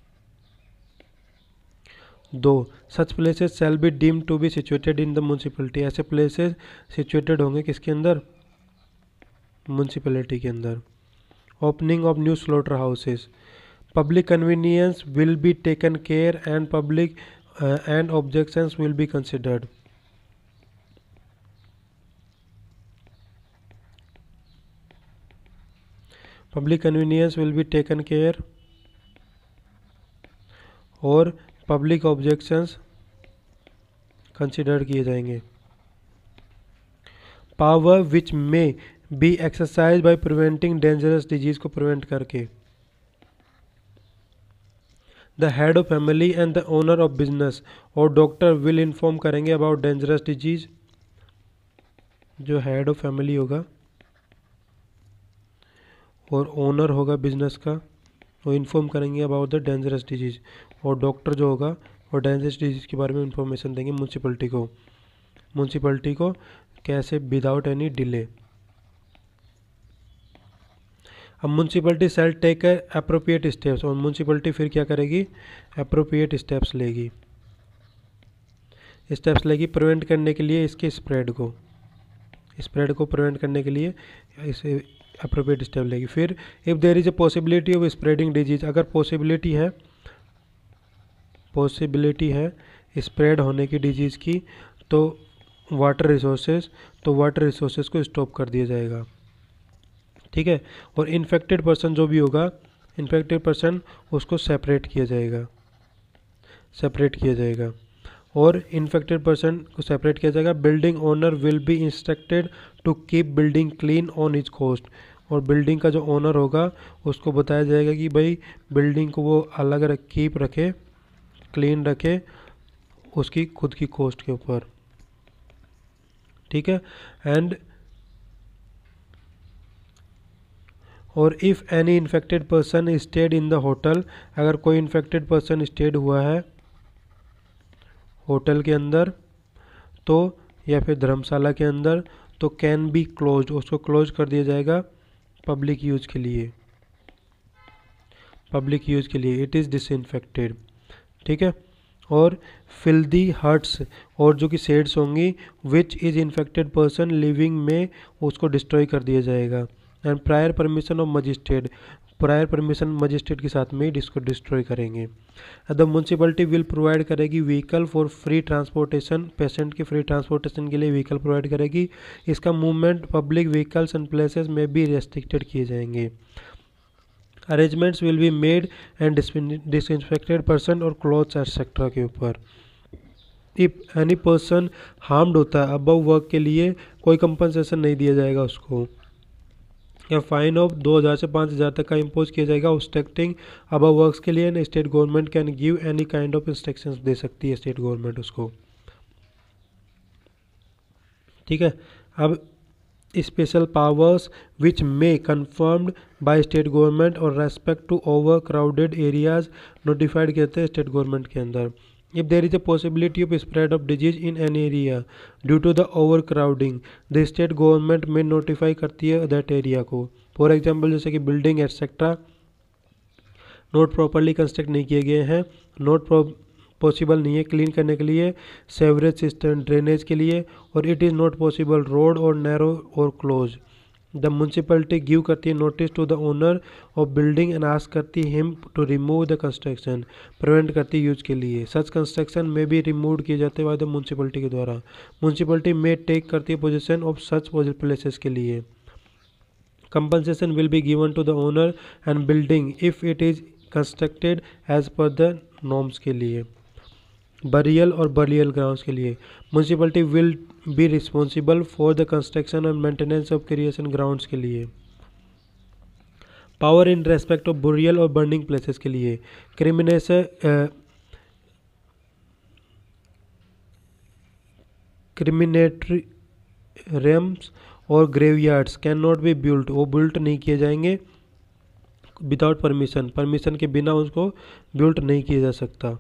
दो, such places shall be deemed to be situated in the municipality, ऐसे places situated होंगे किसके अंदर, municipality के अंदर। opening of new slaughter houses, public convenience will be taken care and public uh, and objections will be considered। Public convenience will be taken care और public objections consider किए जाएंगे। Power which may be exercise by preventing dangerous disease, को prevent करके। The head of family and the owner of business और doctor will inform करेंगे about dangerous disease, जो head of family होगा और owner होगा बिजनेस का, वो इन्फॉर्म करेंगे अबाउट द डेंजरस डिजीज, और डॉक्टर जो होगा वो डेंजरस डिजीज के बारे में इंफॉर्मेशन देंगे म्यूनसिपलिटी को, म्यूनसिपलिटी को कैसे, विदाउट एनी डिले। अब municipality shall take appropriate steps, और म्यूनसिपलिटी फिर क्या करेगी, अप्रोप्रिएट स्टेप्स लेगी, स्टेप्स लेगी प्रिवेंट करने के लिए इसके स्प्रेड को, स्प्रेड को प्रिवेंट करने के लिए इसे अप्रोप्रिएट स्टेप लेगी। फिर if there is a possibility of spreading disease, अगर पॉसिबिलिटी है, पॉसिबिलिटी है स्प्रेड होने की डिजीज़ की, तो वाटर रिसोर्सेज, तो वाटर रिसोर्सेज को स्टॉप कर दिया जाएगा। ठीक है, और इन्फेक्टेड पर्सन जो भी होगा, इन्फेक्टेड पर्सन उसको सेपरेट किया जाएगा, सेपरेट किया जाएगा और इन्फेक्टेड पर्सन को सेपरेट किया जाएगा। Building owner will be instructed to keep building clean on his cost, और बिल्डिंग का जो ओनर होगा उसको बताया जाएगा कि भाई बिल्डिंग को वो अलग रख कीप रखे, क्लीन रखे उसकी खुद की कॉस्ट के ऊपर। ठीक है, एंड और if any infected person stayed in the hotel, अगर कोई इन्फेक्टेड पर्सन स्टेड हुआ है होटल के अंदर तो या फिर धर्मशाला के अंदर, तो कैन बी क्लोज्ड, उसको क्लोज कर दिया जाएगा पब्लिक यूज के लिए, पब्लिक यूज के लिए इट इज़ डिसइंफेक्टेड। ठीक है, और फिल्दी हर्ट्स, और जो कि शेड्स होंगी which is infected person living में, उसको डिस्ट्रॉय कर दिया जाएगा। And prior permission of magistrate, prior permission magistrate के साथ में इसको डिस्ट्रॉय करेंगे। द म्यूनसिपलिटी विल प्रोवाइड करेगी vehicle for free transportation, patient के फ्री ट्रांसपोर्टेशन के लिए व्हीकल प्रोवाइड करेगी। इसका movement public vehicles and places में भी रेस्ट्रिक्टेड किए जाएंगे। Arrangements will be made and disinfected person और क्लॉथ्स एक्सेट्रा के ऊपर। इफ एनी पर्सन हार्म्ड होता है अबव वर्क के लिए, कोई कंपनसेशन नहीं दिया जाएगा उसको, या फाइन ऑफ दो हज़ार से पाँच हज़ार तक का इम्पोज किया जाएगा ऑब्स्ट्रक्टिंग अबव वर्क्स के लिए। And state government can give any kind of instructions दे सकती है स्टेट गवर्नमेंट उसको। ठीक है। अब special powers which may confirmed by state government और respect to overcrowded areas notified कहते हैं स्टेट गवर्नमेंट के अंदर। If there is a possibility of spread of disease in an area due to the overcrowding the state government में notify करती है that area को। For example जैसे कि building etcetera not properly construct नहीं किए गए हैं, नोट पॉसिबल नहीं है क्लीन करने के लिए, सेवरेज सिस्टम ड्रेनेज के लिए, और it is not possible road और नैरो और क्लोज। द म्यूनसिपलिटी गिव करती है notice to the owner of building and ask करती है him to remove the construction, prevent करती है यूज के लिए। सच कंस्ट्रक्शन में भी रिमूव किए जाते हैं द म्यूनसिपलिटी के द्वारा। म्यूनसिपलिटी में टेक करती है पोजीशन ऑफ सच प्लेसेस के लिए। Compensation will be given to the owner and building if it is constructed as per the norms के लिए। बरियल और बरियल ग्राउंड्स के लिए municipality will be responsible for the construction और maintenance of creation grounds के लिए। Power in respect of burial और burning places के लिए क्रिमिनेशन क्रिमिनेटरी रेम्स और graveyards can not be built, वो बिल्ट नहीं किए जाएंगे विदाउट परमिशन, परमिशन के बिना उसको बिल्ट नहीं किया जा सकता।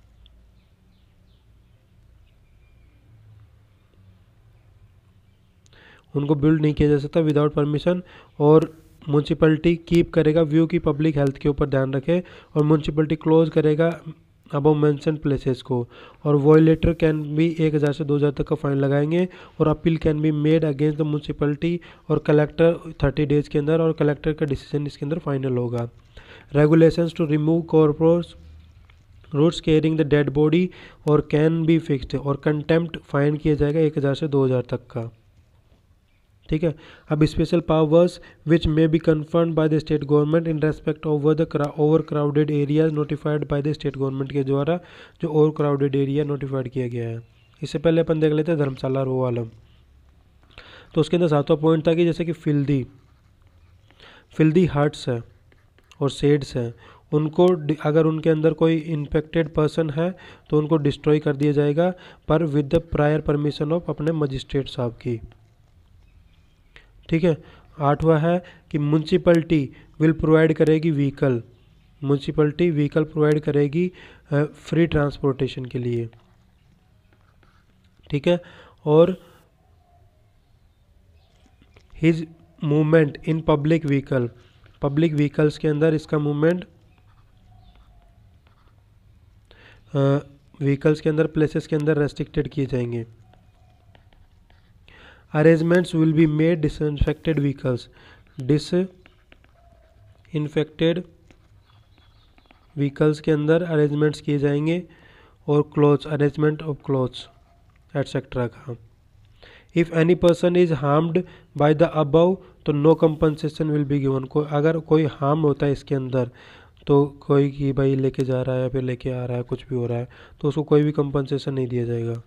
उनको बिल्ड नहीं किया जा सकता विदाउट परमिशन। और म्यूनसिपलिटी कीप करेगा व्यू की पब्लिक हेल्थ के ऊपर ध्यान रखे, और म्यूनसिपलिटी क्लोज करेगा अबव मेंशन प्लेसेस को। और वॉयलेटर कैन भी एक हज़ार से दो हज़ार तक का फाइन लगाएंगे, और appeal can be made against the municipality और कलेक्टर थर्टी डेज के अंदर, और कलेक्टर का डिसीजन इसके अंदर फाइनल होगा। Regulations to remove corpses routes carrying the dead body और कैन बी फिक्स्ड, और कंटेम्प्ट फाइन किया जाएगा एक हज़ार से दो हज़ार तक का। ठीक है। अब special powers which may be confirmed by the state government in respect over the overcrowded areas notified by the state government के द्वारा जो ओवर क्राउडेड एरिया नोटिफाइड किया गया है। इससे पहले अपन देख लेते हैं धर्मशाला रो आलम। तो उसके अंदर सातवां पॉइंट था कि जैसे कि फिल्दी फिल्दी हट्स है और शेड्स हैं, उनको अगर उनके अंदर कोई इन्फेक्टेड पर्सन है तो उनको डिस्ट्रॉय कर दिया जाएगा, पर with the prior permission of अपने मजिस्ट्रेट साहब की। ठीक है। आठवां है कि म्यूनसिपलिटी विल प्रोवाइड करेगी व्हीकल, म्यूनसिपलिटी व्हीकल प्रोवाइड करेगी फ्री ट्रांसपोर्टेशन के लिए। ठीक है। और his movement in public vehicle, public vehicles के अंदर इसका मूवमेंट व्हीकल्स के अंदर प्लेसेस के अंदर रेस्ट्रिक्टेड किए जाएंगे। Arrangements will be made disinfected vehicles, disinfected vehicles के अंदर अरेंजमेंट्स किए जाएंगे। और clothes, arrangement of clothes etcetera का। If any person is harmed by the above तो no compensation will be given. को अगर कोई हार्म होता है इसके अंदर, तो कोई कि भाई लेके जा रहा है या फिर लेके आ रहा है, कुछ भी हो रहा है, तो उसको कोई भी कंपनसेशन नहीं दिया जाएगा।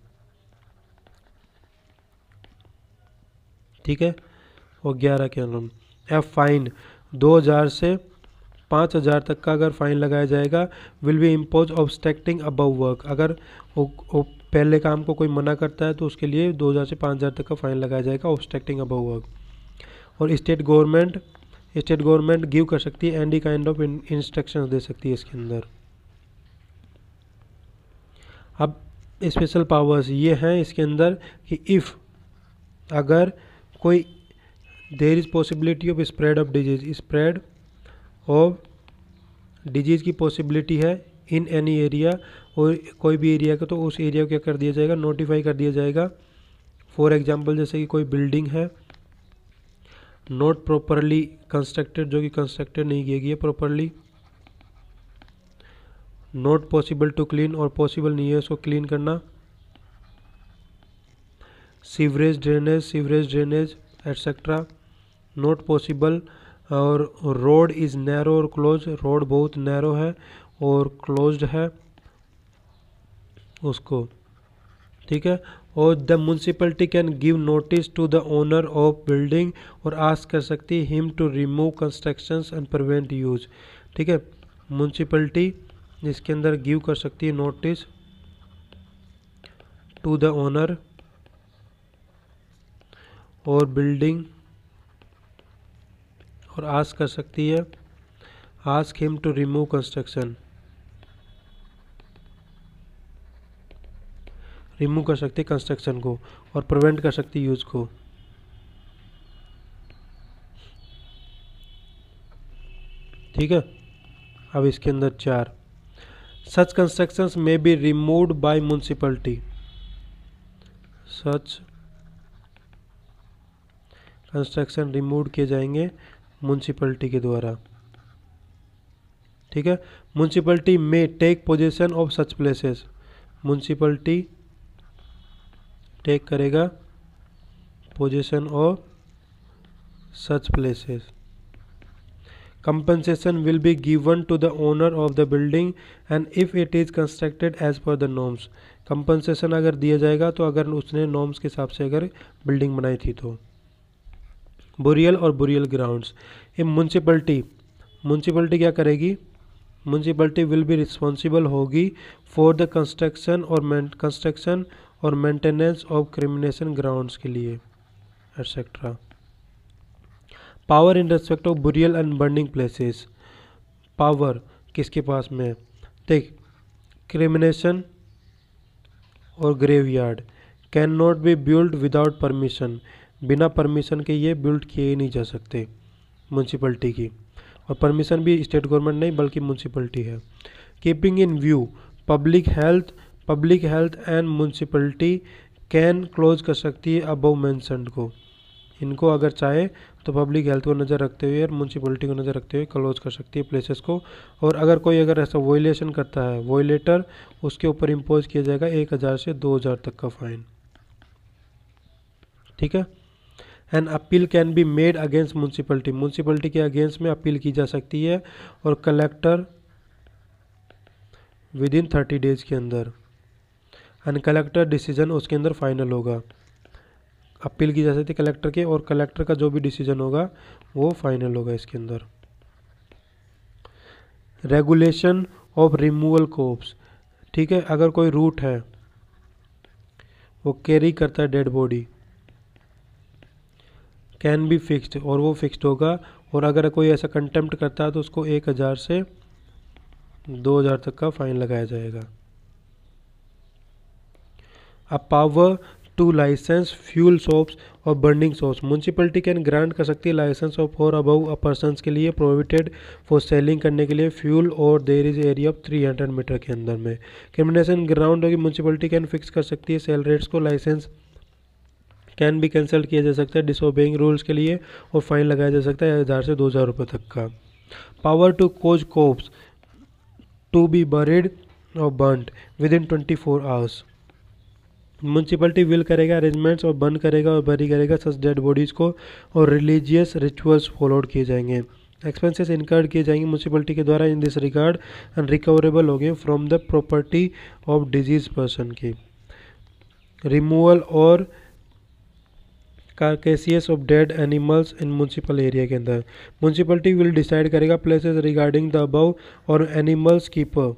ठीक है। और ग्यारह के अंदर एफ फाइन दो हज़ार से पाँच हज़ार तक का अगर फाइन लगाया जाएगा। Will be impose obstructing above work, अगर वो, वो पहले काम को कोई मना करता है तो उसके लिए दो हज़ार से पाँच हज़ार तक का फाइन लगाया जाएगा ऑब्स्ट्रक्टिंग अबव वर्क। और state government state government give कर सकती है एनी काइंड ऑफ इंस्ट्रक्शंस दे सकती है इसके अंदर। अब स्पेशल पावर्स ये हैं इसके अंदर कि इफ़ अगर कोई there is possibility of spread of disease, spread of disease की पॉसिबिलिटी है इन एनी एरिया, और कोई भी एरिया का, तो उस एरिया को क्या कर दिया जाएगा, नोटिफाई कर दिया जाएगा। फॉर एग्जांपल जैसे कि कोई बिल्डिंग है नॉट प्रॉपरली कंस्ट्रक्टेड, जो कि कंस्ट्रक्टेड नहीं की गई है properly, not possible to clean, और पॉसिबल नहीं है उसको क्लीन करना। Sewerage drainage sewerage drainage etcetera not possible. और रोड इज़ नैरो और क्लोज, रोड बहुत नैरो है और क्लोज्ड है उसको। ठीक है। और the municipality can give notice to the owner of building और आस्क कर सकती है him to remove constructions and prevent use. ठीक है। म्यूनसिपलिटी इसके अंदर गिव कर सकती है नोटिस टू द ओनर और बिल्डिंग और आस्क कर सकती है, ask him to remove construction, remove कर सकती है कंस्ट्रक्शन को, और प्रिवेंट कर सकती है यूज को। ठीक है। अब इसके अंदर चार, such constructions may be removed by municipality, such construction remove किए जाएंगे म्युनिसिपैलिटी के द्वारा। ठीक है। Municipality may take position of such places, municipality take करेगा position of such places. Compensation will be given to the owner of the building and if it is constructed as per the norms, compensation अगर दिया जाएगा तो अगर उसने norms के हिसाब से अगर बिल्डिंग बनाई थी तो। बुरियल और बुरियल ग्राउंड्स, ये म्युनिसिपैलिटी म्युनिसिपैलिटी क्या करेगी, म्युनिसिपैलिटी विल बी रिस्पॉन्सिबल होगी फॉर द कंस्ट्रक्शन और कंस्ट्रक्शन और मेंटेनेंस ऑफ क्रिमिनेशन ग्राउंड्स के लिए etcetera. Power in respect of burial and burning places, power किसके पास में, देख क्रिमिनेशन और graveyard can not be build without permission, बिना परमिशन के ये बिल्ड किए नहीं जा सकते म्युनिसिपैलिटी की, और परमिशन भी स्टेट गवर्नमेंट नहीं बल्कि म्युनिसिपैलिटी है। Keeping in view public health, public health and municipality can close कर सकती है अबव मेंशन्ड को, इनको अगर चाहे तो पब्लिक हेल्थ को नज़र रखते हुए और म्युनिसिपैलिटी को नज़र रखते हुए क्लोज कर सकती है प्लेसेस को। और अगर कोई अगर ऐसा वोलेशन करता है वोलेटर, उसके ऊपर इम्पोज किया जाएगा एक हज़ार से दो हज़ार तक का फाइन। ठीक है। An appeal can be made against municipality, municipality के अगेंस्ट में अपील की जा सकती है और collector within thirty days के अंदर, एंड कलेक्टर डिसीजन उसके अंदर फाइनल होगा। अपील की जा सकती है कलेक्टर के और कलेक्टर का जो भी डिसीजन होगा वो फाइनल होगा इसके अंदर। रेगुलेशन ऑफ रिमूवल कोप्स, ठीक है, अगर कोई रूट है वो कैरी करता है dead body, can be fixed, और वो फिक्स्ड होगा, और अगर कोई ऐसा कंटेम्प्ट करता है तो उसको एक हज़ार से दो हज़ार तक का फाइन लगाया जाएगा। A power to license fuel shops और burning shops, municipality can grant कर सकती है license of for above a persons के लिए प्रोहिबिटेड फॉर सेलिंग करने के लिए फ्यूल और there is area of three hundred metre के अंदर में। क्रिमिनेशन ग्राउंड होगी, म्युनिसिपैलिटी कैन फिक्स कर सकती है सेल रेट्स को, लाइसेंस कैन बी कैंसिल किया जा सकता है डिसोबेइंग रूल्स के लिए, और फाइन लगाया जा सकता है हज़ार से दो हज़ार रुपये तक का। Power to cause corpse to be buried और burned within twenty four hours, municipality will करेगा अरेंजमेंट्स और बर्न करेगा और बरी करेगा सच डेड बॉडीज़ को, और रिलीजियस रिचुअल्स फॉलोड किए जाएंगे। एक्सपेंसेस इनकर्ड किए जाएंगे म्युनिसिपैलिटी के द्वारा in this regard and recoverable होंगे from the property of disease person की। रिमूवल और carcasses of dead animals in municipal area के अंदर म्युनिसिपैलिटी विल डिसाइड करेगा प्लेसेस रिगार्डिंग द अबव और animals keeper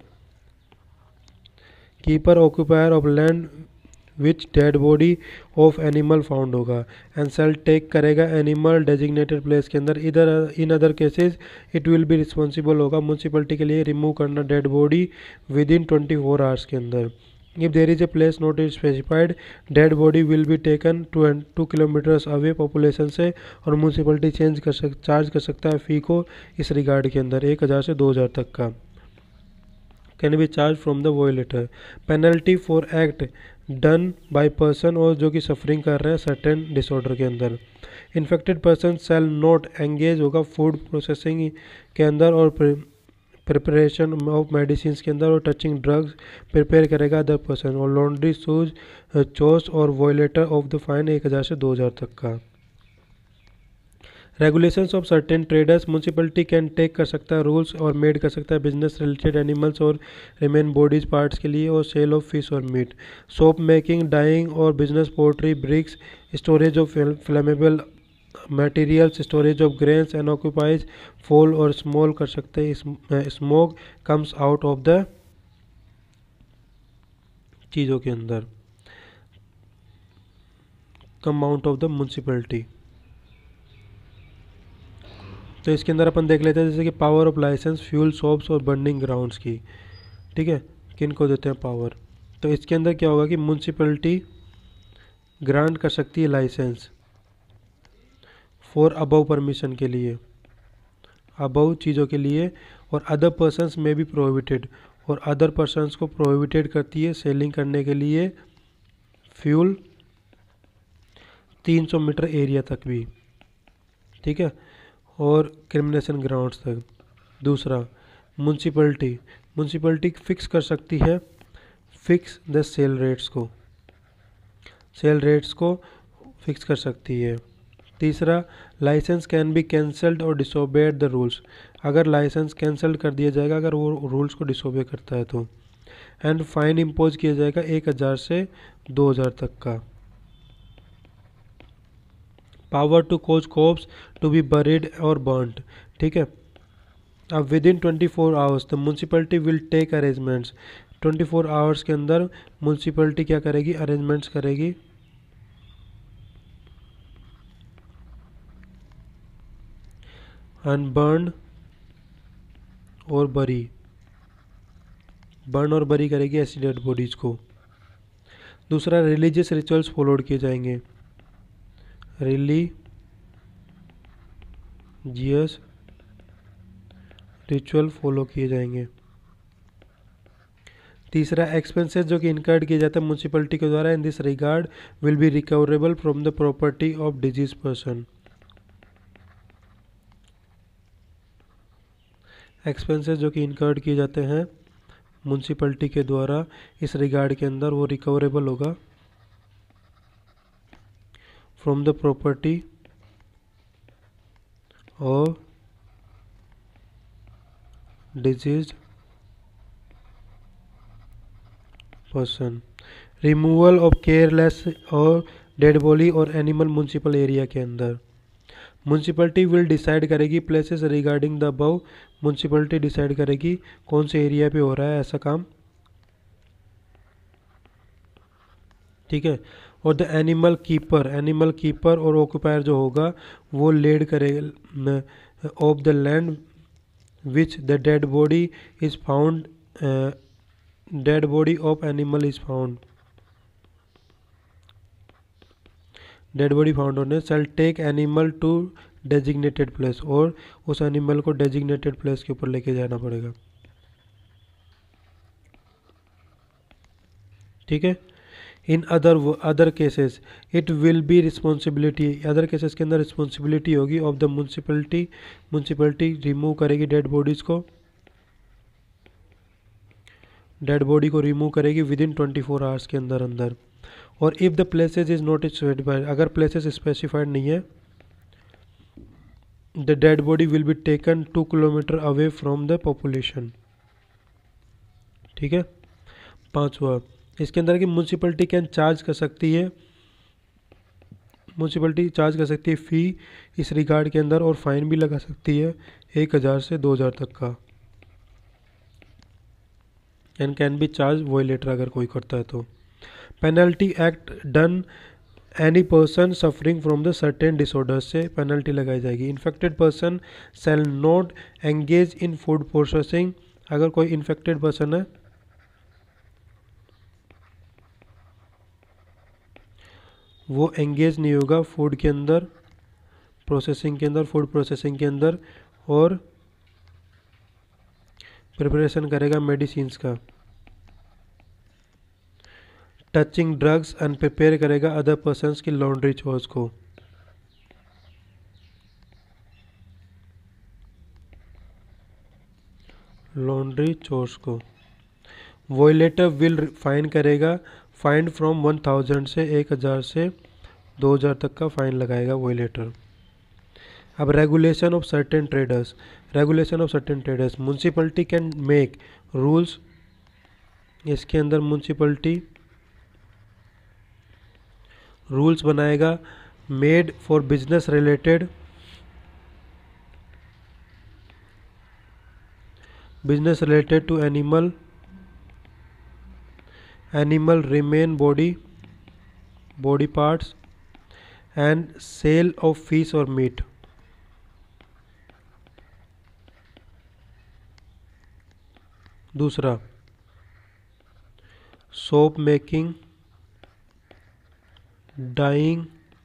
keeper occupier of land which dead body of animal found होगा, and shall take करेगा animal designated place के अंदर। इधर in other cases it will be responsible होगा municipality के लिए रिमूव करना dead body within twenty four hours के अंदर। If there is a place not is specified dead body will be taken to two kilometres away population से, और municipality change कर सक चार्ज कर सकता है फ़ी को इस रिगार्ड के अंदर एक हज़ार से दो हज़ार तक का। Can be charge from the violator. Penalty for act done by person, और जो कि सफरिंग कर रहे हैं सर्टेन डिसऑर्डर के अंदर। Infected person shall not engage होगा फूड प्रोसेसिंग के अंदर और प्रिपरेशन ऑफ मेडिसिन के अंदर, और टचिंग ड्रग्स प्रिपेयर करेगा अदर पर्सन, और लॉन्ड्री शूज चोर्स और वॉयलेटर ऑफ द फाइन एक हज़ार से दो हज़ार तक का। Regulations of certain traders, municipality can take कर सकता है रूल्स और मेड कर सकता है बिजनेस रिलेटेड एनिमल्स और रिमेन बॉडीज पार्ट्स के लिए, और सेल ऑफ फिश और मीट। सोप मेकिंग, डाइंग और business poultry, bricks, storage of flammable materials, storage of grains and occupies fall और स्मॉल कर सकते हैं। Smoke comes out of the चीज़ों के अंदर। Amount of the municipality. तो इसके अंदर अपन देख लेते हैं जैसे कि power of license fuel shops और बर्निंग ग्राउंड्स की, ठीक है, किन को देते हैं पावर। तो इसके अंदर क्या होगा कि म्यूनसिपैलिटी ग्रांट कर सकती है लाइसेंस फॉर अबव परमिशन के लिए, अबव चीज़ों के लिए, और अदर पर्सन्स में भी प्रोहिबिटेड, और अदर पर्सन्स को प्रोहिबिटेड करती है सेलिंग करने के लिए फ्यूल तीन सौ मीटर एरिया तक भी, ठीक है, और क्रिमिनेशन ग्राउंड्स तक। दूसरा, म्यूनसिपैलिटी म्यूनसिपैलिटी फिक्स कर सकती है फिक्स द सेल रेट्स को, सेल रेट्स को फिक्स कर सकती है। तीसरा, लाइसेंस कैन बी कैंसल्ड और डिसोबेड द रूल्स, अगर लाइसेंस कैंसल कर दिया जाएगा अगर वो रूल्स को डिसोबे करता है तो। एंड फाइन इम्पोज किया जाएगा एक हज़ार से दो हज़ार तक का। Power to cause corpse to be buried और बर्नड, ठीक है। अब within twenty four hours the municipality will take arrangements, twenty four hours के अंदर म्यूनसिपैलिटी क्या करेगी, अरेंजमेंट्स करेगी एंड बर्न और बरी, बर्न और बरी करेगी ऐसी डेड बॉडीज को। दूसरा, रिलीजियस रिचुअल्स फॉलोड किए जाएंगे, रिलीजियस रिचुअल फॉलो किए जाएंगे। तीसरा, एक्सपेंसेस जो कि इनकर्ड किए जाते हैं म्यूनसिपैलिटी के द्वारा in this regard will be recoverable from the property of disease person, expenses जो कि इनकर्ड किए जाते हैं म्यूनसिपैलिटी के द्वारा इस रिगार्ड के अंदर वो रिकवरेबल होगा from the property of disease person. Removal of careless और डेड बॉडी और एनिमल म्यूनसिपल एरिया के अंदर म्यूनसिपैलिटी विल डिसाइड करेगी places regarding the above, municipality decide करेगी कौन से एरिया पे हो रहा है ऐसा काम, ठीक है। और the animal keeper, animal keeper और ऑक्यूपायर जो होगा वो लेड करेगा of the land which the dead body is found, dead body of animal is found, dead body found होने shall take animal to designated place, और उस animal को designated place के ऊपर लेके जाना पड़ेगा, ठीक है। In other other cases it will be responsibility, other cases के अंदर रिस्पॉन्सिबिलिटी होगी of the municipality, municipality remove करेगी डेड बॉडीज को, डेड बॉडी को रिमूव करेगी within twenty four hours के अंदर अंदर। और if the places is not specified, अगर प्लेसेस स्पेसिफाइड नहीं है the dead body will be taken to kilometre away from the population, ठीक है। पांचवा, इसके अंदर की म्यूनसिपैलिटी कैन चार्ज कर सकती है, म्यूनसिपैलिटी चार्ज कर सकती है फ़ी इस रिगार्ड के अंदर, और फाइन भी लगा सकती है एक हज़ार से दो हज़ार तक का, and can be charge violator अगर कोई करता है तो। Penalty act done any person suffering from the certain disorder, से पेनल्टी लगाई जाएगी। Infected person shall not engage in food processing, अगर कोई इन्फेक्टेड पर्सन है वो एंगेज नहीं होगा फूड के अंदर, प्रोसेसिंग के अंदर, फूड प्रोसेसिंग के अंदर, और प्रिपरेशन करेगा मेडिसिन्स का, टचिंग ड्रग्स एंड प्रिपेयर करेगा अदर पर्सन्स की लॉन्ड्री चोर्स को, लॉन्ड्री चोर्स को। वॉयलेटर विल फाइन करेगा, फाइन फ्रॉम वन थाउजेंड से एक हज़ार से दो हज़ार तक का फाइन लगाएगा वॉयलेटर। अब regulation of certain traders, regulation of certain traders, municipality can make rules, इसके अंदर म्यूनसिपैलिटी रूल्स बनाएगा made for business related, business related to animal, animal remain body body parts and sale of fish और meat. दूसरा, soap making, dyeing,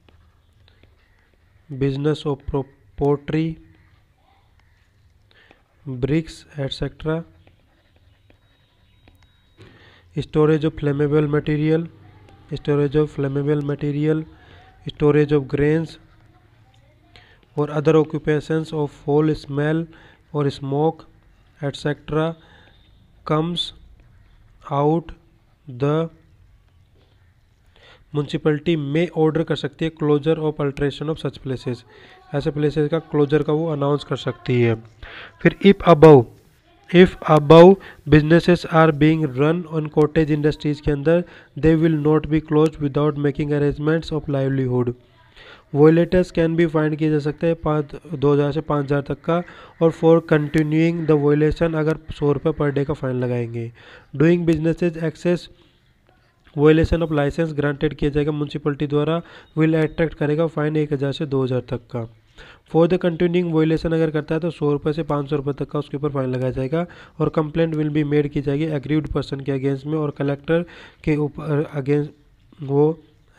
business of pottery, bricks etcetera, storage of flammable material, storage of flammable material, storage of grains और other occupations of fall, smell और smoke etcetera comes out the municipality may order कर सकती है closure of alteration of such places, ऐसे places का closure का वो announce कर सकती है। फिर if above if above businesses are being run on cottage industries के अंदर they will not be close without making arrangements of livelihood. Violators can भी फाइन किया जा सकता है पाँच दो हज़ार से पाँच हज़ार तक का, और फॉर कंटिन्यूइंग द वोलेशन अगर सौ रुपये पर डे का फाइन लगाएंगे। Doing businesses excess violation of license granted किया जाएगा म्यूनसिपलिटी द्वारा, विल अट्रैक्ट करेगा फाइन एक हज़ार से दो हज़ार तक का। फॉर द कंटिन्यूइंग वोलेशन अगर करता है तो सौ रुपये से पाँच सौ रुपये तक का उसके ऊपर फाइन लगाया जाएगा, और कंप्लेंट विल बी मेड की जाएगी एग्रीव्ड पर्सन के अगेंस्ट में, और कलेक्टर के ऊपर अगेंस्ट वो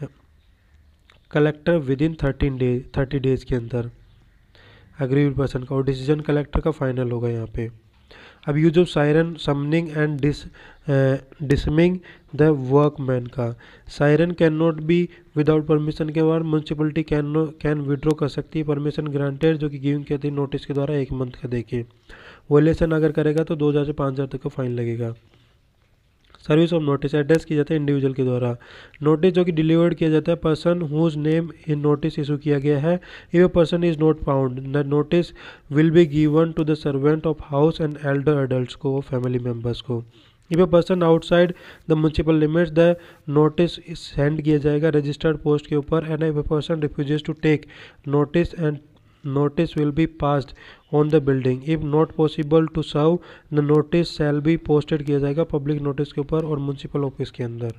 collector within thirteen days thirty days के अंदर एग्रीव्ड पर्सन का, और डिसीजन कलेक्टर का फाइनल होगा यहाँ पे। अब use of siren summoning and dis dismissing the workman का, siren can not be without permission के बाद म्यूनसिपलिटी कैन कैन विड्रॉ कर सकती है परमिशन ग्रांटेड, जो कि गिविंग के थी नोटिस के द्वारा एक मंथ का देके। वोलेशन अगर करेगा तो दो हज़ार से पाँच हज़ार तक का फाइन लगेगा। सर्विस ऑफ नोटिस एड्रेस की जाता है इंडिविजुअल के द्वारा। नोटिस जो कि डिलीवर्ड किया जाता है person whose name in notice issue किया गया है, if a person is not found the notice will be given to the servant of house and elder adults को, फैमिली मेम्बर्स को। If a person outside the municipal limits the notice send किया जाएगा registered post के ऊपर, and if a person refuses to take notice and notice will be passed on the building, if not possible to serve the notice shall be posted किया जाएगा public notice के ऊपर और municipal office के अंदर।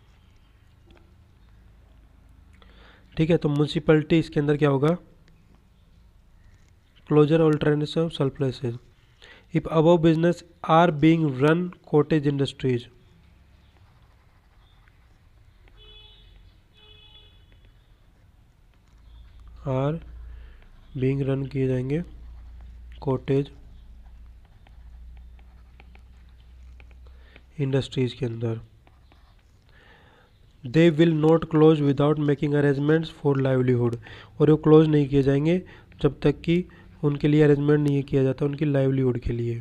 ठीक है, तो म्यूनसिपलिटी इसके अंदर क्या होगा, closure alternative of such places. If above business are being run cottage industries, are being run किए जाएंगे कॉटेज इंडस्ट्रीज के अंदर, they will not close without making arrangements for livelihood, और वो क्लोज नहीं किए जाएंगे जब तक कि उनके लिए अरेंजमेंट नहीं किया जाता उनकी लाइवलीहुड के लिए।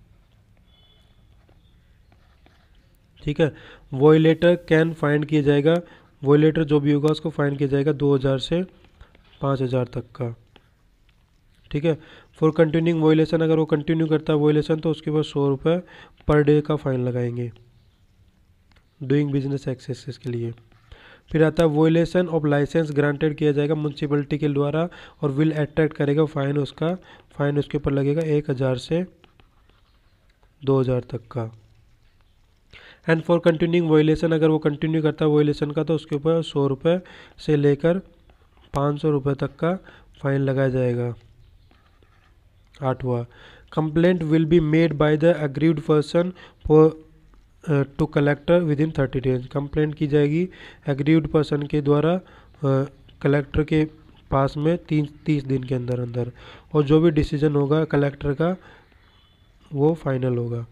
ठीक है, वोलेटर कैन फाइन किया जाएगा, वोलेटर जो भी होगा उसको फाइन किया जाएगा दो हज़ार से पाँच हज़ार तक का। ठीक है, फॉर कंटिन्यूइंग वोलेशन अगर वो कंटिन्यू करता है वोलेशन तो उसके बाद सौ रुपये पर डे का फाइन लगाएंगे डूइंग बिजनेस एक्सेस के लिए। फिर आता है वोलेशन ऑफ लाइसेंस ग्रांटेड किया जाएगा म्यूनसिपलिटी के द्वारा और विल अट्रैक्ट करेगा फाइन, उसका फाइन उसके ऊपर लगेगा एक हज़ार से दो हज़ार तक का। एंड फॉर कंटिन्यूइंग वोलेशन अगर वो कंटिन्यू करता है वोलेशन का तो उसके ऊपर सौ रुपये से लेकर पाँच सौ रुपये तक का फाइन लगाया जाएगा। आठवां, complaint will be made by the aggrieved person for to collector within thirty days, complaint की जाएगी अग्रीव्ड पर्सन के द्वारा कलेक्टर uh, के पास में तीन तीस दिन के अंदर अंदर, और जो भी डिसीजन होगा कलेक्टर का वो फाइनल होगा।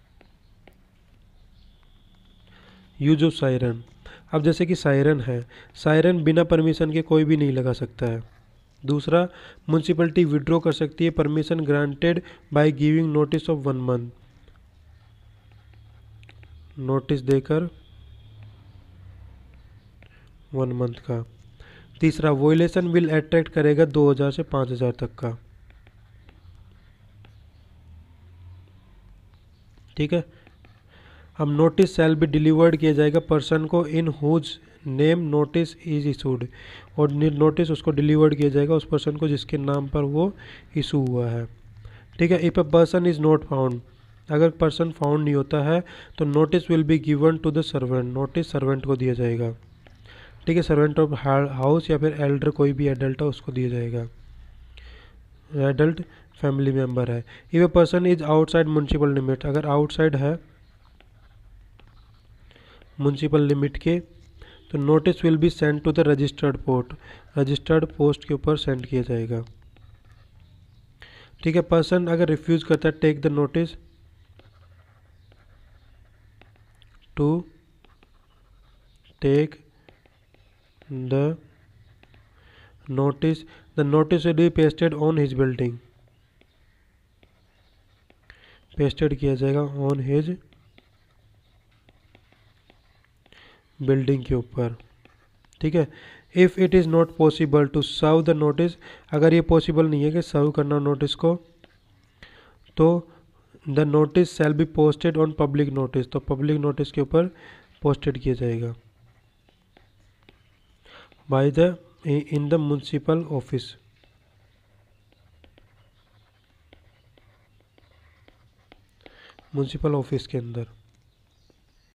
यूज ऑफ सायरन, अब जैसे कि सायरन है, सायरन बिना परमिशन के कोई भी नहीं लगा सकता है। दूसरा, म्यूनसिपलिटी विड्रॉ कर सकती है permission granted by giving notice of one month, notice देकर वन मंथ का। तीसरा, वोलेशन विल अट्रैक्ट करेगा दो हज़ार से पाँच हज़ार तक का। ठीक है, अब नोटिस शैल बी डिलीवर्ड किया जाएगा पर्सन को in whose name notice is issued, और नोटिस उसको डिलीवर्ड किया जाएगा उस पर्सन को जिसके नाम पर वो इशू हुआ है। ठीक है, if a person is not found, अगर पर्सन फाउंड नहीं होता है तो notice will be given to the servant, notice servant को दिया जाएगा। ठीक है, सर्वेंट ऑफ हाउस या फिर एल्डर कोई भी एडल्ट है उसको दिया जाएगा, एडल्ट फैमिली मेंबर है। If a person is outside municipal limit, अगर आउटसाइड है म्यूनसिपल लिमिट के, तो notice will be send to the registered port, registered post के ऊपर सेंड किया जाएगा। ठीक है, पर्सन अगर रिफ्यूज करता है take the notice to take the notice, the notice will be pasted on his building, pasted किया जाएगा ऑन हिज बिल्डिंग के ऊपर। ठीक है, if it is not possible to serve the notice, अगर ये पॉसिबल नहीं है कि सर्व करना नोटिस को, तो the notice shall be posted on public notice, तो पब्लिक नोटिस के ऊपर पोस्टेड किया जाएगा by the in the municipal office. Municipal office के अंदर